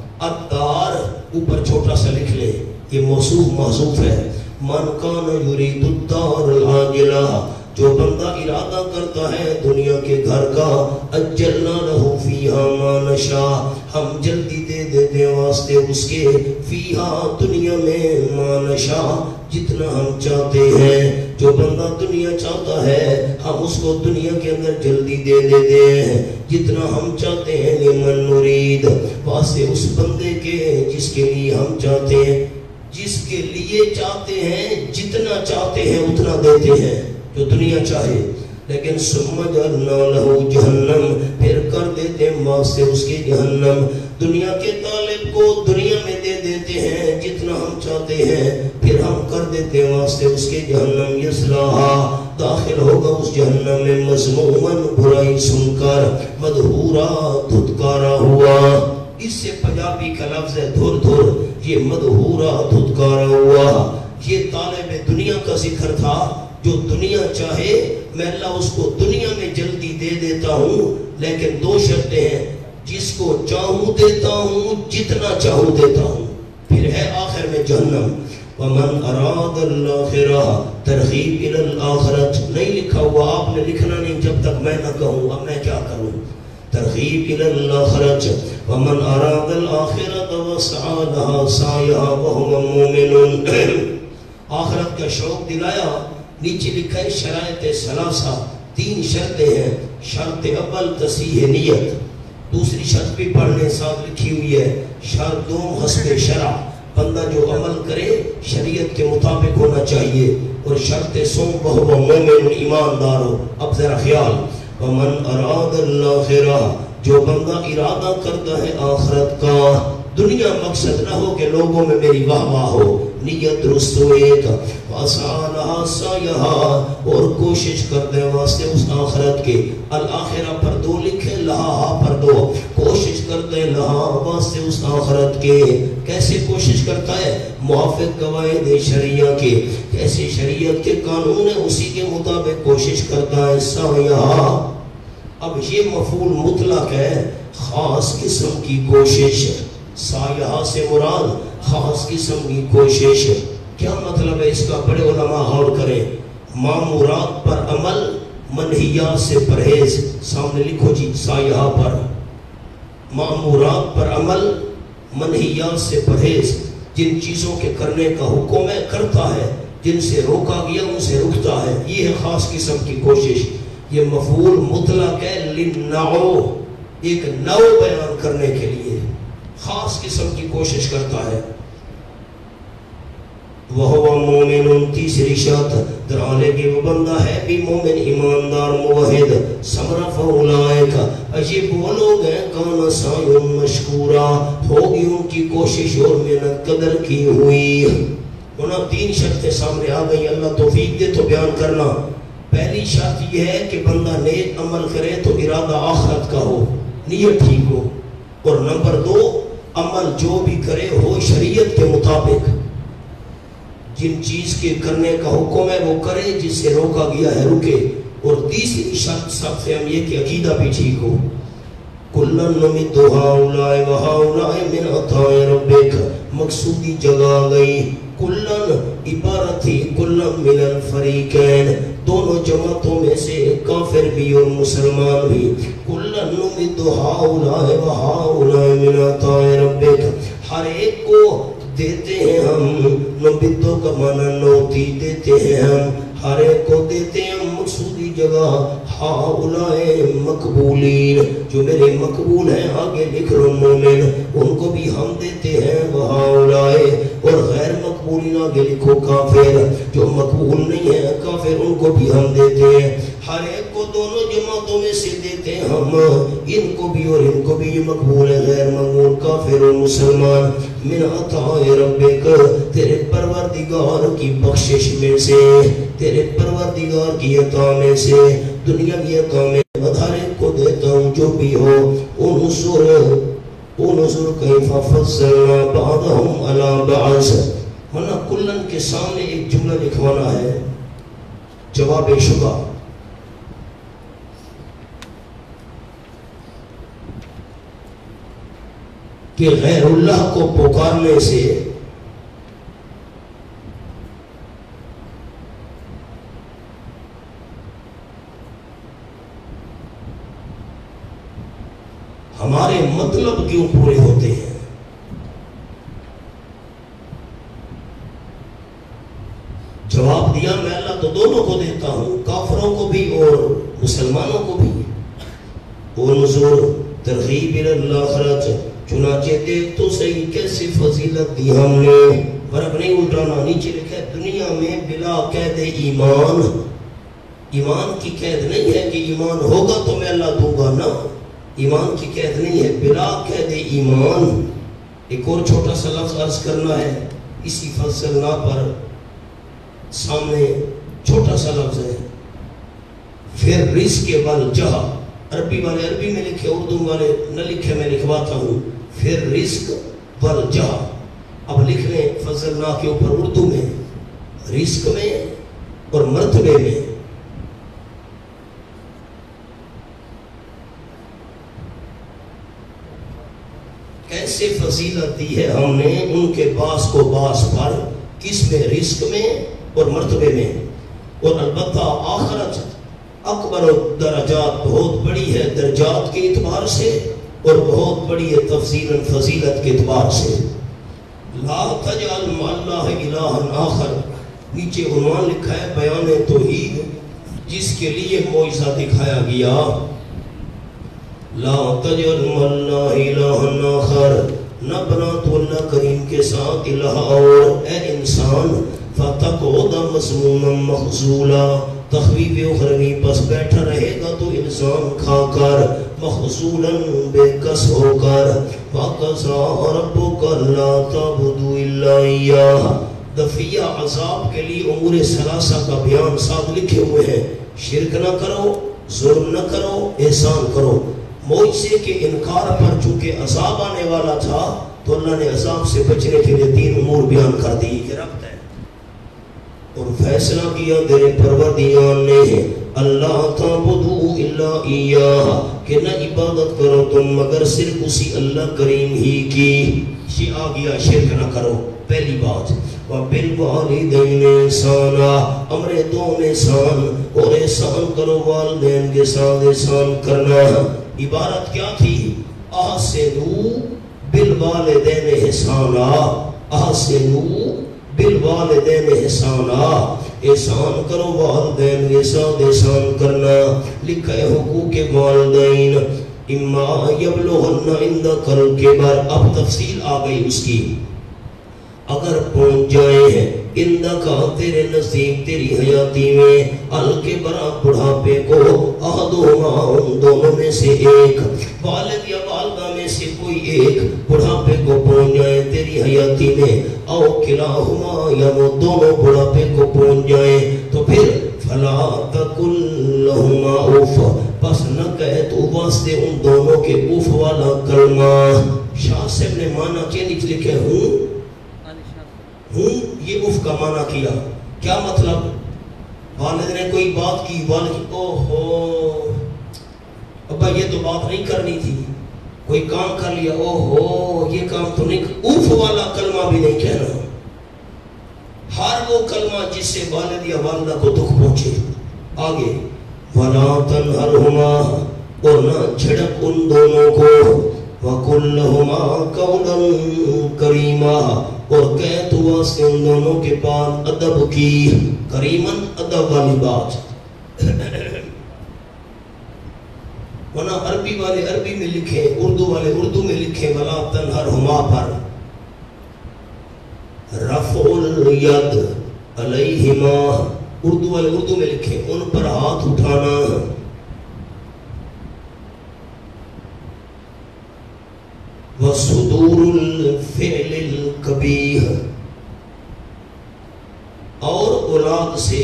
[SPEAKER 1] الدار اوپر چھوٹا سا لکھ لے یہ موصوف محذوف ہے. من کان یرید الدار العاجلہ جو بندہ ارادہ کرتا ہے دنیا کے گھر کا. اجلنا لہو فیہا ما نشاء ہم جلدی دے دیتے واسطے اس کے. فیہا دنیا میں ما نشاء جتنا ہم چاہتے ہیں. جو بندہ دنیا چاہتا ہے ہم اس کو دنیا کے اندر جلدی دے دیتے ہیں جتنا ہم چاہتے ہیں. لمن نرید واسطے اس بندے کے جس کے لیے ہم چاہتے ہیں. جس کے لیے چاہتے ہیں جتنا چاہتے ہیں اتنا دیتے ہیں جو دنیا چاہے. لیکن ثم جعلنا لہ جہنم پھر کر دیتے ہیں واسطے اس کے جہنم. دنیا کے طالب کو دنیا میں دے دیتے ہیں جتنا ہم چاہتے ہیں پھر ہم کر دیتے ہیں واسطے اس کے جہنم. یصلاھا داخل ہوگا اس جہنم میں مذموما برائی سن کر مدحورا دھتکارا ہوا. اس سے پنجابی کا لفظ ہے دھر دھر. یہ مدحورا دھتکارا ہوا یہ طالب دنیا کا ذکر تھا. جو دنیا چاہے میں اللہ اس کو دنیا میں جلدی دے دیتا ہوں لیکن دو شرطیں ہیں. جس کو چاہوں دیتا ہوں جتنا چاہوں دیتا ہوں. پھر ہے آخر میں جہنم. ومن اراد الاخرہ ترغیب الی الاخرۃ نہیں لکھا ہوا. آپ نے لکھنا نہیں جب تک میں نہ کہوں. اب میں کیا کروں. ترغیب الی الاخرۃ ومن اراد الاخرۃ وسعى لها سعيها وهو مؤمن آخرت کا شوق دلایا. نیچے لکھا ہے شرائط ثلاثہ تین شرطیں ہیں. شرط اول تصحیح نیت. دوسری شرط بھی پڑھنے ساتھ لکھی ہوئی ہے. شرط دوم حسب شرع بندہ جو عمل کرے شریعت کے مطابق ہونا چاہیے، اور شرط سوم بہو مومن ایماندار ہو۔ اب ذرا خیال، ومن اراد الآخرہ، جو بندہ ارادہ کرتا ہے آخرت کا، دنیا مقصد نہ ہو کہ لوگوں میں میری واہ واہ ہو، نیت درست ہو ایک، وَسَعَلَهَا سَعْيَهَا، اور کوشش کرتے واسطے اس آخرت کے، الآخرہ پر دو لکھے، لہا پر دو، کوشش کرتے لہا واسطے اس آخرت کے۔ کیسے کوشش کرتا ہے؟ موافق قواعد شریعہ کے، کیسے شریعت کے قانون ہے اسی کے مطابق کوشش کرتا ہے، سعیہا۔ اب یہ مفعول مطلق ہے، خاص قسم کی کوشش، سعیہا سے مراد خاص قسم کی کوشش۔ کیا مطلب ہے اس کا؟ بڑے علماء غور کریں۔ مامورات پر عمل، منہیات سے پرہیز، سامنے لکھو جی سعیہا پر، مامورات پر عمل، منہیات سے پرہیز، جن چیزوں کے کرنے کا حکم ہے کرتا ہے، جن سے روکا گیا ان سے رکتا ہے، یہ ہے خاص قسم کی کوشش۔ یہ مفعول مطلق ہے للنوع، ایک نوع بیان کرنے کے لیے خاص قسم کی کوشش کرتا ہے۔ وَهُوَ مُؤْمِنٌ، تیسری شرط درالے کہ وہ بندہ ہے بھی مومن ایماندار موحد، صبر فَأُولَئِكَ، عجیب وہ لوگ ہیں کَانَ سَعْيُهُم مَشْكُورًا، ہوگی ان کی کوشش اور محنت قدر کی ہوئی۔ انہاں تین شرطیں سامنے آ گئی، اللہ توفیق دے تو بیان کرنا۔ پہلی شرط یہ ہے کہ بندہ نیک عمل کرے تو ارادہ آخرت کا ہو، نیت ٹھیک ہو، اور نمبر دو، عمل جو بھی کرے ہو شریعت کے مطابق، جن چیز کے کرنے کا حکم ہے وہ کرے، جس سے روکا گیا ہے رکے، اور تیسری شرط سب سے ہم یہ کہ عقیدہ بھی ٹھیک ہو۔ کُلًّا نُمِدُّ هَؤُلَاءِ وَهَؤُلَاءِ مِنْ عَطَاءِ رَبِّكَ، مقصودی جگہ گئی، کُلًّا عبارت تھی کُلًّا مِنَ الْفَرِيقَيْنِ، دونوں جماعتوں میں سے کافر بھی اور مسلمان بھی، کُلًّا نُمِدُّ هَؤُلَاءِ وَهَؤُلَاءِ مِنْ عَطَاءِ رَبِّكَ، ہر ایک کو دیتے ہیں ہم، نبیتوں کا معنی نوتی دیتے ہیں ہم، ہر ایک کو دیتے ہیں ہم، مقصودی جگہ ہاؤلائے مقبولین، جو میرے مقبول ہیں آگے لکھ لو مومن، ان کو بھی ہم دیتے ہیں، وہاؤلائے، اور غیر مقبولین آگے لکھو کافر، جو مقبول نہیں ہے کافر ان کو بھی ہم دیتے ہیں، ہر ایک کو دونوں جماعتوں میں سے دیتے ہیں ہم، ان کو بھی اور ان کو بھی، مقبول ہے غیر مقبول، کافر اور مسلمان، من عطاء ربک، تیرے پروردگار کی بخشش میں سے، تیرے پروردگار کی عطا میں سے، دنیا کی عطا میں ہر ایک کو دیتا ہوں جو بھی ہو، انظر انظر کیف فضلنا بعضهم علی بعض، ورنہ کلن کے سامنے ایک جملہ لکھوانا ہے، جواب شبہ، کہ غیر اللہ کو پکارنے سے ہمارے مطلب کیوں پورے ہوتے ہیں؟ جواب دیا میں اللہ تو دونوں کو دیتا ہوں، کافروں کو بھی اور مسلمانوں کو بھی۔ انظر ترغیب الآخرت، چنانچہ دیکھ تو صحیح کیسے فضیلت دی ہم نے، ورق نہیں الٹانا، نیچے لکھا ہے دنیا میں بلا قید ایمان، ایمان کی قید نہیں ہے کہ ایمان ہوگا تو میں اللہ دوں گا، نہ، ایمان کی قید نہیں ہے، بلا قید ایمان۔ ایک اور چھوٹا سا لفظ عرض کرنا ہے اسی فضلنا پر، سامنے چھوٹا سا لفظ ہے، پھر رزق والجہ، عربی والے عربی میں لکھے، اردو والے نہ لکھے، میں لکھواتا ہوں، پھر رزق والجہ، اب لکھ لیں فضلنا کے اوپر اردو میں، رزق میں اور مرتبے میں، کیسے فضیلت دی ہے ہم نے ان کے باس کو باس پر، کس میں؟ رزق میں اور مرتبے میں، اور البتہ آخرت اکبر درجات، بہت بڑی ہے درجات کے اعتبار سے، اور بہت بڑی ہے تفضیل فضیلت کے اعتبار سے۔ لا تجعل مع اللہ الہا آخر، نیچے عنوان لکھا ہے بیان توحید، جس کے لیے معجزہ دکھایا گیا، لا تجعل مع اللہ الہا آخر، نہ بنا تو اللہ کریم کے ساتھ الہ اور اے انسان فتقعد مذموما مخذولا تخویف اخروی پس بیٹھا رہے گا تو انسان کھا کر مخذولا بے کس ہو کر وَقَضَىٰ رَبُّكَ أَلَّا تَعْبُدُوا إِلَّا إِيَّاهُ دفعیہ عذاب کے لیے امور ثلاثہ کا بیان ساتھ لکھے ہوئے ہیں. شرک نہ کرو، ظلم نہ کرو، احسان کرو. معجزے کے انکار پر چونکہ عذاب آنے والا تھا تو اللہ نے عذاب سے بچنے کے لیے تین امور بیان کر دی. یہ ربط ہے. اور فیصلہ کیا تیرے پروردگار نے اللہ تعبدوا الا ایاہ کہ نہ عبادت کرو تم مگر صرف اسی اللہ کریم ہی کی. یہ آ گیا شرک نہ کرو پہلی بات. وَبِالْوَالِدَيْنِ احسانا امر دو میں احسان اور احسان کرو والدین کے ساتھ احسان کرنا. عبارت کیا تھی؟ احسنوا بالوالدین احسانا احسنوا بالوالدین احسانا احسان کرو والدین کے ساتھ احسان کرنا. لکھا ہے حقوق والدین اما یبلغن عندک الکبر. اب تفصیل آ گئی اس کی. اگر پہنچ جائے ہیں اندکا تیرے نصیب تیری حیاتی میں الکبر بڑھاپے کو احدہما ان دونوں میں سے ایک والد یا والدہ میں سے کوئی ایک بڑھاپے کو پہنچ جائے تیری حیاتی میں او کلاہما یا وہ دونوں بڑھاپے کو پہنچ جائے تو پھر فلا تقل لہما اوف پس نہ کہے تو واسطے ان دونوں کے اوف والا کلمہ. شاہ صاحب نے معنی کیا نہیں لکھے ہوں ہوں یہ اف کا معنی کیا. کیا مطلب؟ والد نے کوئی بات کی والد او ہو ابا یہ تو بات نہیں کرنی تھی. کوئی کام کر لیا او ہو یہ کام تو نہیں. اف والا کلمہ بھی نہیں کہنا. ہر وہ کلمہ جس سے والد یا والدہ کو دکھ پہنچے. آگے وَلَا تَنْهَرْهُمَا اور نہ جھڑک ان دونوں کو وَقُلْ لَهُمَا قَوْلًا كَرِيمًا اور کہہ تو واسطے ان دونوں کے بعد ادب کی. کریمن ادب والی بات. ورنہ عربی والے عربی میں لکھیں اردو والے اردو میں لکھیں وَلَا تَنْهَرْهُمَا پر رفع الید علیہما. اردو والے اردو میں لکھیں ان پر ہاتھ اٹھانا. وَصُدُورُ الْفِعْلِ الْقَبِيحِ اور اولاد سے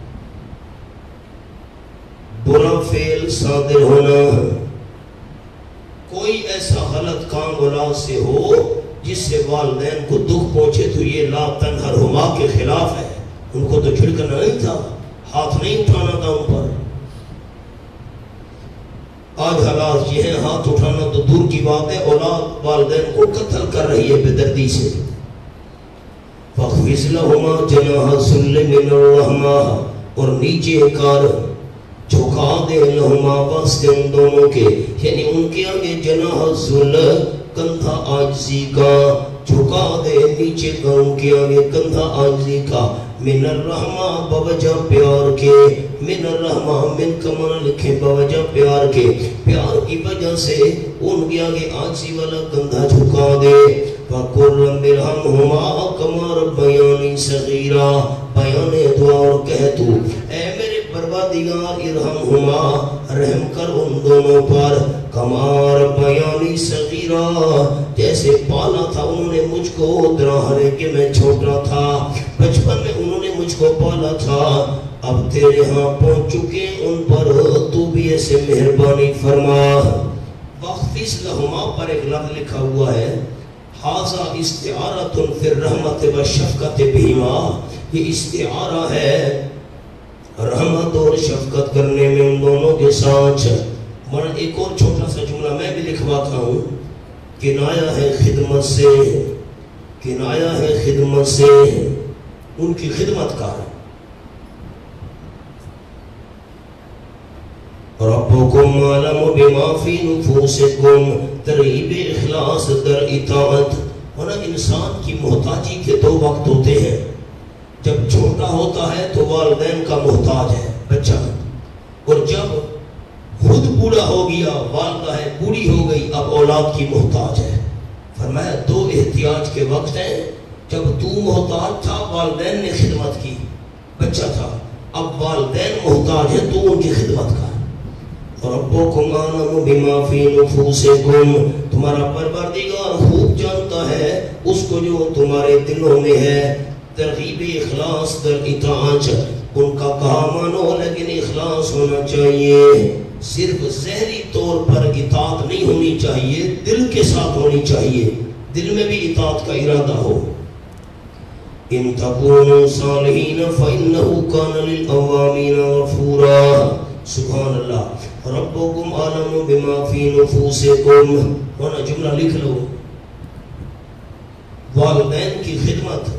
[SPEAKER 1] برا فعل صادر ہونا. کوئی ایسا غلط کام اولاد سے ہو جس سے والدین کو دکھ پہنچے تو یہ لا تنہرہما کے خلاف ہے. ان کو تو چھڑکنا نہیں تھا، ہاتھ نہیں اٹھانا تھا ان پر. آج حالات یہ ہیں ہاتھ اٹھانا تو دور کی بات ہے. اولاد والدین کو قتل کر رہی ہے بے دردی سے. فَخْفِضْ لَهُمَا جَنَاحَ الذُّلِّ مِنَ الرَّحْمَةِ اور نیچے کر جھکا دے لہما واسطے ان دونوں کے یعنی ان کے آگے جناح الذُّلِّ کندھا عاجزی کا جھکا دے نیچے کا ان کے آگے کندھا عاجزی کا. من الرحمہ بوجہ پیار کے. من الرحمہ من کمانا لکھیں بوجہ پیار کے. پیار کی وجہ سے ان کے آگے عاجزی والا کندھا جھکا دے. وَقُلْ رَبِّ ارْحَمْهُمَا كَمَا رَبَّيَانِي صَغِيرًا بیان دعا اور کہہ تو اے میرے پروردگار ارحمہما رحم کر ان دونوں پر کما ربیانی صغیرا جیسے پالا تھا انہوں نے مجھ کو دراہرے کہ میں چھوٹا تھا. بچپن میں انہوں نے مجھ کو پالا تھا. اب تیرے ہاں پہنچ چکے ان پر تو بھی ایسے مہربانی فرما. وَخْفِضْ لَهُمَا پر ایک لفظ لکھا ہوا ہے حاضہ استعارۃ فی الرحمت والشفقت بہما. یہ استعارہ ہے رحمت اور شفقت کرنے میں ان دونوں کے ساتھ. میں ایک اور چھوٹا سا جملہ میں بھی لکھواتا ہوں. کنایا ہے خدمت سے کنایا ہے خدمت سے ان کی خدمت کا. ربکم عالم بما فی نفوسکم ترغیب اخلاص در اطاعت. ورنہ انسان کی محتاجی کے دو وقت ہوتے ہیں. جب چھوٹا ہوتا ہے تو والدین کا محتاج ہے بچہ اور جب خود بوڑھا ہو گیا والدہ ہے بوڑھی ہو گئی اب اولاد کی محتاج ہے. فرمایا دو احتیاج کے وقت ہیں، جب تو محتاج تھا والدین نے خدمت کی، بچہ تھا، اب والدین محتاج ہیں تو ان کی خدمت کا۔ ربکم اعلم بما فی نفوسکم، تمہارا پروردگار خوب جانتا ہے اس کو جو تمہارے دلوں میں ہے۔ ترغیب اخلاص در اطاعت، ان کا کہا مانو لیکن اخلاص ہونا چاہیے، صرف ظاہری طور پر اطاعت نہیں ہونی چاہیے، دل کے ساتھ ہونی چاہیے، دل میں بھی اطاعت کا ارادہ ہو۔ ان تکونوا صالحین فإنہ کان للأوابین غفورا۔ سبحان اللہ۔ ربکم اعلم بما فی نفوسکم، ہونا جملہ لکھ لو، والدین کی خدمت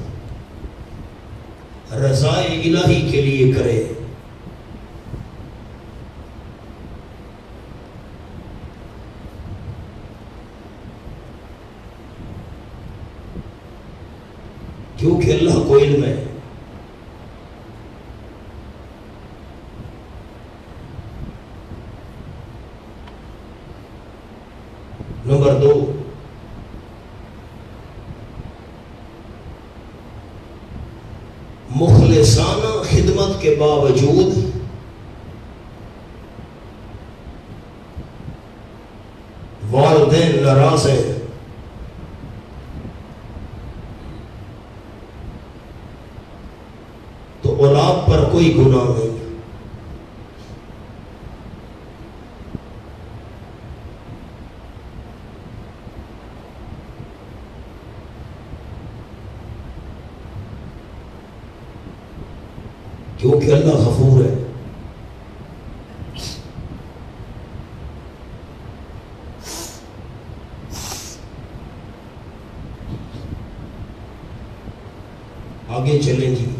[SPEAKER 1] رضائے الہی کے لیے کرے۔ کیونکہ اللہ کو علم ہے۔ نمبر دو، مخلصانہ خدمت کے باوجود والدین ناراض ہیں تو اولاد پر کوئی گناہ نہیں۔ کیونکہ اللہ غفور ہے۔ آگے چلیں جی۔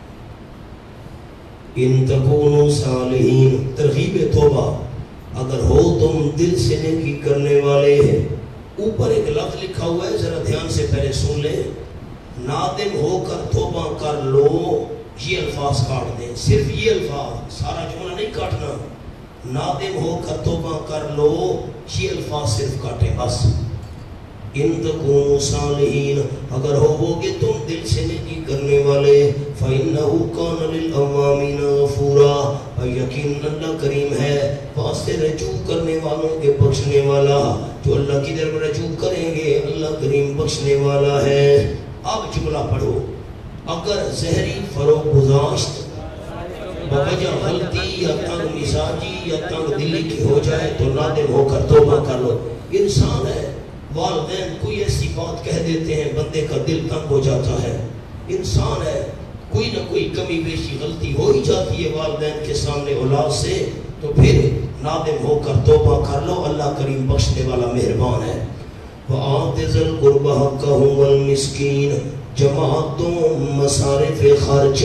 [SPEAKER 1] ان تکونوا صالحین، ترغیب توبہ، اگر ہو تم دل سے نیکی کرنے والے ہیں۔ اوپر ایک لفظ لکھا ہوا ہے، ذرا دھیان سے پہلے سن لیں، نادم ہو کر توبہ کر لو، یہ الفاظ کاٹ دیں، صرف یہ الفاظ، سارا جملہ نہیں کاٹنا۔ نادم ہو کر توبہ کر لو، یہ الفاظ صرف کاٹیں بس۔ ان تکونوا صالحین، اگر ہوگے تم دل سے نیکی کرنے والے، فإنہ کان للأوابین غفورا، یقین اللہ کریم ہے واسطے رجوع کرنے والوں کے بخشنے والا۔ جو اللہ کی طرف رجوع کریں گے اللہ کریم بخشنے والا ہے۔ اب جملہ پڑھو، اگر ظاہری فروغ گزاشت بوجہ غلطی یا تنگ مزاجی یا تنگ دلی کی ہو جائے تو نادم ہو کر توبہ کر لو۔ انسان ہے، والدین کوئی ایسی بات کہہ دیتے ہیں بندے کا دل تنگ ہو جاتا ہے، انسان ہے، کوئی نہ کوئی کمی بیشی غلطی ہو ہی جاتی ہے والدین کے سامنے اولاد سے، تو پھر نادم ہو کر توبہ کر لو، اللہ کریم بخشنے والا مہربان ہے۔ وَآتِ ذِی الْقُرْبَىٰ حَقَّهُ وَالْمِسْكِینَ، جماعت دو مصارف خرچ۔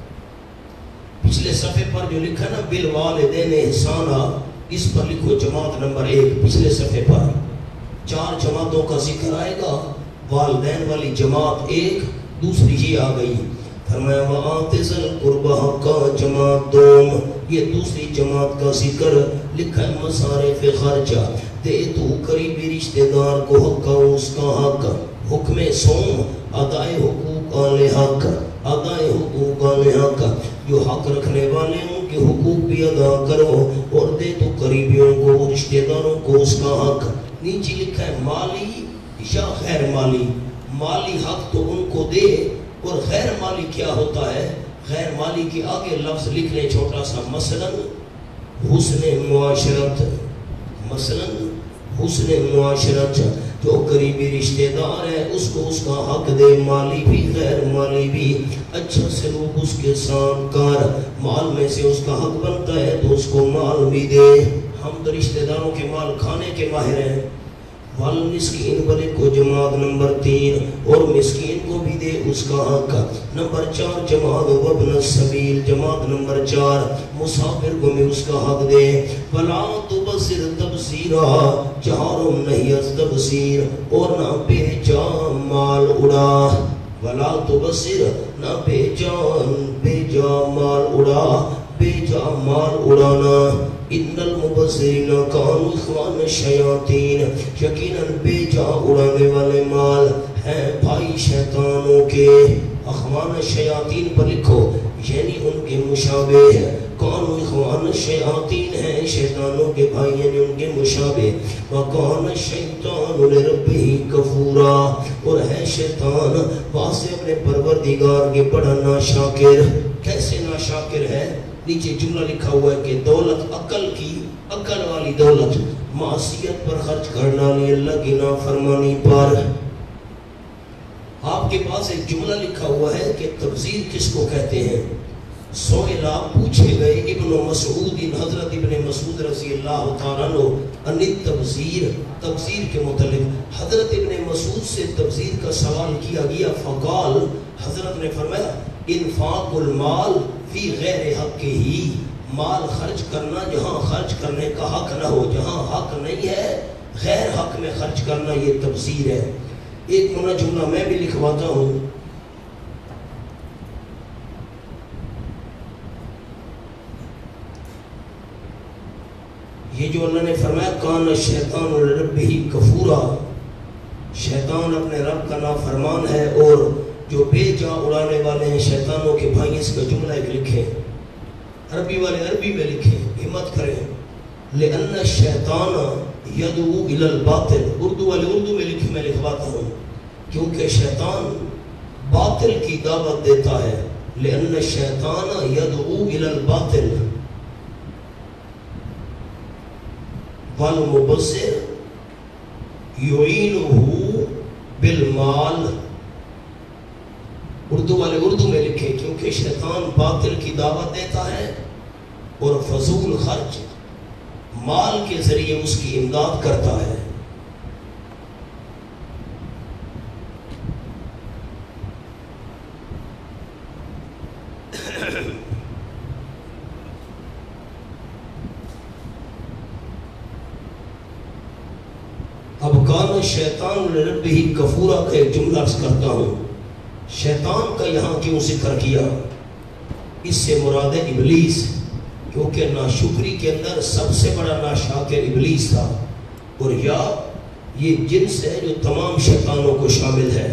[SPEAKER 1] پچھلے صفحے پر جو لکھا نا بالوالدین احسانا، اس پر لکھو جماعت نمبر ایک، پچھلے صفحے پر چار جماعتوں کا ذکر آئے گا، والدین والی جماعت ایک، دوسری یہ آ گئی، فرمایا وَآتِ ذِی الْقُرْبَىٰ حَقَّهُ، جماعت دوم، یہ دوسری جماعت کا ذکر لکھا ہے مصارف خرچہ، دے تو قریبی رشتہ دار کو حق کا اس کا حق، حکم سوم، ادائے حقوق آل حق، ادائے حقوق آل حق، جو حق رکھنے والے ان کے حقوق بھی ادا کرو، اور دے تو قریبیوں کو رشتہ داروں کو اس کا حق۔ نیچے لکھا ہے مالی یا غیر مالی، مالی حق تو ان کو دے، اور غیر مالی کیا ہوتا ہے؟ غیر مالی کے آگے لفظ لکھ لیں چھوٹا سا، مثلا حسن معاشرت، مثلا حسن معاشرت، جو قریبی رشتہ دار ہے اس کو اس کا حق دے، مالی بھی غیر مالی بھی، اچھا سلوک اس کے ساتھ کر، مال میں سے اس کا حق بنتا ہے تو اس کو مال بھی دے۔ ہم تو رشتہ داروں کے مال کھانے کے ماہر ہیں۔ والمسکین بلے کو جماعت نمبر تین، اور مسکین کو بھی دے اس کا حق۔ نمبر چار جماعت وابن السبیل، جماعت نمبر چار مسافر کو بھی اس کا حق دے۔ ولا تبصر تبصیرا، چہارم نہیں از تبصیر، اور نہ بے جا مال اڑا، ولا تبصر، نہ بے جان بے جا مال اڑا، بے جا مال اڑانا، ان المبذرین کانوا اخوان الشیاطین، یقیناً بے جا اڑانے والے مال ہیں بھائی شیطانوں کے۔ اخوان الشیاطین پر لکھو یعنی ان کے مشابہ، کانوا اخوان الشیاطین ہیں شیطانوں کے بھائی یعنی ان کے مشابہ۔ وکان الشیطان لربہ کفورا، اور ہے شیطان واسطے اپنے پروردگار کے بڑا ناشاکر۔ کیسے ناشاکر ہے؟ نیچے جملہ لکھا ہوا ہے کہ دولت عقل کی، عقل والی دولت معصیت پر خرچ کرنا لی اللہ کی نافرمانی پر۔ آپ کے پاس ایک جملہ لکھا ہوا ہے کہ تبذیر کس کو کہتے ہیں؟ سوئلہ پوچھے گئے ابن مسعود، حضرت ابن مسعود رضی اللہ تعالیٰ عنہ ان تبذیر، تبذیر کے متعلق حضرت ابن مسعود سے تبذیر کا سوال کیا گیا، فقال، حضرت نے فرمایا انفاق المال فی غیر حق کے ہی، مال خرچ کرنا جہاں خرچ کرنے کا حق نہ ہو، جہاں حق نہیں ہے غیر حق میں خرچ کرنا، یہ تبذیر ہے۔ ایک منہ جملہ میں بھی لکھواتا ہوں، یہ جو اللہ نے فرمایا کان الشیطان لربہ کفورا، شیطان اپنے رب کا نافرمان ہے، اور جو بے جا اڑانے والے ہیں شیطانوں کے بھائی، اس کا جملہ ایک لکھیں، عربی والے عربی میں لکھیں، ہمت کریں، لأن الشیطان یدعو الی الباطل، اردو والے اردو میں لکھیں، میں لکھواتا ہوں، کیونکہ شیطان باطل کی دعوت دیتا ہے، لأن الشیطان یدعو الی الباطل والمبذر یعینہ بالمال، اردو والے اردو میں لکھیں، کیونکہ شیطان باطل کی دعوت دیتا ہے اور فضول خرچ مال کے ذریعے اس کی امداد کرتا ہے۔ اب کان شیطان لربہ کفورا کا ایک جملہ عرض کرتا ہوں، شیطان کا یہاں کیوں ذکر کیا؟ اس سے مراد ابلیس، کیونکہ ناشکری کے اندر سب سے بڑا ناشاکر ابلیس تھا، اور یا یہ جنس ہے جو تمام شیطانوں کو شامل ہے۔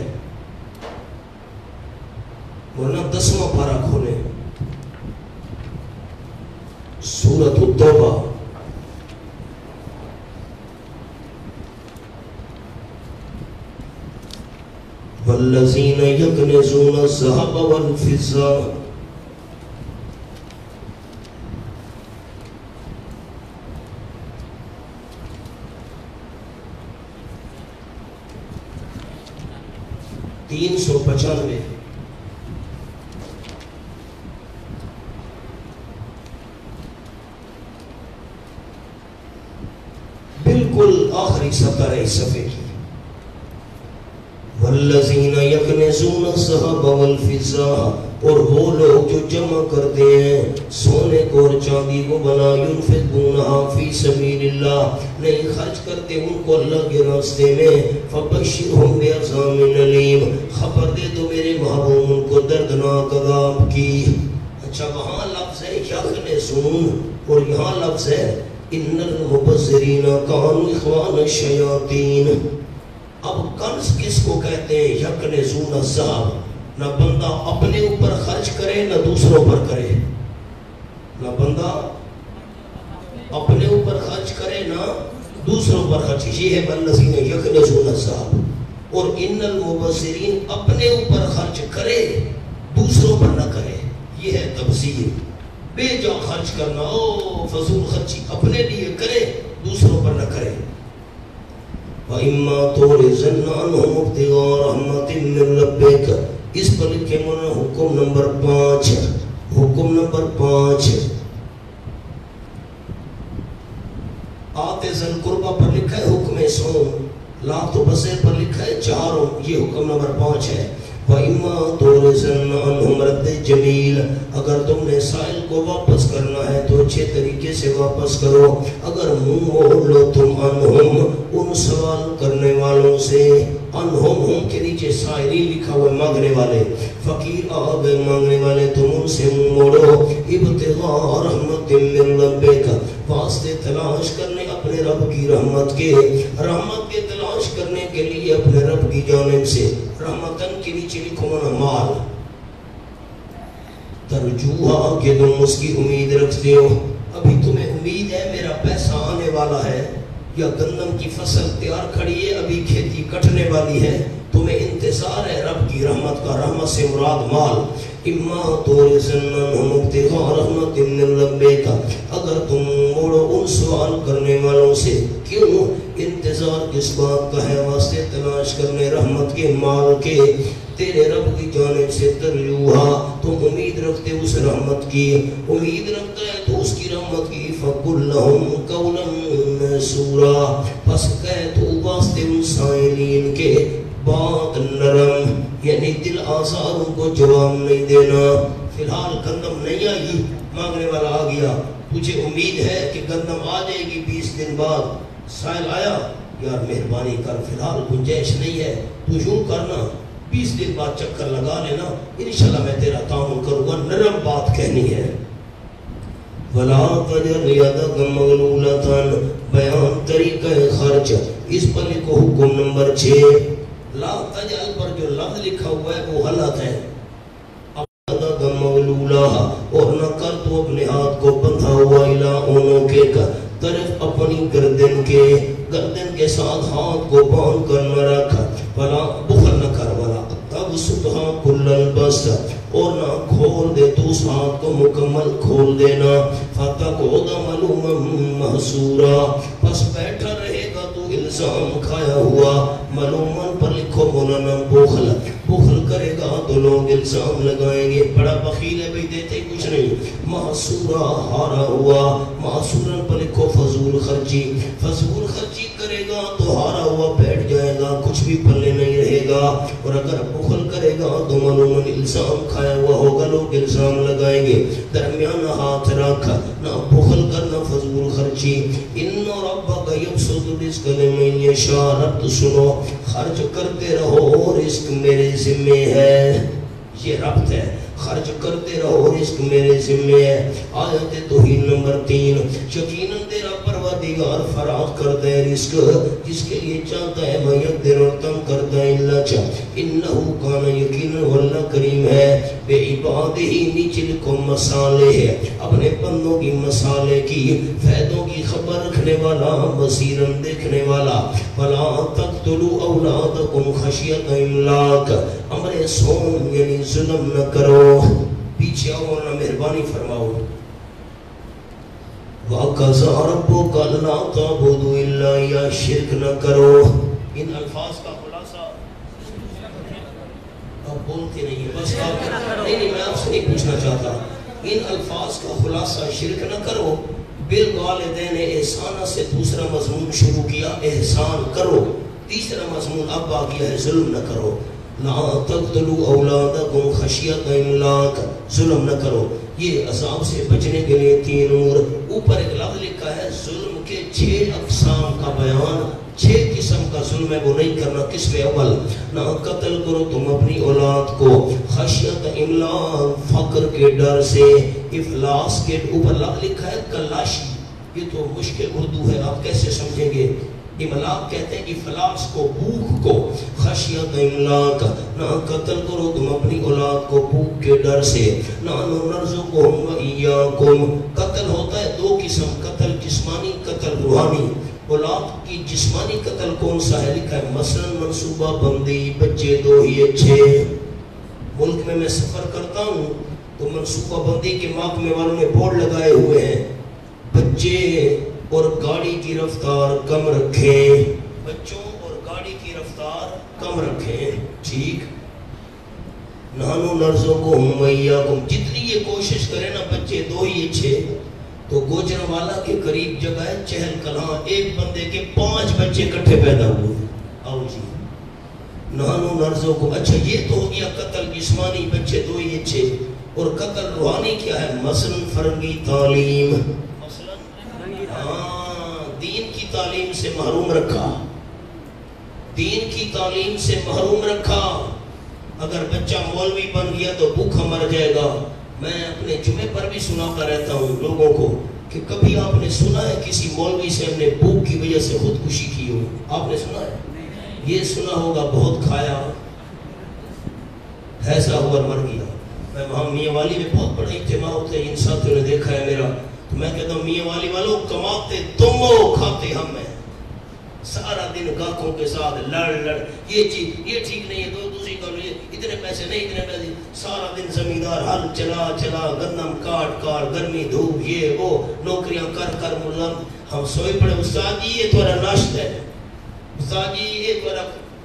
[SPEAKER 1] ورنہ دسواں پارہ کھولیں، سورۃ التوبہ، والذین یکنزون الذھب والفضہ، تین سو پچانوے، بالکل آخری سطر ہے اس صفحے کی، والذین یکنزون الذھب والفضہ، اور وہ لوگ جو جمع کرتے ہیں سونے کو اور چاندی کو، بنا ینفقونھا فی سبیل اللہ، نہیں خرچ کرتے ان کو اللہ کے راستے میں، فبشرھم بعذاب الیم، خبر دے دو میرے محبوب ان کو دردناک عذاب کی۔ اچھا وہاں لفظ ہے یکنزون اور یہاں لفظ ہے ان المبذرین کانوا اخوان الشیاطین۔ اب کنز کس کو کہتے ہیں؟ یکنزون الذھب، نہ بندہ اپنے اوپر خرچ کرے نہ دوسروں پر کرے، نہ بندہ اپنے اوپر خرچ کرے نہ دوسروں پر خرچ، یہ ہے والذین یکنزون الذھب، اور ان المبذرین اپنے اوپر خرچ کرے دوسروں پر نہ کرے، یہ ہے تبذیر، بے جا خرچ کرنا، او فضول خرچی اپنے لیے کرے دوسروں پر نہ کرے۔ وَإِمَّا تُعْرِضَنَّ عَنْهُمُ ابْتِغَاءَ رَحْمَةٍ مِّن رَّبِّكَ، اس پر لکھے منا حکم نمبر پانچ، حکم نمبر پانچ، آتے ذل قربہ پر لکھا ہے حکم سوم، لا تبذر پر لکھا ہے چاروں، یہ حکم نمبر پانچ ہے۔ وَإِمَّا تُعْرِضَنَّ عَنْهُمْ رَدَّ جَمِيلٌ، اگر تم نے سائل کو واپس کرنا ہے تو اچھے طریقے سے واپس کرو، اگر منہ موڑ لو تم عنہم ان سوال کرنے والوں سے، عنہم ہم کے نیچے سائلین لکھا ہوا مانگنے والے، فقیر آ گئے مانگنے والے تم ان سے موڑو ابتغاء رحمت من ربک واسطے تلاش کرنے اپنے رب کی رحمت کے رحمت کے تلاش کرنے کے لیے اپنے رب کی جانب سے رحمتن کے نیچے لکھو نا مال ترجوہا کہ تم اس کی امید رکھتے ہو ابھی تمہیں امید ہے میرا پیسہ آنے والا ہے یا گندم کی فصل تیار کھڑی ہے ابھی کھیتی کٹنے والی ہے تمہیں انتظار ہے رب کی رحمت کا رحمت سے مراد مال اما تورثنہم ابتغاء رحمت من ربک اگر تم موڑو ان سوال کرنے والوں سے کیوں انتظار کس بات کا ہے واسطے تلاش کرنے رحمت کے مال کے تیرے رب کی جانب سے ترجوہا تم امید رکھتے اس رحمت کی امید رکھتا ہے تو اس کی رحمت کی فَقُلْ لَهُمْ قَوْلًا مَّيْسُورًا پس کہہ تو واسطے ان سائلین کے بات نرم یعنی دل آزاروں کو جواب نہیں دینا فی الحال گندم نہیں آئی مانگنے والا آ گیا تجھے امید ہے کہ گندم آ جائے گی بیس دن بعد سائل آیا یار مہربانی کر فی الحال گنجائش نہیں ہے تو یوں کرنا بیس دن بعد چکر لگا لینا انشاءاللہ میں تیرا تعاون کروں گا نرم بات کہنی ہے وَلَا تَجْعَلْ يَدَكَ مَغْلُولَةً بیان طریقہ خرچ اس پر لکھو حکم نمبر چھ لا تجعل پر جو لفظ لکھا ہوا ہے وہ غلط ہے يَدَكَ مَغْلُولَةً اور نہ کر تو اپنے ہاتھ کو بندھا ہوا الہ اونوں کے طرف اپنی گردن کے گردن کے ساتھ ہاتھ کو باندھ کر نہ رکھ ولا بخل نہ کر ولا تب سبحا کل البسط اور نہ کھول دے تو اس ہاتھ کو مکمل کھول دینا فتقعد ملوما محسورا پس بیٹھا رہے گا تو الزام کھایا ہوا ملومن پر لکھو مولانا بخل بخل کرے گا تو لوگ الزام لگائیں گے بڑا بخیل ہے بھئی دیتے کچھ نہیں محسورا ہارا ہوا محسورا پر لکھو فضول خرچی فضول خرچی کرے گا تو ہارا ہوا بیٹھ جائے گا کچھ بھی پلے نہیں رہے گا اور اگر بخل کرے گا تو ملومن الزام کھایا ہوا ہوگا لوگ الزام لگائیں گے درمیان ہاتھ رکھ نہ بخل کرنا فضول خرچی ان ربک یبسط الرزق لمن یشاء رب سنو خرچ کرتے رہو رزق میرے ذمہ ہے یہ ربط ہے خرچ کرتے رہو رزق میرے ذمہ ہے آیت توحید نمبر تین یقیناً تیرا پروردگار فراغ کرتا ہے رزق جس کے لیے چاہتا ہے میقدر اور تم کرتا ہے اللہ چاہ انہو کانا یقیناً واللہ کریم ہے بے عباد ہی نیچے لکھو مسالے ہے اپنے بندوں کی مسالے کی فیدوں کی خبر رکھنے والا بصیراً دیکھنے والا فلا تقتلوا اولادکم خشیت املاک امر سوم یعنی ظلم نہ کرو پیچھے آؤ اور مہربانی فرماؤ وَقَضَى رَبُّكَ أَلَّا تَعْبُدُوا إِلَّا إِيَّاهُ شرک نہ کرو ان الفاظ کا خلاصہ اب بولتے نہیں ہیں بس آپ نہیں نہیں میں آپ سے نہیں پوچھنا چاہتا ان الفاظ کا خلاصہ شرک نہ کرو بالوالدین احسانہ سے دوسرا مضمون شروع کیا احسان کرو تیسرا مضمون اب آ گیا ہے ظلم نہ کرو لا تقتلوا اولادکم خشیت املاک ظلم نہ کرو یہ عذاب سے بچنے کے لیے تین امور اوپر ایک لفظ لکھا ہے ظلم کے چھ اقسام کا بیان چھ قسم کا ظلم ہے وہ نہیں کرنا قسم اول نہ قتل کرو تم اپنی اولاد کو خشیت املاک فقر کے ڈر سے افلاس کے اوپر لفظ لکھا ہے کلاشی یہ تو مشکل اردو ہے آپ کیسے سمجھیں گے املاک کہتے ہیں افلاس کو بھوک کو خشیت املاک نہ قتل کرو تم اپنی اولاد کو بھوک کے ڈر سے نہ نرزقہم و ایاکم قتل ہوتا ہے دو قسم قتل جسمانی قتل روحانی اولاد کی جسمانی قتل کون سا ہے لکھا ہے مثلا منصوبہ بندی بچے دو ہی اچھے ملک میں میں سفر کرتا ہوں تو منصوبہ بندی کے محکمے والوں نے بورڈ لگائے ہوئے ہیں بچے اور گاڑی کی رفتار کم رکھیں بچوں اور گاڑی کی رفتار کم رکھیں ٹھیک نانو نرزقہم و ایاکم جتنی یہ کوشش کریں نا بچے دو ہی اچھے تو گوجرانوالا کے قریب جگہ ہے چہل کلاں ایک بندے کے پانچ بچے کٹھے پیدا ہوئے آؤ جی نانو نرزقہم اچھا یہ تو ہو گیا قتل جسمانی بچے دو ہی اچھے اور قتل روحانی کیا ہے مثلا فرنگی تعلیم دین کی تعلیم سے محروم رکھا دین کی تعلیم سے محروم رکھا اگر بچہ مولوی بن گیا تو بھوکا مر جائے گا. میں اپنے جمعے پر بھی سناتا رہتا ہوں لوگوں کو کہ کبھی آپ نے سنا ہے کسی مولوی سے ہم نے بھوک کی وجہ سے خودکشی کی ہو؟ آپ نے سنا ہے؟ یہ سنا ہوگا بہت کھایا ایسا ہوا مر گیا. میں وہاں میاں والی میں بہت بڑا اجتماع ہوتا ہے، ان ساتھیوں نے دیکھا ہے میرا، تو میں کہتا ہوں میاں والی والوں کماتے تم ہو کھاتے ہم ہیں. سارا دن گاہکوں کے ساتھ لڑ لڑ، یہ چیز یہ ٹھیک نہیں ہے تو دوسری کرو، یہ اتنے پیسے نہیں اتنے پیسے، سارا دن زمیندار ہل چلا چلا گندم کاٹ کاٹ گرمی دھوپ یہ وہ نوکریاں کر کر ملم. ہم سوئے پڑے استاد جی یہ تمہارا ناشتہ ہے، استاد جی یہ تمہارا.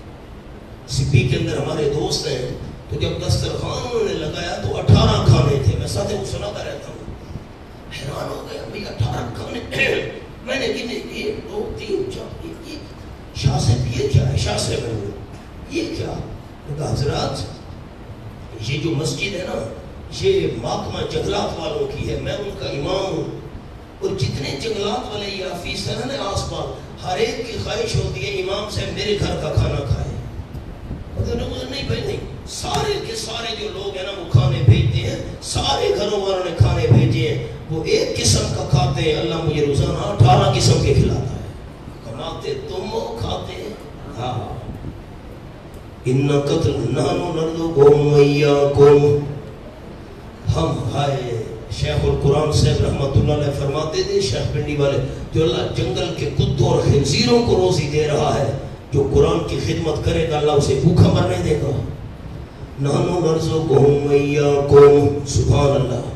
[SPEAKER 1] سپی کے اندر ہمارے دوست ہیں، تو جب دسترخوان انہوں نے لگایا تو اٹھارہ کھانے تھے. میں ساتھ کو سناتا رہتا ہوں، حیران ہو گیا بھئی اٹھارہ کھانے. میں نے گنے ایک دو تین چار، شاہ صاحب یہ کیا ہے؟ شاہ صاحب یہ کیا؟ کہا حضرات یہ جو مسجد ہے نا یہ محکمہ جنگلات والوں کی ہے، میں ان کا امام ہوں، اور جتنے جنگلات والے یہ آفیسر ہیں نا آس پاس ہر ایک کی خواہش ہوتی ہے امام صاحب میرے گھر کا کھانا کھائے. نہیں بھائی نہیں، سارے کے سارے جو لوگ ہیں نا وہ کھانے بھیجتے ہیں، سارے گھروں والوں نے کھانے بھیجے ہیں، وہ ایک قسم کا کھاتے ہیں، اللہ مجھے روزانہ اٹھارہ قسم کے کھلاتا ہے. کماتے تم ہو کھاتے ہیں. ہاں ان قتل نانو نرزقکم وایاکم. ہم ہائے شیخ القرآن صاحب رحمۃ اللہ علیہ فرماتے تھے، شیخ پنڈی والے، جو اللہ جنگل کے کتوں اور خنزیروں کو روزی دے رہا ہے، جو قرآن کی خدمت کرے گا اللہ اسے بھوکا مرنے دے گا. نحن نرزقکم وایاکم. سبحان اللہ.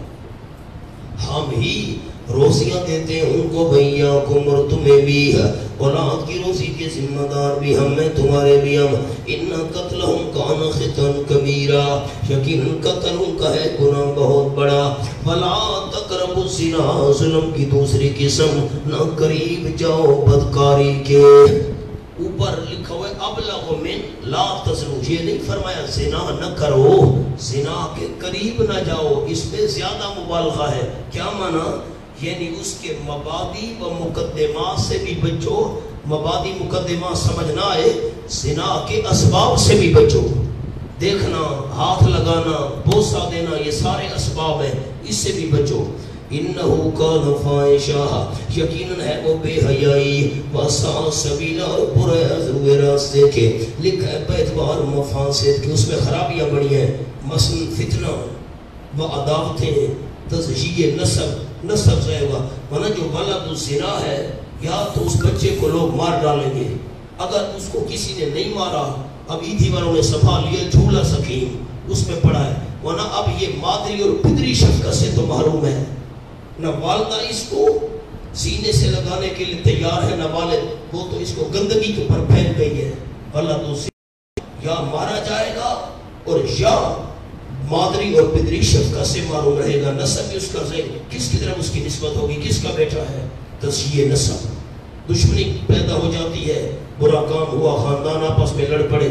[SPEAKER 1] ہم ہی روزیاں دیتے ہیں ان کو، وایاکم اور تمہیں بھی، اولاد کی روزی کے ذمہ دار بھی ہم ہیں تمہارے بھی ہم. ان قتلہم کان خطا کبیرا. یقیناً قتل ان کا ہے گناہ بہت بڑا. ولا تقربوا الزنا. ظلم کی دوسری قسم، نہ قریب جاؤ بدکاری کے. اوپر لکھا ہوا ہے ابلغ من لا تزنوا. یہ نہیں فرمایا زنا نہ کرو، زنا کے قریب نہ جاؤ، اس پہ زیادہ مبالغہ ہے. کیا معنی؟ یعنی اس کے مبادی و مقدمات سے بھی بچو. مبادی مقدمات سمجھ نہ آئے، زنا کے اسباب سے بھی بچو. دیکھنا، ہاتھ لگانا، بوسہ دینا، یہ سارے اسباب ہیں، اس سے بھی بچو. انہو کان فاحشا. یقیناً ہے وہ بے حیائی، وساء سبیلا، اور برے ازروے راستے کے. لکھا ہے بیتوار مفاسد کی، اس میں خرابیاں بڑی ہیں، مثلا فتنہ و عداوتیں، تزہیہ نسب، نسب ضائع ہوا. ورنہ جو ولد الزنا ہے یا تو اس بچے کو لوگ مار ڈالیں گے، اگر اس کو کسی نے نہیں مارا، اب عیدھی والوں نے صفا لیا جھولا سکیم اس میں پڑا ہے، ورنہ اب یہ مادری اور پدری شفقت سے تو محروم ہے. نہ والدہ اس کو سینے سے لگانے کے لیے تیار ہے، نہ والد، وہ تو اس کو گندگی کے اوپر پھیل گئی ہے. اللہ تو یا مارا جائے گا اور یا مادری اور پدری شفقت سے معروم رہے گا. نسب اس کا ذہن کس کی طرف اس کی نسبت ہوگی، کس کا بیٹا ہے؟ تزیہ نسب. دشمنی پیدا ہو جاتی ہے، برا کام ہوا، خاندان آپس میں لڑ پڑے.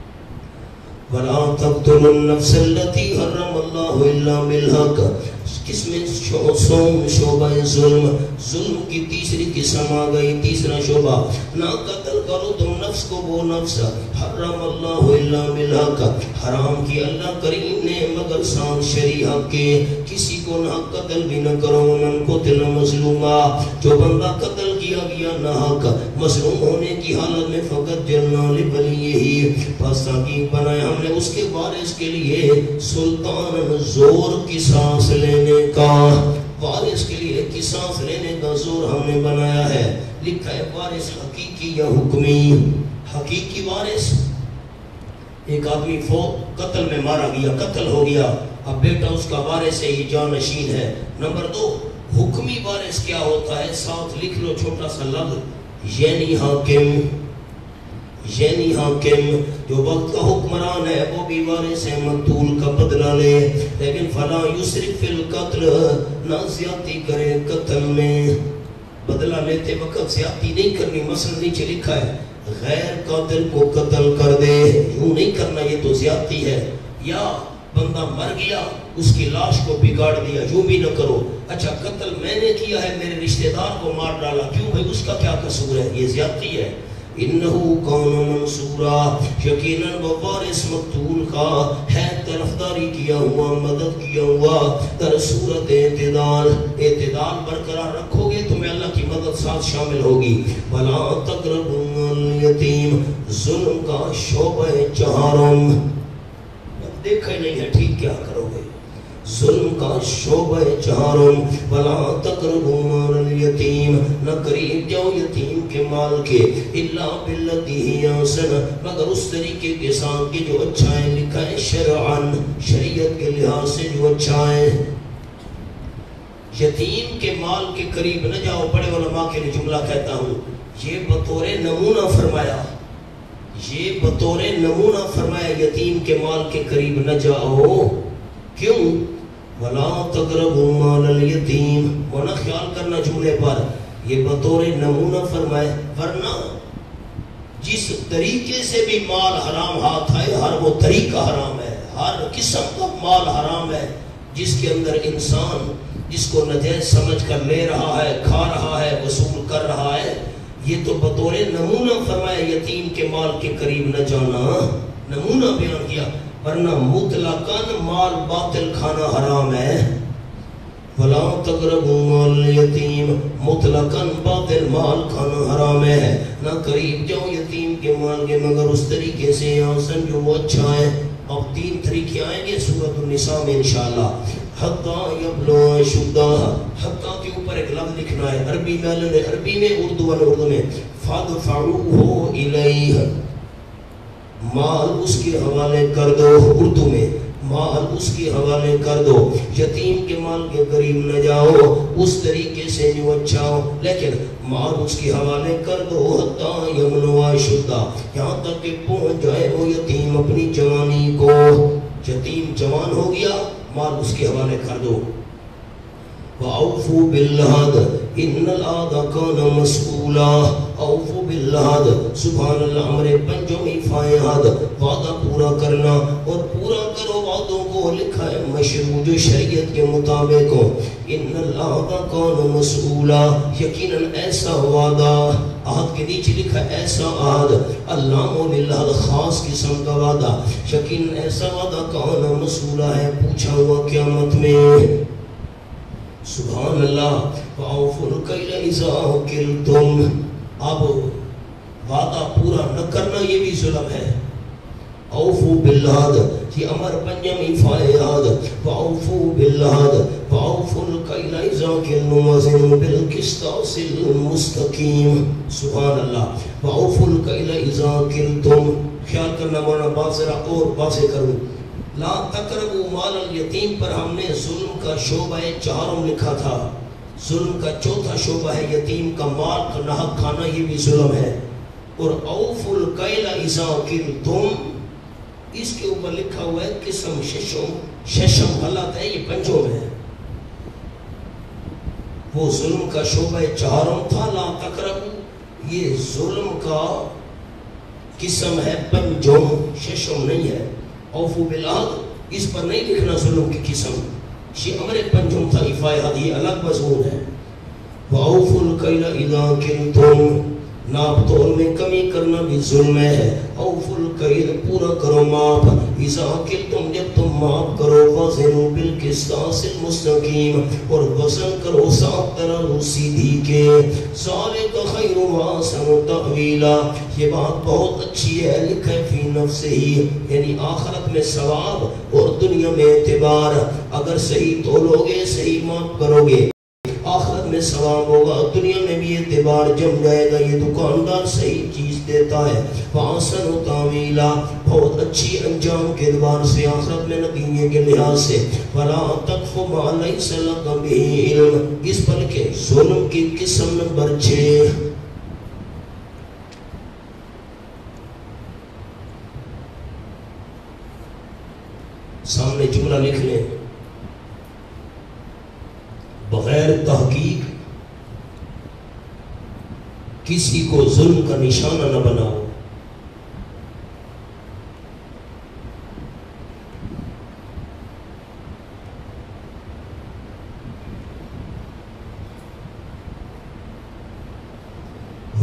[SPEAKER 1] وَلَا تَقْتُلُوا النَّفْسَ الَّتِي حَرَّمَ اللَّهُ إِلَّا بِالْحَقِّ. کس میں سوم شعبہ ظلم، ظلم کی تیسری قسم آ گئی، تیسرا شعبہ. نہ قتل کرو تم نفس کو، وہ نفس حرم اللہ الا بالحق، حرام کی اللہ کریم نے مگر سان شریعہ کے. کسی کو نہ قتل بھی نہ کرو. من قتل مظلوما. جو بندہ قتل کیا گیا نہ حق مظلوم ہونے کی حالت میں، فقط جلنا لبلیہ، پس تاکہ بنائے ہم نے اس کے وارث کے لیے سلطان زور کی سانس لینے کا. وارث کے لیے قصاص لینے کا زور ہم نے بنایا ہے. لکھا ہے وارث حقیقی یا حکمی. حقیقی وارث، ایک آدمی فوت قتل میں مارا گیا، قتل ہو گیا، اب بیٹا اس کا وارث ہے، یہ جانشین ہے. نمبر دو، حکمی وارث کیا ہوتا ہے؟ ساتھ لکھ لو چھوٹا سا لفظ، یعنی حاکم. یعنی حاکم جو وقت کا حکمران ہے وہ بھی وارث ہے، مقتول کا بدلہ لے. لیکن فلا یسرف فی القتل، نہ زیادتی کرے قتل میں. بدلہ لیتے وقت زیادتی نہیں کرنی. مثلا نیچے لکھا ہے غیر قاتل کو قتل کر دے، یوں نہیں کرنا، یہ تو زیادتی ہے. یا بندہ مر گیا اس کی لاش کو بگاڑ دیا، یوں بھی نہ کرو. اچھا قتل میں نے کیا ہے، میرے رشتہ دار کو مار ڈالا، کیوں بھائی اس کا کیا قصور ہے؟ یہ زیادتی ہے. انہو کان منصورا یقیناً وہ وارث مقتول کا ہے طرفداری کیا ہوا مدد کیا ہوا در صورت اعتدال اعتدال برقرار رکھو گے تمہیں اللہ کی مدد ساتھ شامل ہوگی ولا تقربوا الیتیم ظلم کا شعبہ چہارم دیکھا ہی نہیں ہے ٹھیک کیا کرو گے ظلم کا شعبہ چہارم ولا تقربوا مال الیتیم نہ قریب جاؤ یتیم کے مال کے الا باللتی ہی احسن مگر اس طریقے کے ساتھ کہ جو اچھا ہے لکھا ہے شرعاً شریعت کے لحاظ سے جو اچھا ہے یتیم کے مال کے قریب نہ جاؤ بڑے علماء کے لیے جملہ کہتا ہوں یہ بطور نمونہ فرمایا یہ بطور نمونہ فرمایا یتیم کے مال کے قریب نہ جاؤ کیوں وَلَا تَقْرَبُوا مَالَ الْيَتِيمِ ورنہ خیال کرنا جملے پر یہ بطور نمونہ فرمائے ورنہ جس طریقے سے بھی مال حرام ہاتھ آئے ہر وہ طریقہ حرام ہے ہر قسم کا مال حرام ہے جس کے اندر انسان جس کو نجائز سمجھ کر لے رہا ہے کھا رہا ہے وصول کر رہا ہے یہ تو بطور نمونہ فرمائے یتیم کے مال کے قریب نہ جانا نمونہ بیان کیا ورنہ مطلقاً مال باطل کھانا حرام ہے وَلَا تَقْرَبُوا مَالَ الْيَتِيمِ مطلقاً باطل مال کھانا حرام ہے نہ قریب جاؤ یتیم کے مال کے مگر اس طریقے سے آسن جو وہ اچھا ہے اب تین طریقے آئیں گے سورۃ النساء میں انشاءاللہ حَتَّى يَبْلُغَ أَشُدَّهُ حَتَّى کے اوپر ایک لفظ لکھنا ہے عربی میں عربی میں اردو اور اردو میں فَادْفَعُوهُ إِلَيْهِ مال اس کے حوالے کر دو اردو میں مال اس کے حوالے کر دو یتیم کے مال کے قریب نہ جاؤ اس طریقے سے جو اچھا ہو لیکن مال اس کے حوالے کر دو حتی یبلغ اشدہ یہاں تک کہ پہنچ جائے وہ یتیم اپنی جوانی کو یتیم جوان ہو گیا مال اس کے حوالے کر دو وَأَوْفُوا بِالْعَهْدِ إِنَّ الْعَهْدَ كَانَ مَسْئُولًا اوفو بالعہد سبحان اللہ ہمارے پنجم ایفائے عہد وعدہ پورا کرنا اور پورا کرو وعدوں کو لکھا ہے مشروع جو شریعت کے مطابق ہو ان العہد کان مسئولا یقیناً ایسا وعدہ عہد کے نیچے لکھا ہے ایسا عہد اللہ للہ خاص قسم کا وعدہ یقیناً ایسا وعدہ کان مسئولا ہے پوچھا ہوا قیامت میں سبحان اللہ وَأَوْفُوا الْكَيْلَ إِذَا كِلْتُمْ اب وعدہ پورا نہ کرنا یہ بھی ظلم ہے اوفو بالعہد یہ امر پنجم ایفائے عہد وَأَوْفُوا بِالْعَهْدِ وَأَوْفُوا الْكَيْلَ إِذَا كِلْتُمْ وَزِنُوا بِالْقِسْطَاسِ الْمُسْتَقِيمِ سبحان اللہ وَأَوْفُوا الْكَيْلَ إِذَا كِلْتُمْ خیال کرنا مولانا بات ذرا اور واضح کروں لا تقربوا مال الیتیم پر ہم نے ظلم کا شعبہ چہارم لکھا تھا ظلم کا چوتھا شعبہ ہے یتیم کا مال کا ناحق کھانا یہ بھی ظلم ہے اور اوف الکیل اذا کلتم اس کے اوپر لکھا ہوا ہے قسم ششم ششم غلط ہے یہ پنجم ہے وہ ظلم کا شعبہ چہارم تھا لا تقربوا یہ ظلم کا قسم ہے پنجم ششم نہیں ہے اوفو بالعہد اس پر نہیں لکھنا ظلم کی قسم یہ امر پنجم تھا ایفائے عہد یہ الگ مضمون ہے وَأَوْفُوا الْكَيْلَ إِذَا كِلْتُمْ ناپ تول میں کمی کرنا بھی ظلم ہے اوفوا الکیل پورا کرو ماپ اذا کلتم جب تم ماپ کرو وزنوا بالقسطاس المستقیم اور وزن کرو صاف ترازو سیدھی کے ذالک خیر واحسن تأویلا یہ بات بہت اچھی ہے لکھا ہے فی نفسہ ہی یعنی آخرت میں ثواب اور دنیا میں اعتبار اگر صحیح تولو گے صحیح ماپ کرو گے آخرت میں ثواب ہوگا دنیا میں بھی اعتبار جم جائے گا یہ دکاندار صحیح چیز دیتا ہے فَأَحْسَنُ تَأْوِيلًا بہت اچھی انجام کے اعتبار سے آخرت میں نتیجے کے لحاظ سے وَلَا تَقْفُ مَا لَيْسَ لَكَ بِهِ عِلْمٌ اس بلکہ ظلم کی قسم نمبر چھ سامنے جملہ لکھ لیں بغیر تحقیق کسی کو ظلم کا نشانہ نہ بناؤ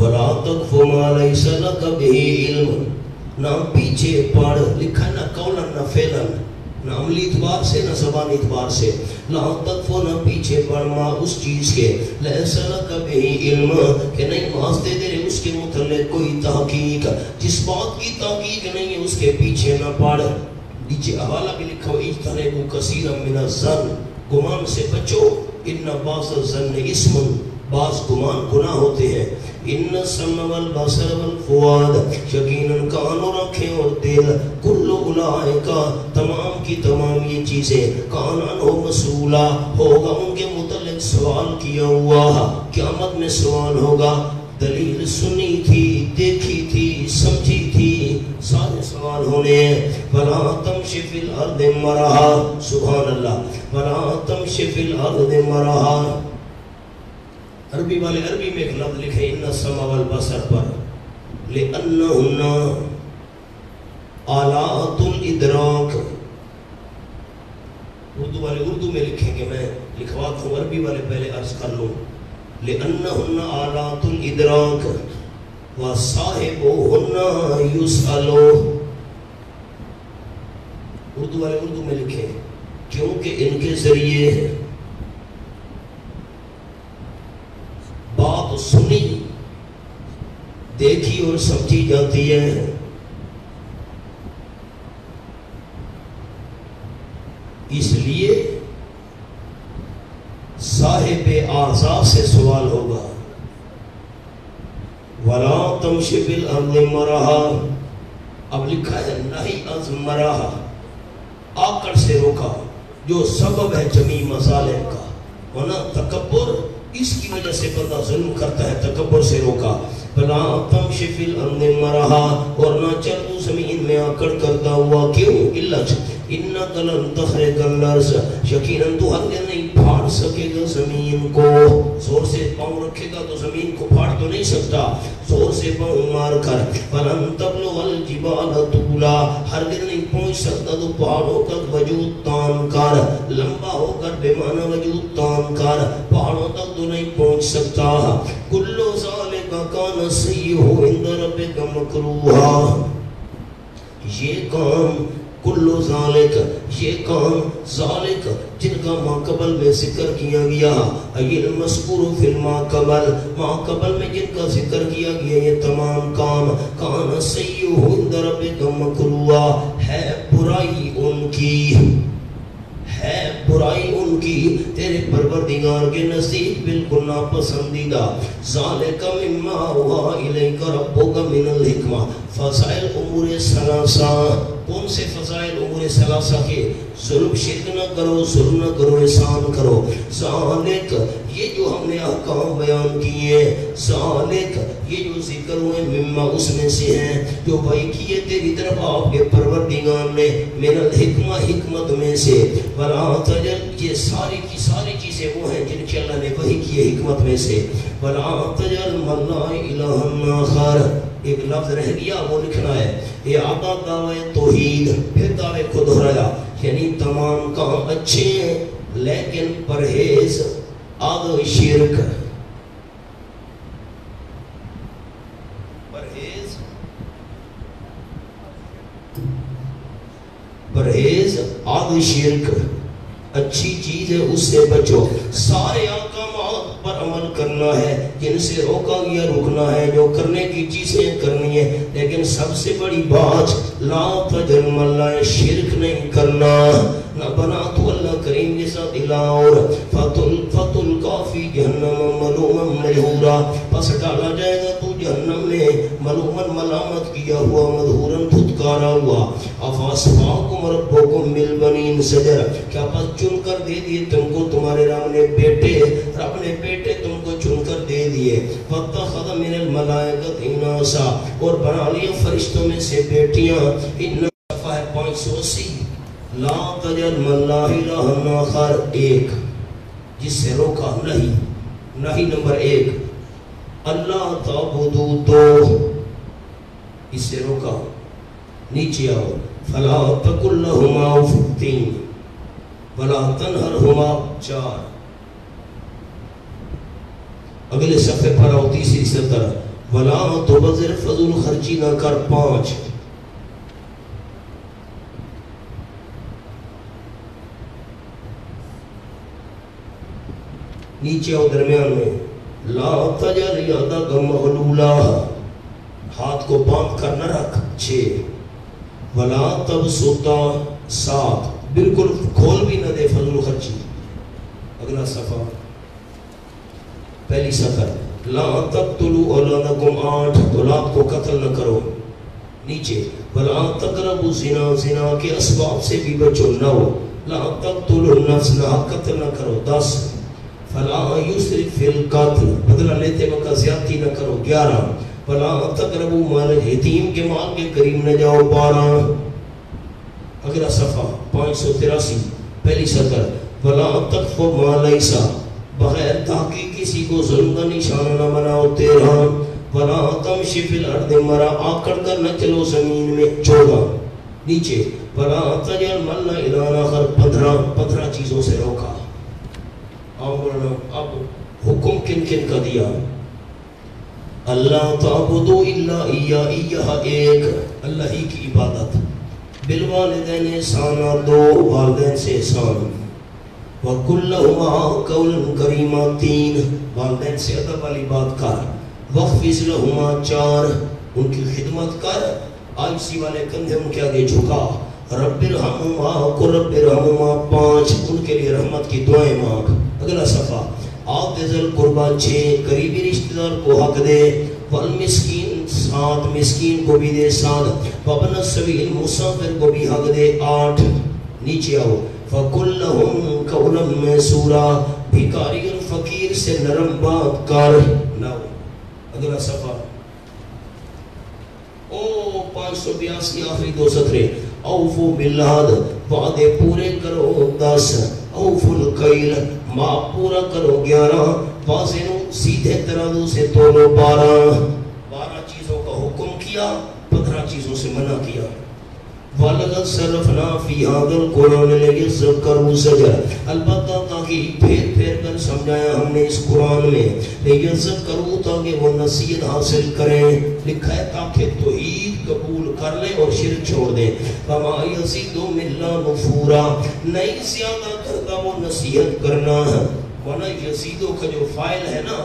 [SPEAKER 1] ولا تقف ما ليس لك به علم، نہ پیچھے پڑھ، لکھا نہ قولا نہ فعلا، نہ عملی اعتبار سے نہ زبانی اعتبار سے، لا تقف نہ پیچھے پڑھ ما اس چیز کے لیس لک به علم کہ نہیں واسطے تیرے اس کے متعلق کوئی تحقیق، جس بات کی تحقیق نہیں ہے اس کے پیچھے نہ پڑھ۔ نیچے حوالہ بھی لکھا ہو اجتنبوا کثیرا من الظن، گمان سے بچو، ان بعض الظن اسم، بعض گمان گناہ ہوتے ہیں، ان السمع والبصر والفؤاد، یقیناً کان اور آنکھیں اور دل، کل اولئک تمام کی تمام یہ چیزیں، کان عنہ مسئولا ہوگا ان کے متعلق سوال کیا ہوا، قیامت میں سوال ہوگا۔ دلیل سنی تھی، دیکھی تھی، سمجھی تھی، سارے سوال ہونے ہیں۔ وَلَا تَمْشِ فِي الْأَرْضِ مَرَحًا، سبحان اللہ، وَلَا تَمْشِ فِي الْأَرْضِ مَرَحًا۔ عربی والے عربی میں ایک لفظ لکھے ان السمع والبصر پر، لِأَنَّهُنَّ آلات الادراک، اردو والے اردو میں لکھیں گے، میں لکھواتا ہوں، عربی والے پہلے عرض کر لوں، لِأَنَّهُنَّ آلات الادراک وَصَاحِبُهُنَّ يُسْأَلُ، اردو والے اردو میں لکھیں کیونکہ ان کے ذریعے بات سنی، دیکھی اور سمجھی جاتی ہے، اس لیے صاحب اعضاء سے سوال ہوگا۔ وَلَا تَمْشِ فِي الْأَرْضِ مَرَحًا، اب لکھا ہے نہی از مرحا، آکڑ سے روکا، جو سبب ہے جمیع مظالم کا، ورنہ تکبر اس کی وجہ سے بندہ ظلم کرتا ہے، تکبر سے روکا۔ بلا تمشی فی الارض مرحا، اور نہ چل تو زمین میں آکڑ کرتا ہوا، کیوں؟ علت انک لن تخرق الارض، یقیناً تو ہر دن نہیں پھاڑ سکے گا زمین کو، زور سے پاؤں رکھے گا تو زمین کو پھاڑ تو نہیں سکتا، زور سے پاؤں مار کر۔ فلن تبلغ الجبال طولا، ہر دن نہیں پہنچ سکتا تو پہاڑوں کا وجود تان کر، لمبا ہو کر بے معنی وجود تان کر، پہاڑوں تک تو نہیں پہنچ سکتا۔ کل ذالک کان سیئہ عند ربک مکروہا، یہ کام کل ذالک، یہ کام ذالک جن کا ماقبل میں ذکر کیا گیا، ایل مذکور فی الماقبل، ماقبل میں جن کا ذکر کیا گیا، یہ تمام کام کان سیئہ عند ربک مکروہا، ہے برائی ان کی، ہے برائی ان کی تیرے پروردگار کے نزدیک بالکل ناپسندیدہ۔ ذالک مما اوحی الیک ربک من الحکمہ، فضائل امور ثلاثہ، کون سے فضائل امور ثلاثہ کے؟ ظلم شرک نہ کرو، ظلم نہ کرو، احسان کرو۔ ذالک یہ جو ہم نے احکام بیان کیے، ذالک یہ جو ذکر ہوئے، مما اس میں سے ہیں جو بھائی کیے تیری طرف آپ کے پروردگار نے، من الحکمہ حکمت میں سے، ولا تجل یہ ساری کی ساری چیزیں وہ ہیں جن کی اللہ نے وحی کیے حکمت میں سے، ولا تجل مَا الہ آخر، ایک لفظ رہ گیا وہ لکھنا ہے، یہ آقا دعوی توحید، پھر دعوے کو دہرایا، یعنی تمام کام اچھے ہیں لیکن پرہیز آگ شرک، پرہیز پرہیز آگ شرک، اچھی چیز ہے اس سے بچو، سارے احکامات پر عمل کرنا ہے، جن سے روکا گیا رکنا ہے، جو کرنے کی چیزیں کرنی ہے، لیکن سب سے بڑی بات لا تجل مع اللہ، شرک نہیں کرنا، نہ بنا تو اللہ کریم کے ساتھ الہ اور فتل فتل کافی جہنم ملوما مدحورا، پس ڈالا جائے گا تو جہنم میں ملوما ملامت کیا ہوا، مدحورا دھتکارا ہوا۔ افاسفاکم ربکم بالبنین سجر، کیا پس چن کر دے دیے تم کو تمہارے رب نے بیٹے، رب نے بیٹے تم کو چن کر دے دیے، واتخذ من الملائکۃ اناسا، اور بنا لیا فرشتوں میں سے بیٹیاں، ان صفحہ پانچ سو اسی، لا تجل مع اللہ الہ آخر، ایک جس سے روکا نہیں، نہیں نمبر ایک اللہ تعبدو دو، اس سے روکا، نیچے آؤ، فلا تقل لہما اف، تین، ولا تنہرہما، چار، اگلے صفحے پر آؤ، تیسری سطر، ولا تبذر فضول خرچی نہ کر. پانچ نیچے اور درمیان میں لا تجعل یدک مغلولا، ہاتھ کو باندھ کر نہ رکھ. چھ ولا تبسطها، سات بالکل کھول بھی نہ دے فضول خرچی. اگلا صفحہ پہلی سطر لا تقتلوا اولادکم، آٹھ اولاد کو قتل نہ کرو. نیچے ولا تقربوا الزنا، زنا کے اسباب سے بھی بچو. نو لا تقتلوا النفس، نہ قتل نہ کرو. دس فلا یسرف فی القتل، بدلہ لیتے وقت زیادتی نہ کرو. گیارہ فلا تقربوا مال یتیم، کے مال کے قریب نہ جاؤ. بارہ اگلا صفحہ پانچ سو تراسی پہلی سطر فلا تقف ما لیس، بغیر تحقیق کسی کو ظلم کا نشانہ نہ بناؤ. تیرہ فلا تمشی فی الارض مرا، آکڑ کر نہ چلو زمین میں. چودہ نیچے فلا تجعل مع اللہ الہا آخر. پندرہ پندرہ چیزوں سے روکا. اب حکم کن کن کا دیا؟ اللہ تعبدوا الا ایہ، ایہ ایک اللہ ہی کی عبادت. بالوالدین احسانا، دو والدین سے احسان. وَقُلْ لَهُمَا قَوْلًا كَرِيمًا، تین والدین سے ادب والی بات کر. وَاخْفِضْ لَهُمَا، چار ان کی خدمت کر، عاجزی والے کندھے ان کے آگے جھکا. رب ارحمہما قل رب ارحمہما، پانچ ان کے لیے رحمت کی دعائیں مانگ. اگلا صفحہ آت ذی القربیٰ، چھ قریبی رشتہ دار کو حق دے. والمسکین، سات مسکین کو بھی دے. سات وابن السبیل، مسافر کو بھی حق دے. آٹھ نیچے آؤ فَقُلْ لَهُمْ قَوْلًا مَيْسُورًا، بھکاری اور فقیر سے نرم بات کر. نو اگلا صفحہ او پانچ سو بیاسی آخری دو سطرے. اوفو بالعہد، وعدے پورے کرو. دس اوفو الکیل، ماپ پورا کرو. گیارہ وازنو، سیدھے ترازو سے تولو. بارہ بارہ چیزوں کا حکم کیا، پندرہ چیزوں سے منع کیا. وَلَقَدْ صَرَّفْنَا فِي هَذَا الْقُرْآنِ لِيَذَّكَّرُوا زَجْرًا، البتہ تاکہ پھیر پھیر کر سمجھایا ہم نے اس قرآن میں. لِيَذَّكَّرُوا، تاکہ وہ نصیحت حاصل کریں. لکھا ہے تاکہ توحید قبول کر لیں اور شرک چھوڑ دیں. فَمَا يَزِيدُهُمْ إِلَّا نُفُورًا، نہیں زیادہ کرتا وہ نصیحت کرنا. ورنہ یزیدو کا جو فائل ہے نا،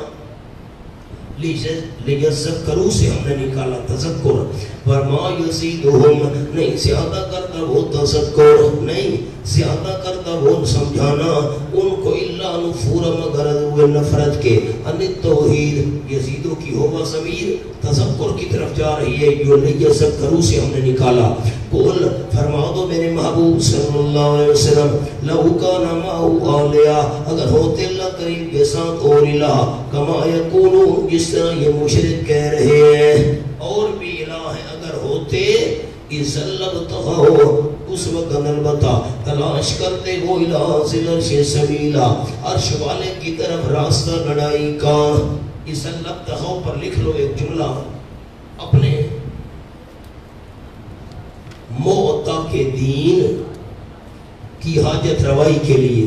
[SPEAKER 1] لیذکروا سے ہم نے نکالا تذکر. ورما یزیدہم، نہیں زیادہ کرتا وہ تذکر، نہیں زیادہ کرتا وہ سمجھانا ان کو الا نفورا، مگر ہوئے نفرت کے. ان توحید، یزیدوں کی ہوگا ضمیر تذکر کی طرف جا رہی ہے. جو لیذکروا سے ہم نے نکالا. قول فرما دو میرے محبوب صلی اللہ علیہ وسلم، لو کان معه آلیہ، اگر ہوتے اللہ کریم کے ساتھ اور الہ، کما یقولون، جس طرح یہ مشرک کہہ رہے ہیں اور بھی الہ ہیں اگر ہوتے. اذا لابتغوا، اس وقت البتہ تلاش کرتے وہ الہ ذی العرش سبیلا، عرش والے کی طرف راستہ لڑائی کا. اذا لابتغوا پر لکھ لو ایک جملہ اپنے معطا کے دین کی حاجت روائی کے لیے.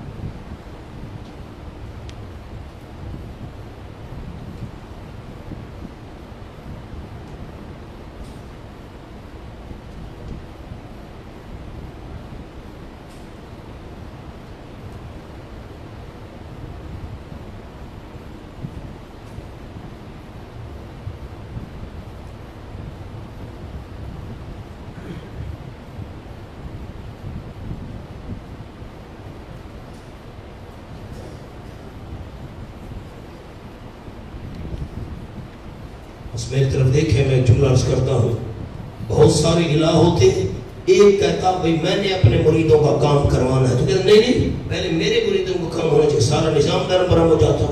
[SPEAKER 1] بس میری طرف دیکھیں، میں جملہ عرض کرتا ہوں. بہت سارے الہ ہوتے ہیں، ایک کہتا بھئی میں نے اپنے مریدوں کا کام کروانا ہے، تو کہتا نہیں نہیں پہلے میرے مریدوں کا کام ہونا چاہیے. سارا نظام درم برم ہو جاتا.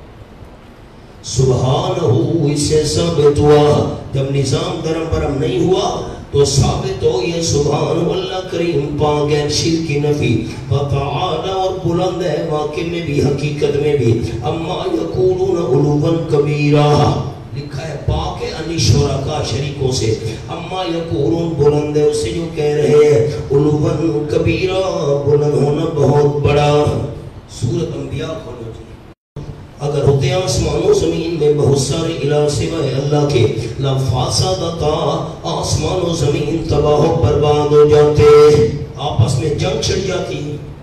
[SPEAKER 1] سبحانہ، اس سے ثابت ہوا جب نظام درم برم نہیں ہوا تو ثابت ہو یہ سبحان اللہ کریم پاک ہے، شرک کی نفی. فتعالی، اور بلند ہے واقع میں بھی حقیقت میں بھی. اما یقولون علوا کبیرا، لکھا ہے پاک ہے انی شرکا، شریکوں سے. اما یقولون، بلند ہے اس سے جو کہہ رہے ہیں. علوا کبیرا، بلند ہونا بہت بڑا. سورۃ انبیاء کھولو جی. اگر ہوتے آسمان و زمین میں بہت سارے الہ سوائے اللہ کے لفاسدتا، آسمان و زمین تباہ و برباد ہو جاتے، آپس میں جنگ چھڑ جاتی۔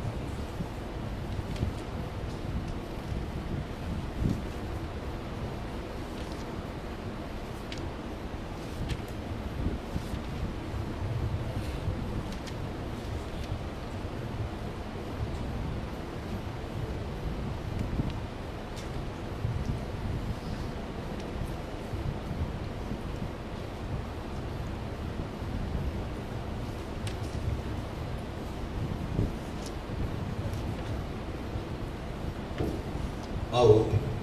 [SPEAKER 1] آؤ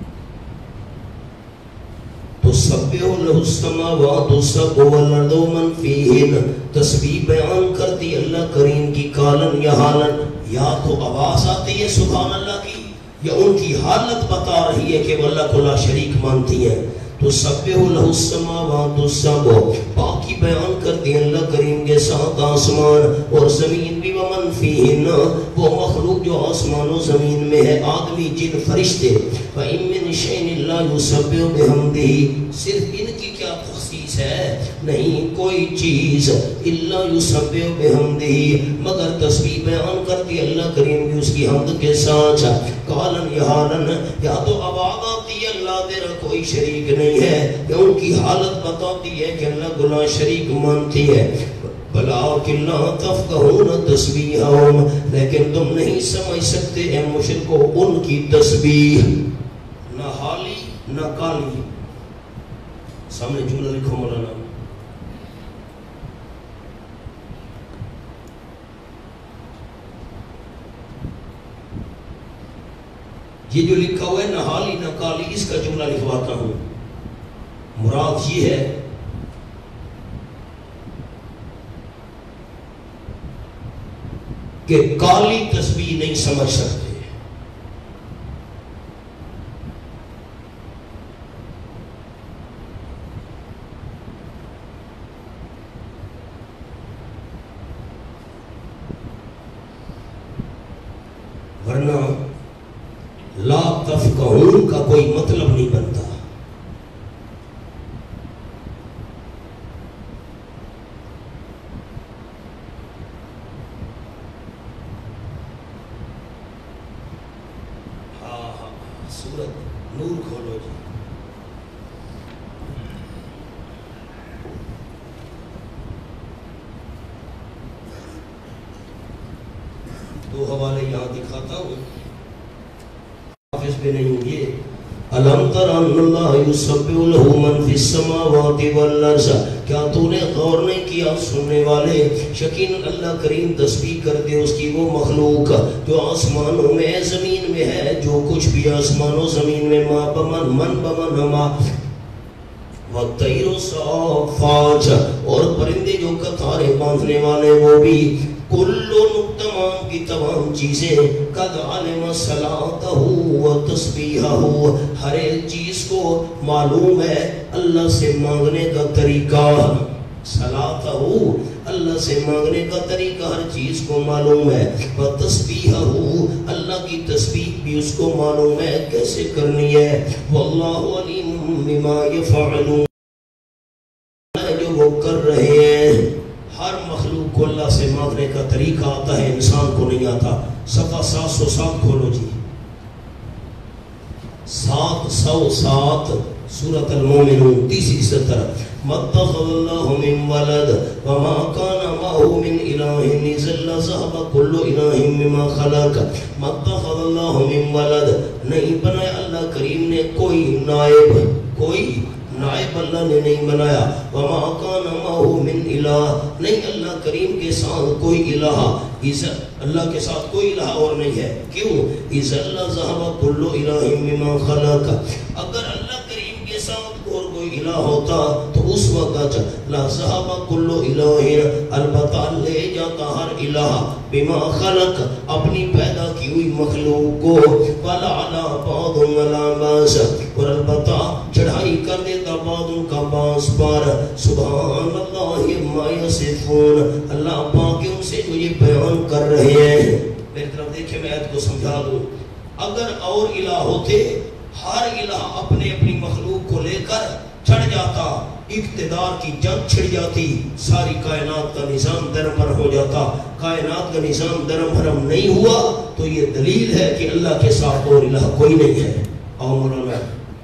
[SPEAKER 1] تسبح لہ السماوات السبع والارض ومن فیہن، تسبیح بیان کرتی اللہ کریم کی کالن یا حالن، یا تو آواز آتی ہے سبحان اللہ کی، یا ان کی حالت بتا رہی ہے کہ وہ اللہ کو لا شریک مانتی ہیں۔ تسبح لہ السماوات السبع، پاکی بیان کرتی اللہ کریم کے ساتھ آسمان اور زمین بھی، ومن فیہن، وہ مخلوق جو آسمان و زمین میں ہے، آدمی جن فرشتے، فَإِن مِّن شَيْءٍ إِلَّا يُسَبِّحُ بِحَمْدِهِ، صرف ان کی کیا تخصیص ہے، نہیں کوئی چیز، الا یسبح بحمدہ، مگر تسبیح بیان کرتی اللہ کریم بھی اس کی حمد کے ساتھ، قالن یحالن، یا تو آواز آتی ہے اللہ تیرا کوئی شریک نہیں ہے، یا ان کی حالت بتاتی ہے کہ اللہ گناہ شریک مانتی ہے، وَلَٰكِن لَا تَفْقَهُونَ تَسْبِيحَهُمْ، لیکن تم نہیں سمجھ سکتے اے مشرکو ان کی تسبیح، نہ حالی نہ کالی۔ سامنے جملہ لکھو مولانا، یہ جو لکھا ہوا ہے نہ حالی نہ کالی، اس کا جملہ لکھواتا ہوں۔ مراد یہ ہے کہ کالی تسبیح نہیں سمجھ سکتے، ورنہ لا تفقہون کا کوئی مطلب نہیں بنتا۔ ہاں ہاں سورت نور کھولو جی، دو حوالے یہاں دکھاتا ہوں، حافظ بھی نہیں ہوں یہ، الم تر ان اللہ یسبح لہ من فی السماوات والارض، کیا تو نے غور نہیں کیا سننے والے، یقیناً اللہ کریم تسبیح کر دے اس کی وہ مخلوق جو آسمانوں میں زمین میں ہے، جو کچھ بھی آسمان و زمین میں، ما بمن من بمن ہما وَالطَّيْرُ صَافَّاتٍ، اور پرندے جو قطاریں باندھنے والے وہ بھی، کلو تمام کی تمام چیزیں، قد علم صلاتہ و تسبیحہ، ہر ایک چیز کو معلوم ہے اللہ سے مانگنے کا طریقہ، صلاتہ اللہ سے مانگنے کا طریقہ ہر چیز کو معلوم ہے، و تسبیحہ اللہ کی تسبیح بھی اس کو معلوم ہے کیسے کرنی ہے، واللہ علیم بما یفعلون، جو وہ کر رہے ہیں۔ ہر مخلوق کو اللہ سے مانگنے کا طریقہ آتا ہے، انسان کو نہیں آتا۔ صفحہ سات سو سات کھولو جی، سات سو سات سورۃ المومنون تیسری سطر، مَتَّخَذَ اللَّهُ مِن وَلَدٍ وَمَا كَانَ مَعَهُ مِنْ إِلَٰهٍ إِذًا لَّذَهَبَ كُلُّ إِلَٰهٍ بِمَا خَلَقَ، مَتَّخَذَ اللَّهُ مِن وَلَدٍ، نہیں بنایا اللہ کریم نے کوئی نائب، کوئی نائب اللہ نے نہیں بنایا، وَمَا كَانَ مَعَهُ مِنْ إِلَٰهٍ، نہیں اللہ کریم کے ساتھ کوئی الہ، اللہ کے ساتھ کوئی الہ اور نہیں ہے، کیوں؟ إِذًا لَّذَهَبَ كُلُّ إِلَٰهٍ بِمَا خَلَقَ، اگر اللہ کریم کے ساتھ اور کوئی الہ ہوتا تو اس وقت لَذَهَبَ كُلُّ إِلَٰهٍ، البتہ لے جاتا ہر الہ، بما خلق اپنی پیدا کی ہوئی مخلوق کو، وَلَعَلَى بَعْضٌ عَلَى بَعْضٍ، اور البتہ چڑھائی کر دیتا بعضوں کا بعض پر، سبحان اللہ عما یصفون، اللہ پاک ان سے جو یہ بیان کر رہے ہیں۔ میری طرف دیکھیں میں آیت کو سمجھا دوں، اگر اور الہ ہوتے ہر الہ اپنے اپنی مخلوق کو لے کر چڑھ جاتا، اقتدار کی جنگ چھڑ جاتی، ساری کائنات کا نظام درمر ہو جاتا۔ کائنات کا نظام درمہرم نہیں ہوا تو یہ دلیل ہے کہ اللہ کے ساتھ اور الہ کوئی نہیں ہے۔ اور مولانا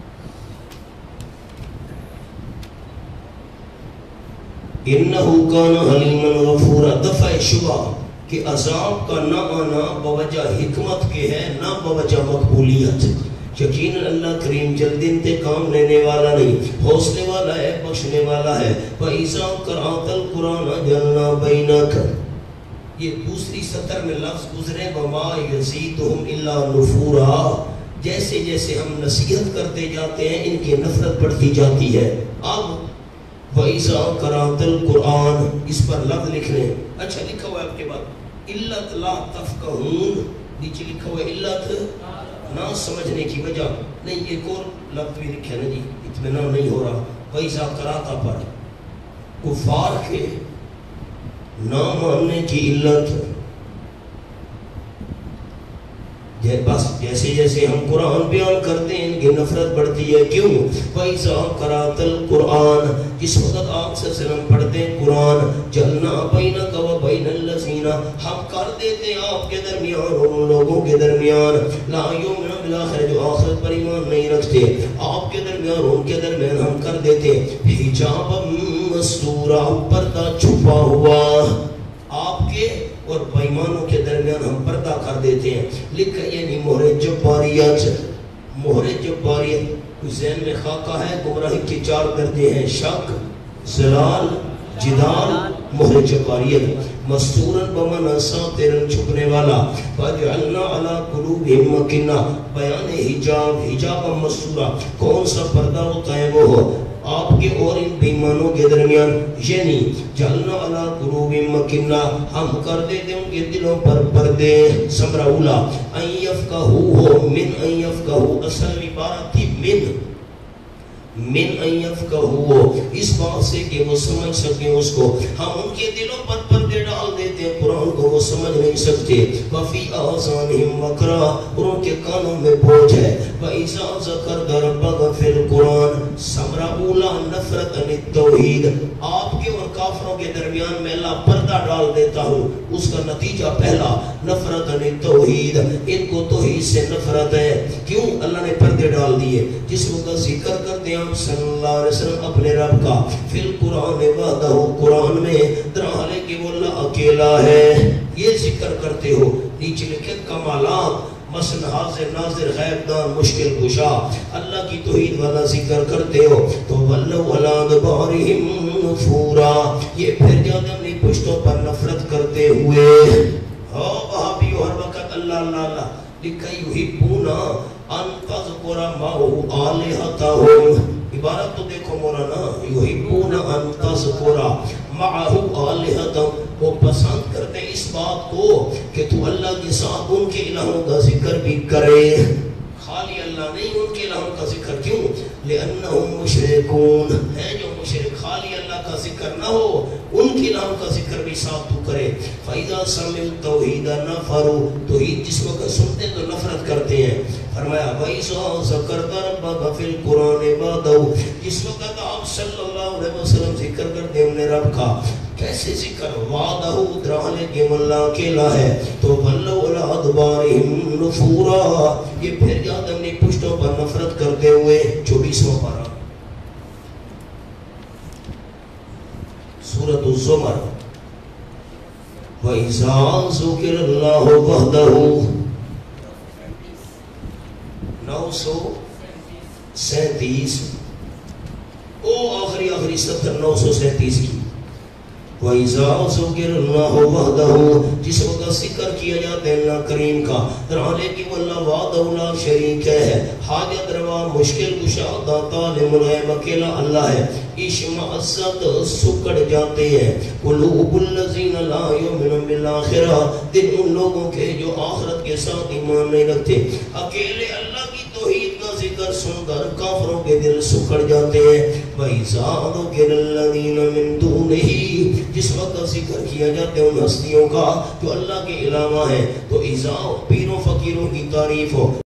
[SPEAKER 1] انہو کان حلیما غفورا، دفع شبہ کہ عذاب کا نہ آنا بوجہ حکمت کے ہے نہ بوجہ مقبولیت۔ یقیناً اللہ کریم جلد انتقام لینے والا نہیں، حوصلے والا ہے، بخشنے والا ہے۔ وَإِذَا قَرَأْتَ الْقُرْآنَ جَعَلْنَا بَيْنَكَ، یہ دوسری سطر میں لفظ گزرے وَمَا يَزِيدُهُمْ إِلَّا نُفُورًا، جیسے جیسے ہم نصیحت کرتے جاتے ہیں ان کی نفرت بڑھتی جاتی ہے۔ اب وَإِذَا قَرَأْتَ الْقُرْآنَ، اس پر لفظ لکھ لیں۔ اچھا لکھا ہوا ہے آپ کے بعد إِلَّتْ لَا تَفْقَهُونَ، نیچے لکھا ہوا ہے إِلَّتْ نہ سمجھنے کی وجہ نہیں، ایک اور لفظ بھی لکھا نا جی، اطمینان نہیں ہو رہا۔ وَإِذَا قَرَأْتَ پر کفار کے نہ ماننے کی علت، بس جیسے جیسے ہم قرآن بیان کرتے ہیں ان کی نفرت بڑھتی ہے۔ کیوں؟ وَإِذَا قَرَأْتَ الْقُرْآنَ، جس وقت آپ صلی اللہ علیہ وسلم پڑھتے ہیں قرآن، جَعَلْنَا بَيْنَكَ وَبَيْنَ الَّذِينَ، ہم کر دیتے ہیں آپ کے درمیان اور ان لوگوں کے درمیان، لَا يُؤْمِنُونَ بِالْآخِرَةِ، جو آخرت پر ایمان نہیں رکھتے، آپ کے درمیان اور ان کے درمیان ہم کر دیتے ہیں حجابًا مَسْتُورًا، پردہ چھپا ہوا، آپ کے اور بےایمانوں کے درمیان ہم پردہ کر دیتے ہیں۔ لکھا یعنی مہر جباریت، مہر جباریت کوئی ذہن میں خاکہ ہے؟ گمراہی کے چار درجے ہیں، شک، ضلال، جدال، مہر جباریت۔ مستوراً بمعنی ساتراً چھپنے والا، وَجَعَلْنَا عَلَىٰ قُلُوبِهِمْ أَكِنَّةً، بیان حجاب، حجابًا مستورا، کون سا پردہ ہوتا ہے وہ ہو آپ کے اور ان بیمانوں کے درمیان، یعنی جعلنا علی قلوبہم اکنہ، ہم کر دیتے ان کے دلوں پر پردے۔ سمرہ اولا ان یفقہوہ، من ان یفقہو، اصل عبارت تھی من من ان یفقہوہ، اس بات سے کہ وہ سمجھ سکیں اس کو، ہم ان کے دلوں پر پردے ڈال دیتے ہیں، قرآن کو وہ سمجھ نہیں سکتے۔ وفی آذانہم وقرا، اور ان کے کانوں میں بوجھ ہے۔ وَإِذَا ذَكَرْتَ رَبَّكَ فِي الْقُرْآنِ، سمرہ اولا نفرت عن التوحید، آپ کے اور کافروں کے درمیان میں اللہ پردہ ڈال دیتا ہوں، اس کا نتیجہ پہلا نفرت عن التوحید، ان کو توحید سے نفرت ہے۔ کیوں اللہ نے پردے ڈال دیے؟ جس وقت ذکر کرتے ہیں صلی اللہ علیہ وسلم اپنے رب کا فی القرآن وحدہ، قرآن میں درحالے کہ وہ اللہ اکیلا ہے، یہ ذکر کرتے ہو، نیچے لکھے کمالات، مثلا حاضر ناظر غیب دان مشکل کشا، اللہ کی توحید والا ذکر کرتے ہو تو وَلَّوْ عَلَىٰ أَدْبَارِهِمْ نُفُورًا، یہ پھر جاتے اپنی پشتوں پر نفرت کرتے ہوئے۔ ہو وہابیو ہر وقت اللہ اللہ اللہ، لکھا یحبونا ان تذکر معه آلہتہم، عبارت تو دیکھو مولانا، یحبون ان تذکر معه آلہتہم، وہ پسند کرتے ہیں اس بات کو کہ تو اللہ کے ساتھ ان کے الہوں کا ذکر بھی کرے، خالی اللہ نہیں ان کے الہوں کا ذکر۔ کیوں؟ لأنہم مشرکون، ہیں جو مشرک، خالی اللہ کا ذکر نہ ہو ان کے الہوں کا ذکر بھی ساتھ تو کرے۔ فَإِذَا سَمِعُوا التَّوْحِيدَ نَفَرُوا، توحید جس وقت سنتے تو نفرت کرتے ہیں۔ فرمایا وَإِذَا ذَكَرْتَ رَبَّكَ فِي الْقُرْآنِ وَحْدَهُ، جس وقت آپ صلی اللہ علیہ وسلم ذکر کرتے ہیں اپنے رب کا، کیسے ذکر؟ وعدہ درحالے کہ اللہ اکیلا ہے، تو وَلَّوْ عَلَىٰ أَدْبَارِهِمْ نُفُورًا، یہ پھر جاتے اپنی پشتوں پر نفرت کرتے ہوئے۔ چوبیسواں پارہ سورۃ الزمر، وَإِذَا ذُكِرَ اللَّهُ وَحْدَهُ، نو سو سینتیس، او آخری آخری ستر نو سو سینتیس کی۔ وَإِذَا ذُكِرَ اللَّهُ وَحْدَهُ، جس وقت ذکر کیا جاتا ہے اللہ کریم کا، درحالے کہ وہ اللہ وحدہ لا شریک ہے، حاجت روا، مشکل کشا، داتا لمنعم، اکیلا اللہ ہے۔ اشمعزت، سکڑ جاتے ہیں، قلوب الذین لا یؤمنون بالآخرہ، دل ان لوگوں کے جو آخرت کے ساتھ ایمان نہیں رکھتے۔ اکیلے اللہ کی توحید کا ذکر سن کر کافروں کے دل سکڑ جاتے ہیں۔ وَإِذَا ذُكِرَ الَّذِينَ مِن دُونِهِ، جس وقت ذکر کیا جاتا ہے ان ہستیوں کا جو اللہ کے علاوہ ہیں، تو اِذَا پیروں فقیروں کی تعریف ہو۔